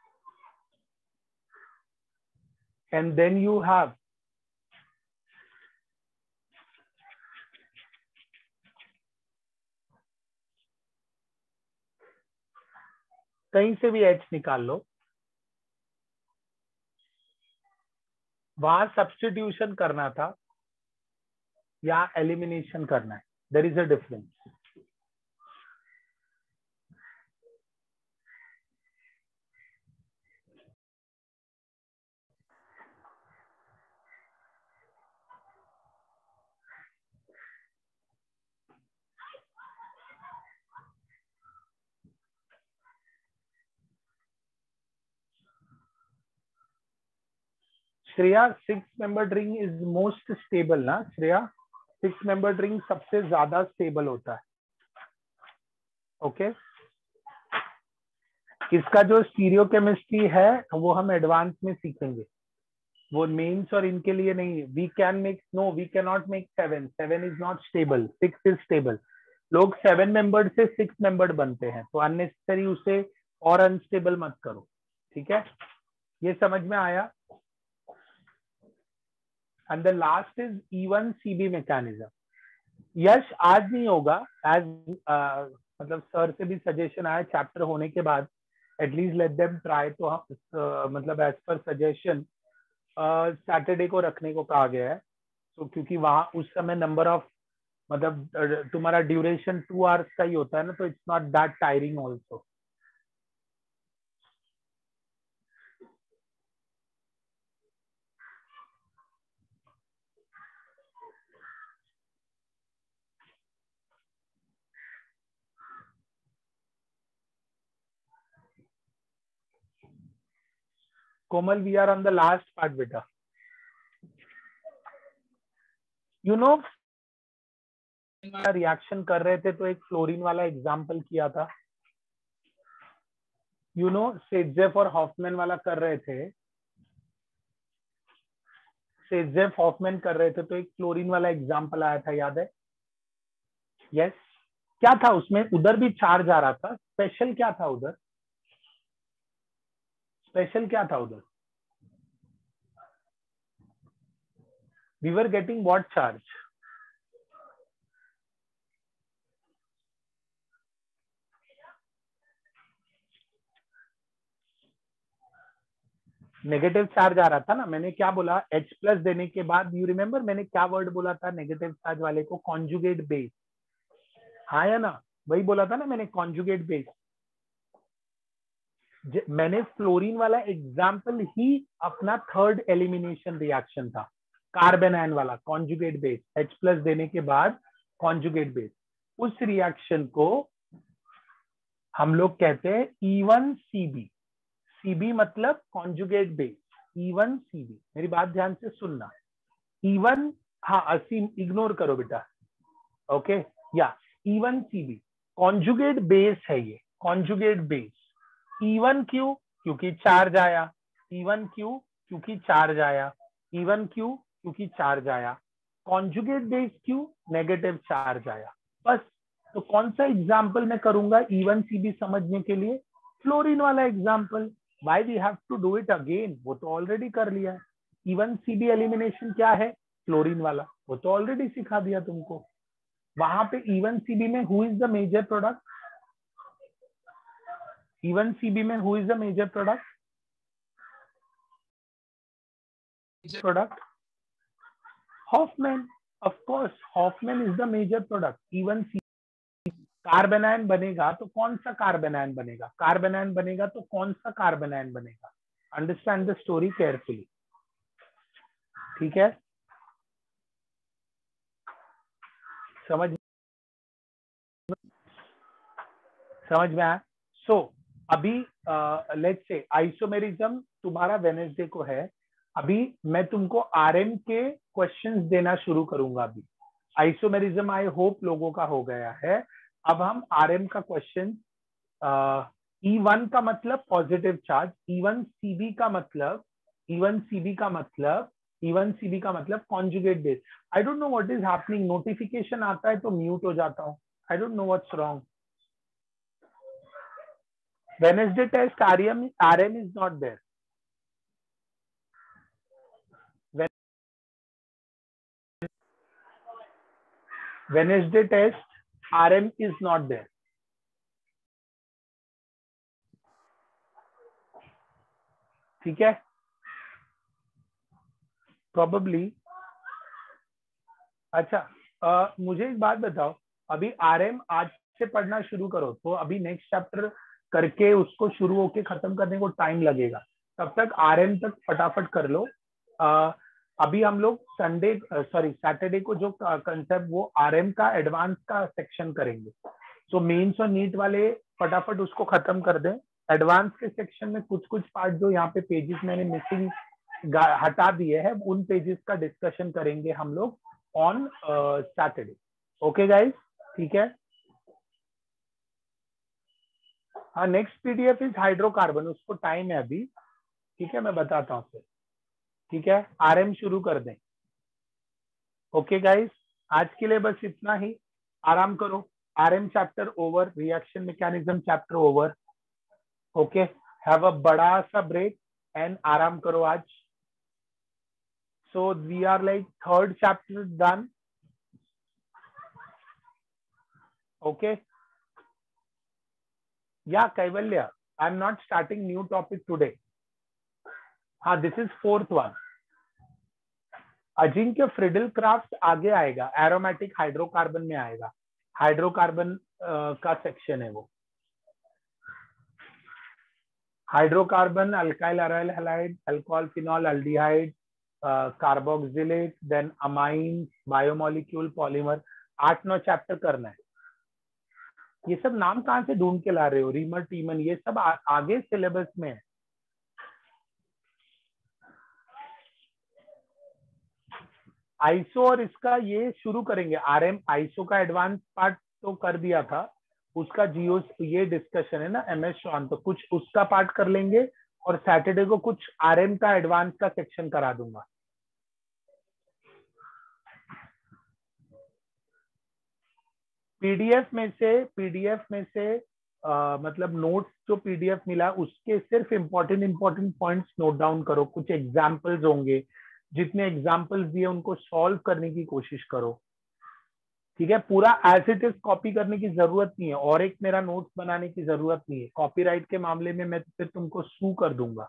and then you have कहीं से भी H निकाल लो, वहां सब्स्टिट्यूशन करना था या एलिमिनेशन करना है. There is a difference. Shreya, 6 membered ring is most stable ना श्रेया? 6 मेंबर्ड रिंग सबसे ज्यादा स्टेबल होता है. ओके, इसका जो स्टीरियो केमिस्ट्री है वो हम एडवांस में सीखेंगे, वो मेंस और इनके लिए नहीं. We can make, no we can not make 7. 7 is not stable, 6 is stable. लोग 7 मेंबर्ड से 6 मेंबर्ड बनते हैं, तो अननेसेसरी उसे और अनस्टेबल मत करो. ठीक है, ये समझ में आया? And the last is E one CB mechanism. Yes आज नहीं होगा, एज मतलब सर से भी सजेशन आया चैप्टर होने के बाद, एटलीस्ट लेट देम ट्राई. तो हम मतलब एज पर सजेशन सैटरडे को रखने को कहा गया है. तो क्योंकि वहां उस समय नंबर ऑफ, मतलब तुम्हारा ड्यूरेशन 2 आवर्स का ही होता है ना, तो it's not that tiring also. Komal, we are on the last part बेटा. यू नो रिएक्शन कर रहे थे तो एक फ्लोरीन वाला एग्जाम्पल किया था. यू नो सेजेफ और हॉफमैन वाला कर रहे थे, सेजेफ हॉफमैन कर रहे थे, तो एक फ्लोरीन वाला एग्जाम्पल आया था, याद है? यस. क्या था उसमें? उधर भी चार्ज आ रहा था. स्पेशल क्या था उधर? स्पेशल क्या था उधर? We were getting what charge? Negative charge आ रहा था ना. मैंने क्या बोला? H प्लस देने के बाद, यू रिमेम्बर मैंने क्या वर्ड बोला था नेगेटिव चार्ज वाले को? Conjugate base. हाँ या ना, वही बोला था ना मैंने, कॉन्जुगेट बेस। मैंने फ्लोरीन वाला एग्जाम्पल ही अपना थर्ड एलिमिनेशन रिएक्शन था, कार्बन आयन वाला कॉन्जुगेट बेस, H+ देने के बाद कॉन्जुगेट बेस, उस रिएक्शन को हम लोग कहते हैं E1CB। CB मतलब कॉन्जुगेट बेस, E1CB। मेरी बात ध्यान से सुनना। E1, हाँ 80 इग्नोर करो बेटा, ओके या E1CB कॉन्जुगेट बेस है ये, कॉन्जुगेट बेस। E1 क्यों? क्योंकि चार्ज आया। E1 क्यों? क्योंकि चार्ज आया। E1 क्यों? क्योंकि चार्ज आया। कॉन्जुगेट बेस क्यों? नेगेटिव चार्ज आया। बस। तो कौन सा एग्जाम्पल मैं करूंगा E1CB समझने के लिए? फ्लोरीन वाला example. Why we have to do it again? वो तो ऑलरेडी कर लिया है। E1CB एलिमिनेशन क्या है? फ्लोरीन वाला, वो तो ऑलरेडी सिखा दिया तुमको। वहां पे E1CB में who is the major product? E1CB में who is the major product? Hoffman, of course, Hoffman is the major product. Even carbon ion बनेगा तो कौन सा कार्बन आयन बनेगा? कार्बन आयन बनेगा तो कौन सा कार्बन आयन बनेगा? अंडरस्टैंड द स्टोरी केयरफुली, ठीक है? समझ में आया? सो अभी लेट्स से आइसोमेरिज्म तुम्हारा वेडनेसडे को है। अभी मैं तुमको आरएम के क्वेश्चंस देना शुरू करूंगा। अभी आइसोमेरिज्म आई होप लोगों का हो गया है। अब हम आरएम का क्वेश्चन, E1 का मतलब पॉजिटिव चार्ज, E1CB का मतलब, E1CB का मतलब, E1CB का मतलब conjugate base. I don't know what is happening, notification आता है तो म्यूट हो जाता हूँ। I don't know what's wrong. Wednesday test RM is not there. Wednesday test RM is not there. ठीक है? Probably. अच्छा, मुझे एक बात बताओ, अभी RM आज से पढ़ना शुरू करो तो अभी नेक्स्ट चैप्टर करके उसको शुरू होके खत्म करने को टाइम लगेगा। तब तक RM तक फटाफट कर लो। अभी हम लोग सैटरडे को जो कंसेप्ट, वो RM का एडवांस का सेक्शन करेंगे। तो मेंस और नीट वाले फटाफट उसको खत्म कर दें। एडवांस के सेक्शन में कुछ कुछ पार्ट जो यहाँ पे पेजेस मैंने मिसिंग हटा दिए हैं, उन पेजेस का डिस्कशन करेंगे हम लोग ऑन सैटरडे। ओके गाइस, ठीक है? हाँ, नेक्स्ट पीडीएफ इज हाइड्रोकार्बन, उसको टाइम है अभी, ठीक है? मैं बताता हूँ फिर, ठीक है? आरएम शुरू कर दें। ओके गाइस, आज के लिए बस इतना ही। आराम करो। RM chapter over, reaction mechanism chapter over. Okay, have a बड़ा सा ब्रेक एंड आराम करो आज। So we are like third chapter done. Okay, या Kaivalya, I am not starting new topic today. हाँ, this is fourth one. Ajinkya Friedel Crafts आगे आएगा, aromatic hydrocarbon में आएगा। हाइड्रोकार्बन का सेक्शन है वो। Hydrocarbon, alkyl aryl halide, alcohol phenol aldehyde, carboxylate, then amine, biomolecule, polymer. 8-9 chapter करना है। ये सब नाम कहाँ से ढूंढ के ला रहे हो? रीमर, टीमन, ये सब आगे सिलेबस में है। आइसो और इसका ये शुरू करेंगे। आरएम आइसो का एडवांस पार्ट तो कर दिया था, उसका जियो ये डिस्कशन है ना MS श्वान, तो कुछ उसका पार्ट कर लेंगे और सैटरडे को कुछ आरएम का एडवांस का सेक्शन करा दूंगा। पीडीएफ में से मतलब नोट्स जो पीडीएफ मिला उसके सिर्फ इंपॉर्टेंट पॉइंट्स नोट डाउन करो। कुछ एग्जाम्पल्स होंगे, जितने एग्जाम्पल्स दिए उनको सॉल्व करने की कोशिश करो, ठीक है? पूरा एज इट इज कॉपी करने की जरूरत नहीं है और एक मेरा नोट्स बनाने की जरूरत नहीं है। कॉपीराइट के मामले में मैं फिर तुमको सू कर दूंगा,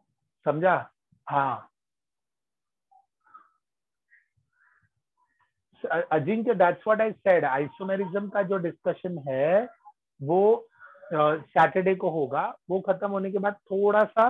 समझा? हाँ, Ajinkya, that's what I said, isomerism का जो डिस्कशन है वो सैटरडे को होगा। वो खत्म होने के बाद थोड़ा सा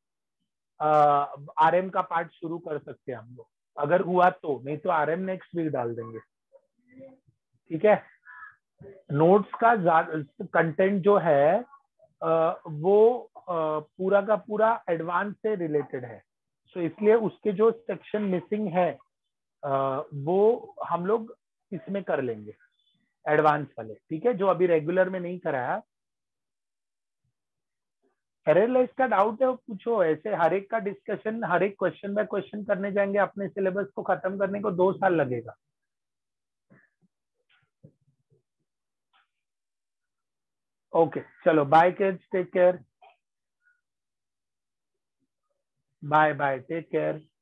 आरएम का पार्ट शुरू कर सकते हैं हम लोग, अगर हुआ तो, नहीं तो आरएम नेक्स्ट वीक डाल देंगे। ठीक है, नोट्स का कंटेंट जो है वो पूरा का पूरा एडवांस से रिलेटेड है, सो इसलिए उसके जो सेक्शन मिसिंग है वो हम लोग इसमें कर लेंगे, एडवांस वाले। ठीक है, जो अभी रेगुलर में नहीं कराया। पैरेललाइज का डाउट है वो पूछो, ऐसे हर एक का डिस्कशन, हर एक क्वेश्चन बाय क्वेश्चन करने जाएंगे, अपने सिलेबस को खत्म करने को 2 साल लगेगा। ओके चलो, bye kids, take care, bye bye, take care.